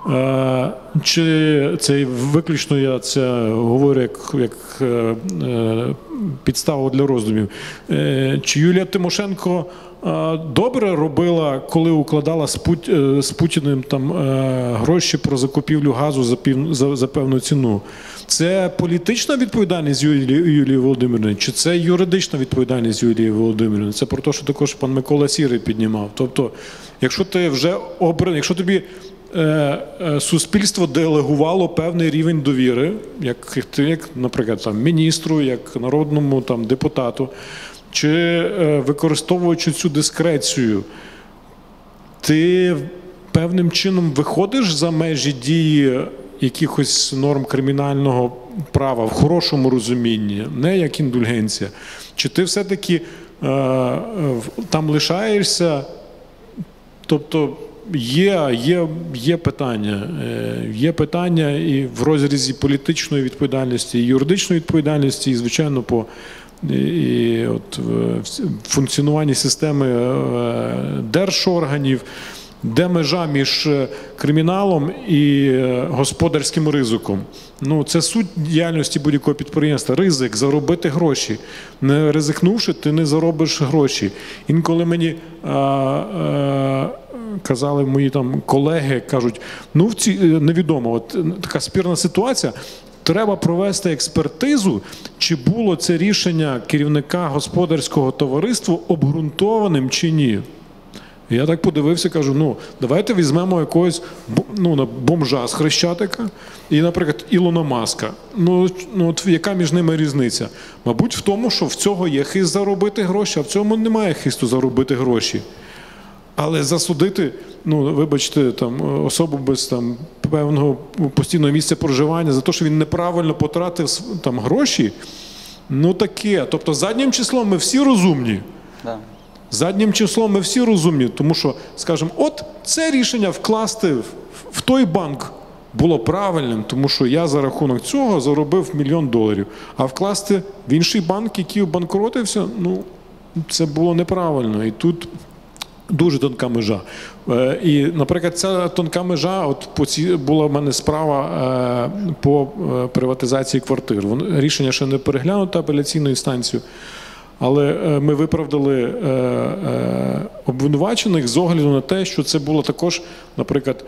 чи це виключно, я це говорю як, як підставу для роздумів, чи Юлія Тимошенко добре робила, коли укладала з, Пут... з Путіним там гроші про закупівлю газу за, пів... за... за певну ціну. Це політична відповідальність Юлії, Юлії Володимирівни, чи це юридична відповідальність Юлії Володимирівни? Це про те, що також пан Микола Сірий піднімав. Тобто, якщо ти вже обраний, якщо тобі суспільство делегувало певний рівень довіри, як, як наприклад, там, міністру, як народному там, депутату, чи використовуючи цю дискрецію, ти певним чином виходиш за межі дії якихось норм кримінального права в хорошому розумінні, не як індульгенція, чи ти все-таки е, там лишаєшся, тобто Є, є, є питання, є питання і в розрізі політичної відповідальності, і юридичної відповідальності, і, звичайно, по і от, функціонуванні системи держорганів, де межа між криміналом і господарським ризиком. Ну, це суть діяльності будь-якого підприємства. Ризик – заробити гроші. Не ризикнувши, ти не заробиш гроші. Інколи мені а, а, казали мої там колеги, кажуть, ну, в ці, невідомо, от така спірна ситуація, треба провести експертизу, чи було це рішення керівника господарського товариства обґрунтованим чи ні. Я так подивився, кажу, ну, давайте візьмемо якогось ну, бомжа з Хрещатика і, наприклад, Ілона Маска. Ну, ну, от яка між ними різниця? Мабуть, в тому, що в цього є хист заробити гроші, а в цьому немає хисту заробити гроші. Але засудити, ну, вибачте, там, особу без там, певного постійного місця проживання за те, що він неправильно потратив там, гроші, ну таке. Тобто заднім числом ми всі розумні. Да. Заднім числом ми всі розумні, тому що, скажімо, от це рішення вкласти в, в той банк було правильним, тому що я за рахунок цього заробив мільйон доларів. А вкласти в інший банк, який обанкротився, ну, це було неправильно. І тут дуже тонка межа. І, наприклад, ця тонка межа, от по ці, була в мене справа по приватизації квартир. Рішення ще не переглянуто апеляційною інстанцією. Але ми виправдали обвинувачених з огляду на те, що це була також, наприклад,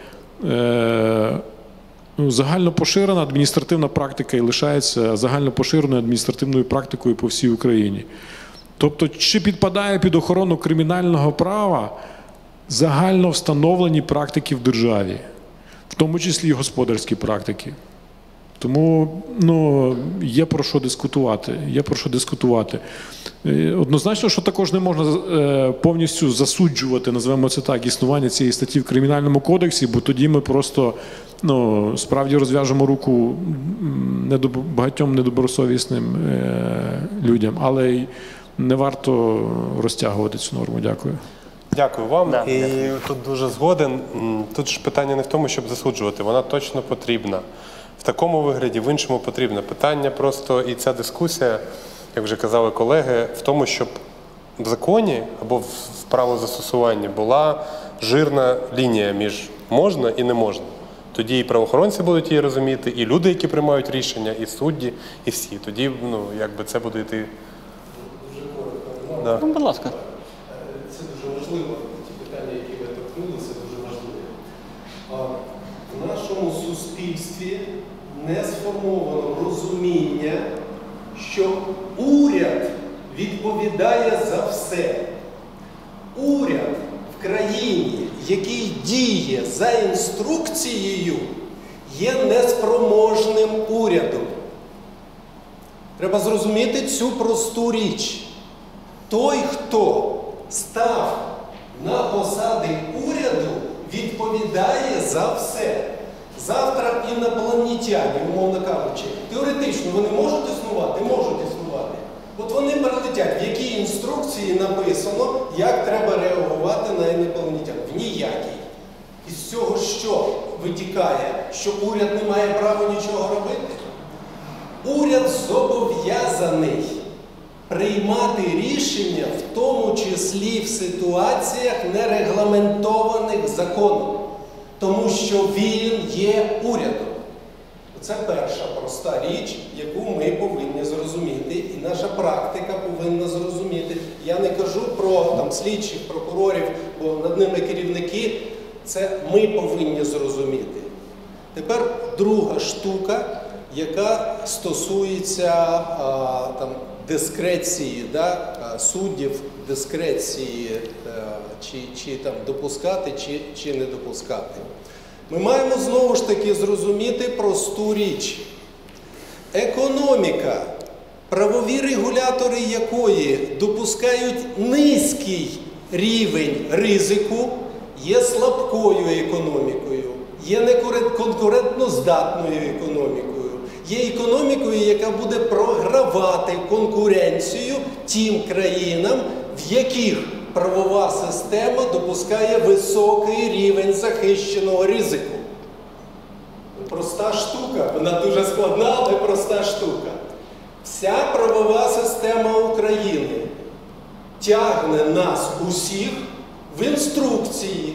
загально поширена адміністративна практика і лишається загально поширеною адміністративною практикою по всій Україні. Тобто, чи підпадає під охорону кримінального права загально встановлені практики в державі, в тому числі і господарські практики. Тому ну, є про що дискутувати. Є про що дискутувати. Однозначно, що також не можна е, повністю засуджувати, називаємо це так, існування цієї статті в Кримінальному кодексі, бо тоді ми просто ну, справді розв'яжемо руку недоб... багатьом недобросовісним е, людям. Але й не варто розтягувати цю норму. Дякую. Дякую вам. Да, і дякую. Тут дуже згоден. Тут ж питання не в тому, щоб засуджувати. Вона точно потрібна. В такому вигляді, в іншому потрібно. Питання просто, і ця дискусія, як вже казали колеги, в тому, щоб в законі або в правозастосуванні була жирна лінія між можна і не можна. Тоді і правоохоронці будуть її розуміти, і люди, які приймають рішення, і судді, і всі. Тоді, ну, якби це буде йти. Да. Ну, будь ласка. Це дуже важливо. Ті питання, які ви торкнулися, дуже важливі. В нашому суспільстві не сформовано розуміння, що уряд відповідає за все. Уряд в країні, який діє за інструкцією, є неспроможним урядом. Треба зрозуміти цю просту річ. Той, хто став на посади уряду, відповідає за все. Завтра інопланетяни, умовно кажучи, теоретично вони можуть існувати? Можуть існувати. От вони перелетять, в якій інструкції написано, як треба реагувати на інопланетян. В ніякій. Із цього що витікає? Що уряд не має права нічого робити? Уряд зобов'язаний приймати рішення, в тому числі в ситуаціях, не регламентованих законом. Тому що він є урядом. Це перша проста річ, яку ми повинні зрозуміти, і наша практика повинна зрозуміти. Я не кажу про там, слідчих, прокурорів, бо над ними керівники. Це ми повинні зрозуміти. Тепер друга штука, яка стосується а, там, дискреції, да, суддів, дискреції, чи, чи там, допускати, чи, чи не допускати. Ми маємо знову ж таки зрозуміти просту річ. Економіка, правові регулятори якої допускають низький рівень ризику, є слабкою економікою, є неконкурентноздатною економікою. Є економікою, яка буде програвати конкуренцію тим країнам, в яких правова система допускає високий рівень захищеного ризику. Проста штука, вона дуже складна, але проста штука. Вся правова система України тягне нас усіх в інструкції.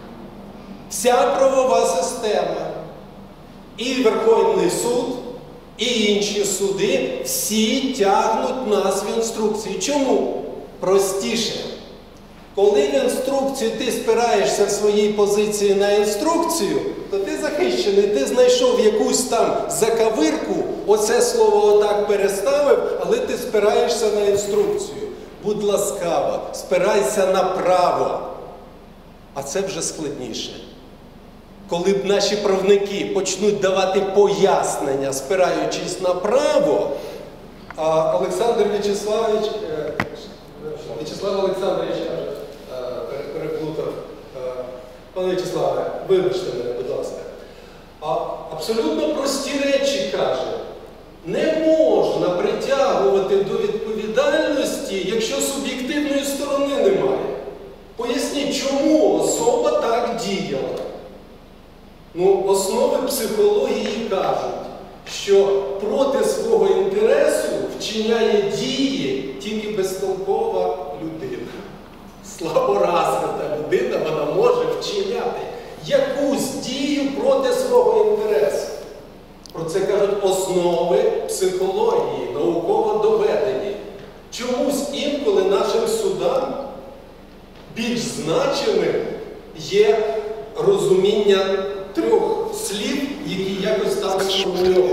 Вся правова система. І Верховний суд, і інші суди, всі тягнуть нас в інструкції. Чому? Простіше. Коли в інструкції ти спираєшся в своїй позиції на інструкцію, то ти захищений, ти знайшов якусь там закавирку, оце слово отак переставив, але ти спираєшся на інструкцію. Будь ласкава, спирайся на право. А це вже складніше. Коли б наші правники почнуть давати пояснення, спираючись на право, а Олександр В'ячеславович, В'ячеслав Олександрович, переплутав, пане В'ячеславе, вибачте мене, будь ласка, а абсолютно прості речі каже. Не можна притягувати до відповідальності, якщо суб'єктивної сторони немає. Поясніть, чому особа так діяла? Ну, основи психології кажуть, що проти свого інтересу вчиняє дії тільки безтолкова людина. Слаборазвита людина, вона може вчиняти якусь дію проти свого інтересу. Про це кажуть основи психології, науково доведені. Чомусь більш значимим є розуміння трьох слів, які якось там сформульовані.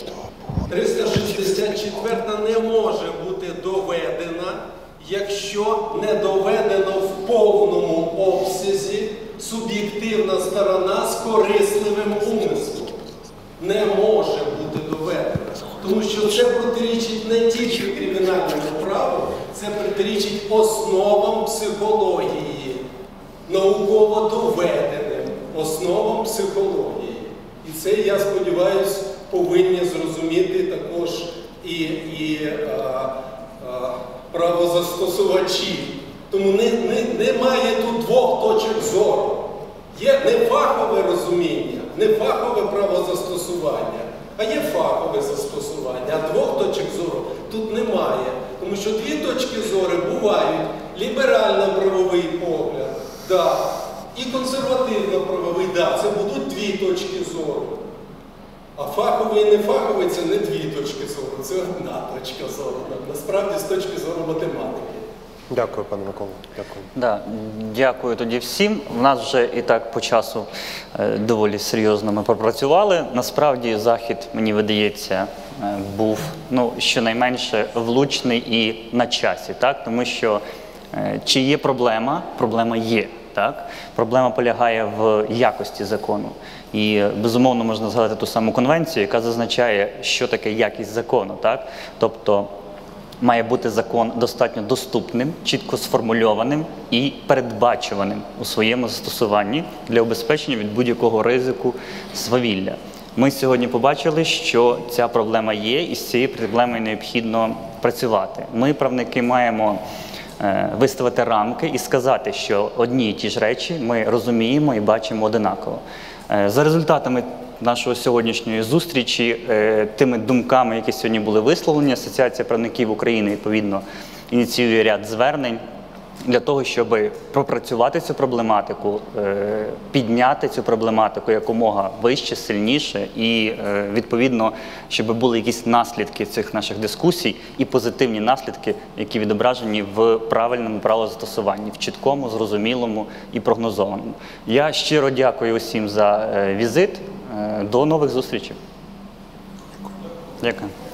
триста шістдесят четверта не може бути доведена, якщо не доведено в повному обсязі суб'єктивна сторона з корисливим умислом. Не може бути доведена. Тому що це протирічить не тільки кримінальному праву, це протирічить основам психології, науково доведеним основам психології. І це, я сподіваюся, повинні зрозуміти також і, і а, а, правозастосувачі. Тому не, не, немає тут двох точок зору. Є не фахове розуміння, не фахове правозастосування, а є фахове застосування, а двох точок зору тут немає. Тому що дві точки зору бувають: ліберально-правовий погляд, да, і консервативно-правовий, да, це будуть дві точки зору. А фаховий і нефаховий – це не дві точки зору, це одна точка зору. Насправді, з точки зору математики. Дякую, пане Миколо. Дякую. Да, дякую тоді всім. У нас вже і так по часу е, доволі серйозно ми пропрацювали. Насправді захід, мені видається, е, був ну, щонайменше влучний і на часі, так? Тому що е, чи є проблема? Проблема є. Так? Проблема полягає в якості закону. І, безумовно, можна згадати ту саму конвенцію, яка зазначає, що таке якість закону. Так? Тобто, має бути закон достатньо доступним, чітко сформульованим і передбачуваним у своєму застосуванні для убезпечення від будь-якого ризику свавілля. Ми сьогодні побачили, що ця проблема є, і з цією проблемою необхідно працювати. Ми, правники, маємо виставити рамки і сказати, що одні і ті ж речі ми розуміємо і бачимо одинаково. За результатами нашої сьогоднішньої зустрічі, тими думками, які сьогодні були висловлені, Асоціація правників України, відповідно, ініціює ряд звернень для того, щоб пропрацювати цю проблематику, підняти цю проблематику якомога вище, сильніше і, відповідно, щоб були якісь наслідки цих наших дискусій і позитивні наслідки, які відображені в правильному правозастосуванні, в чіткому, зрозумілому і прогнозованому. Я щиро дякую усім за візит. До нових зустрічей. Дякую.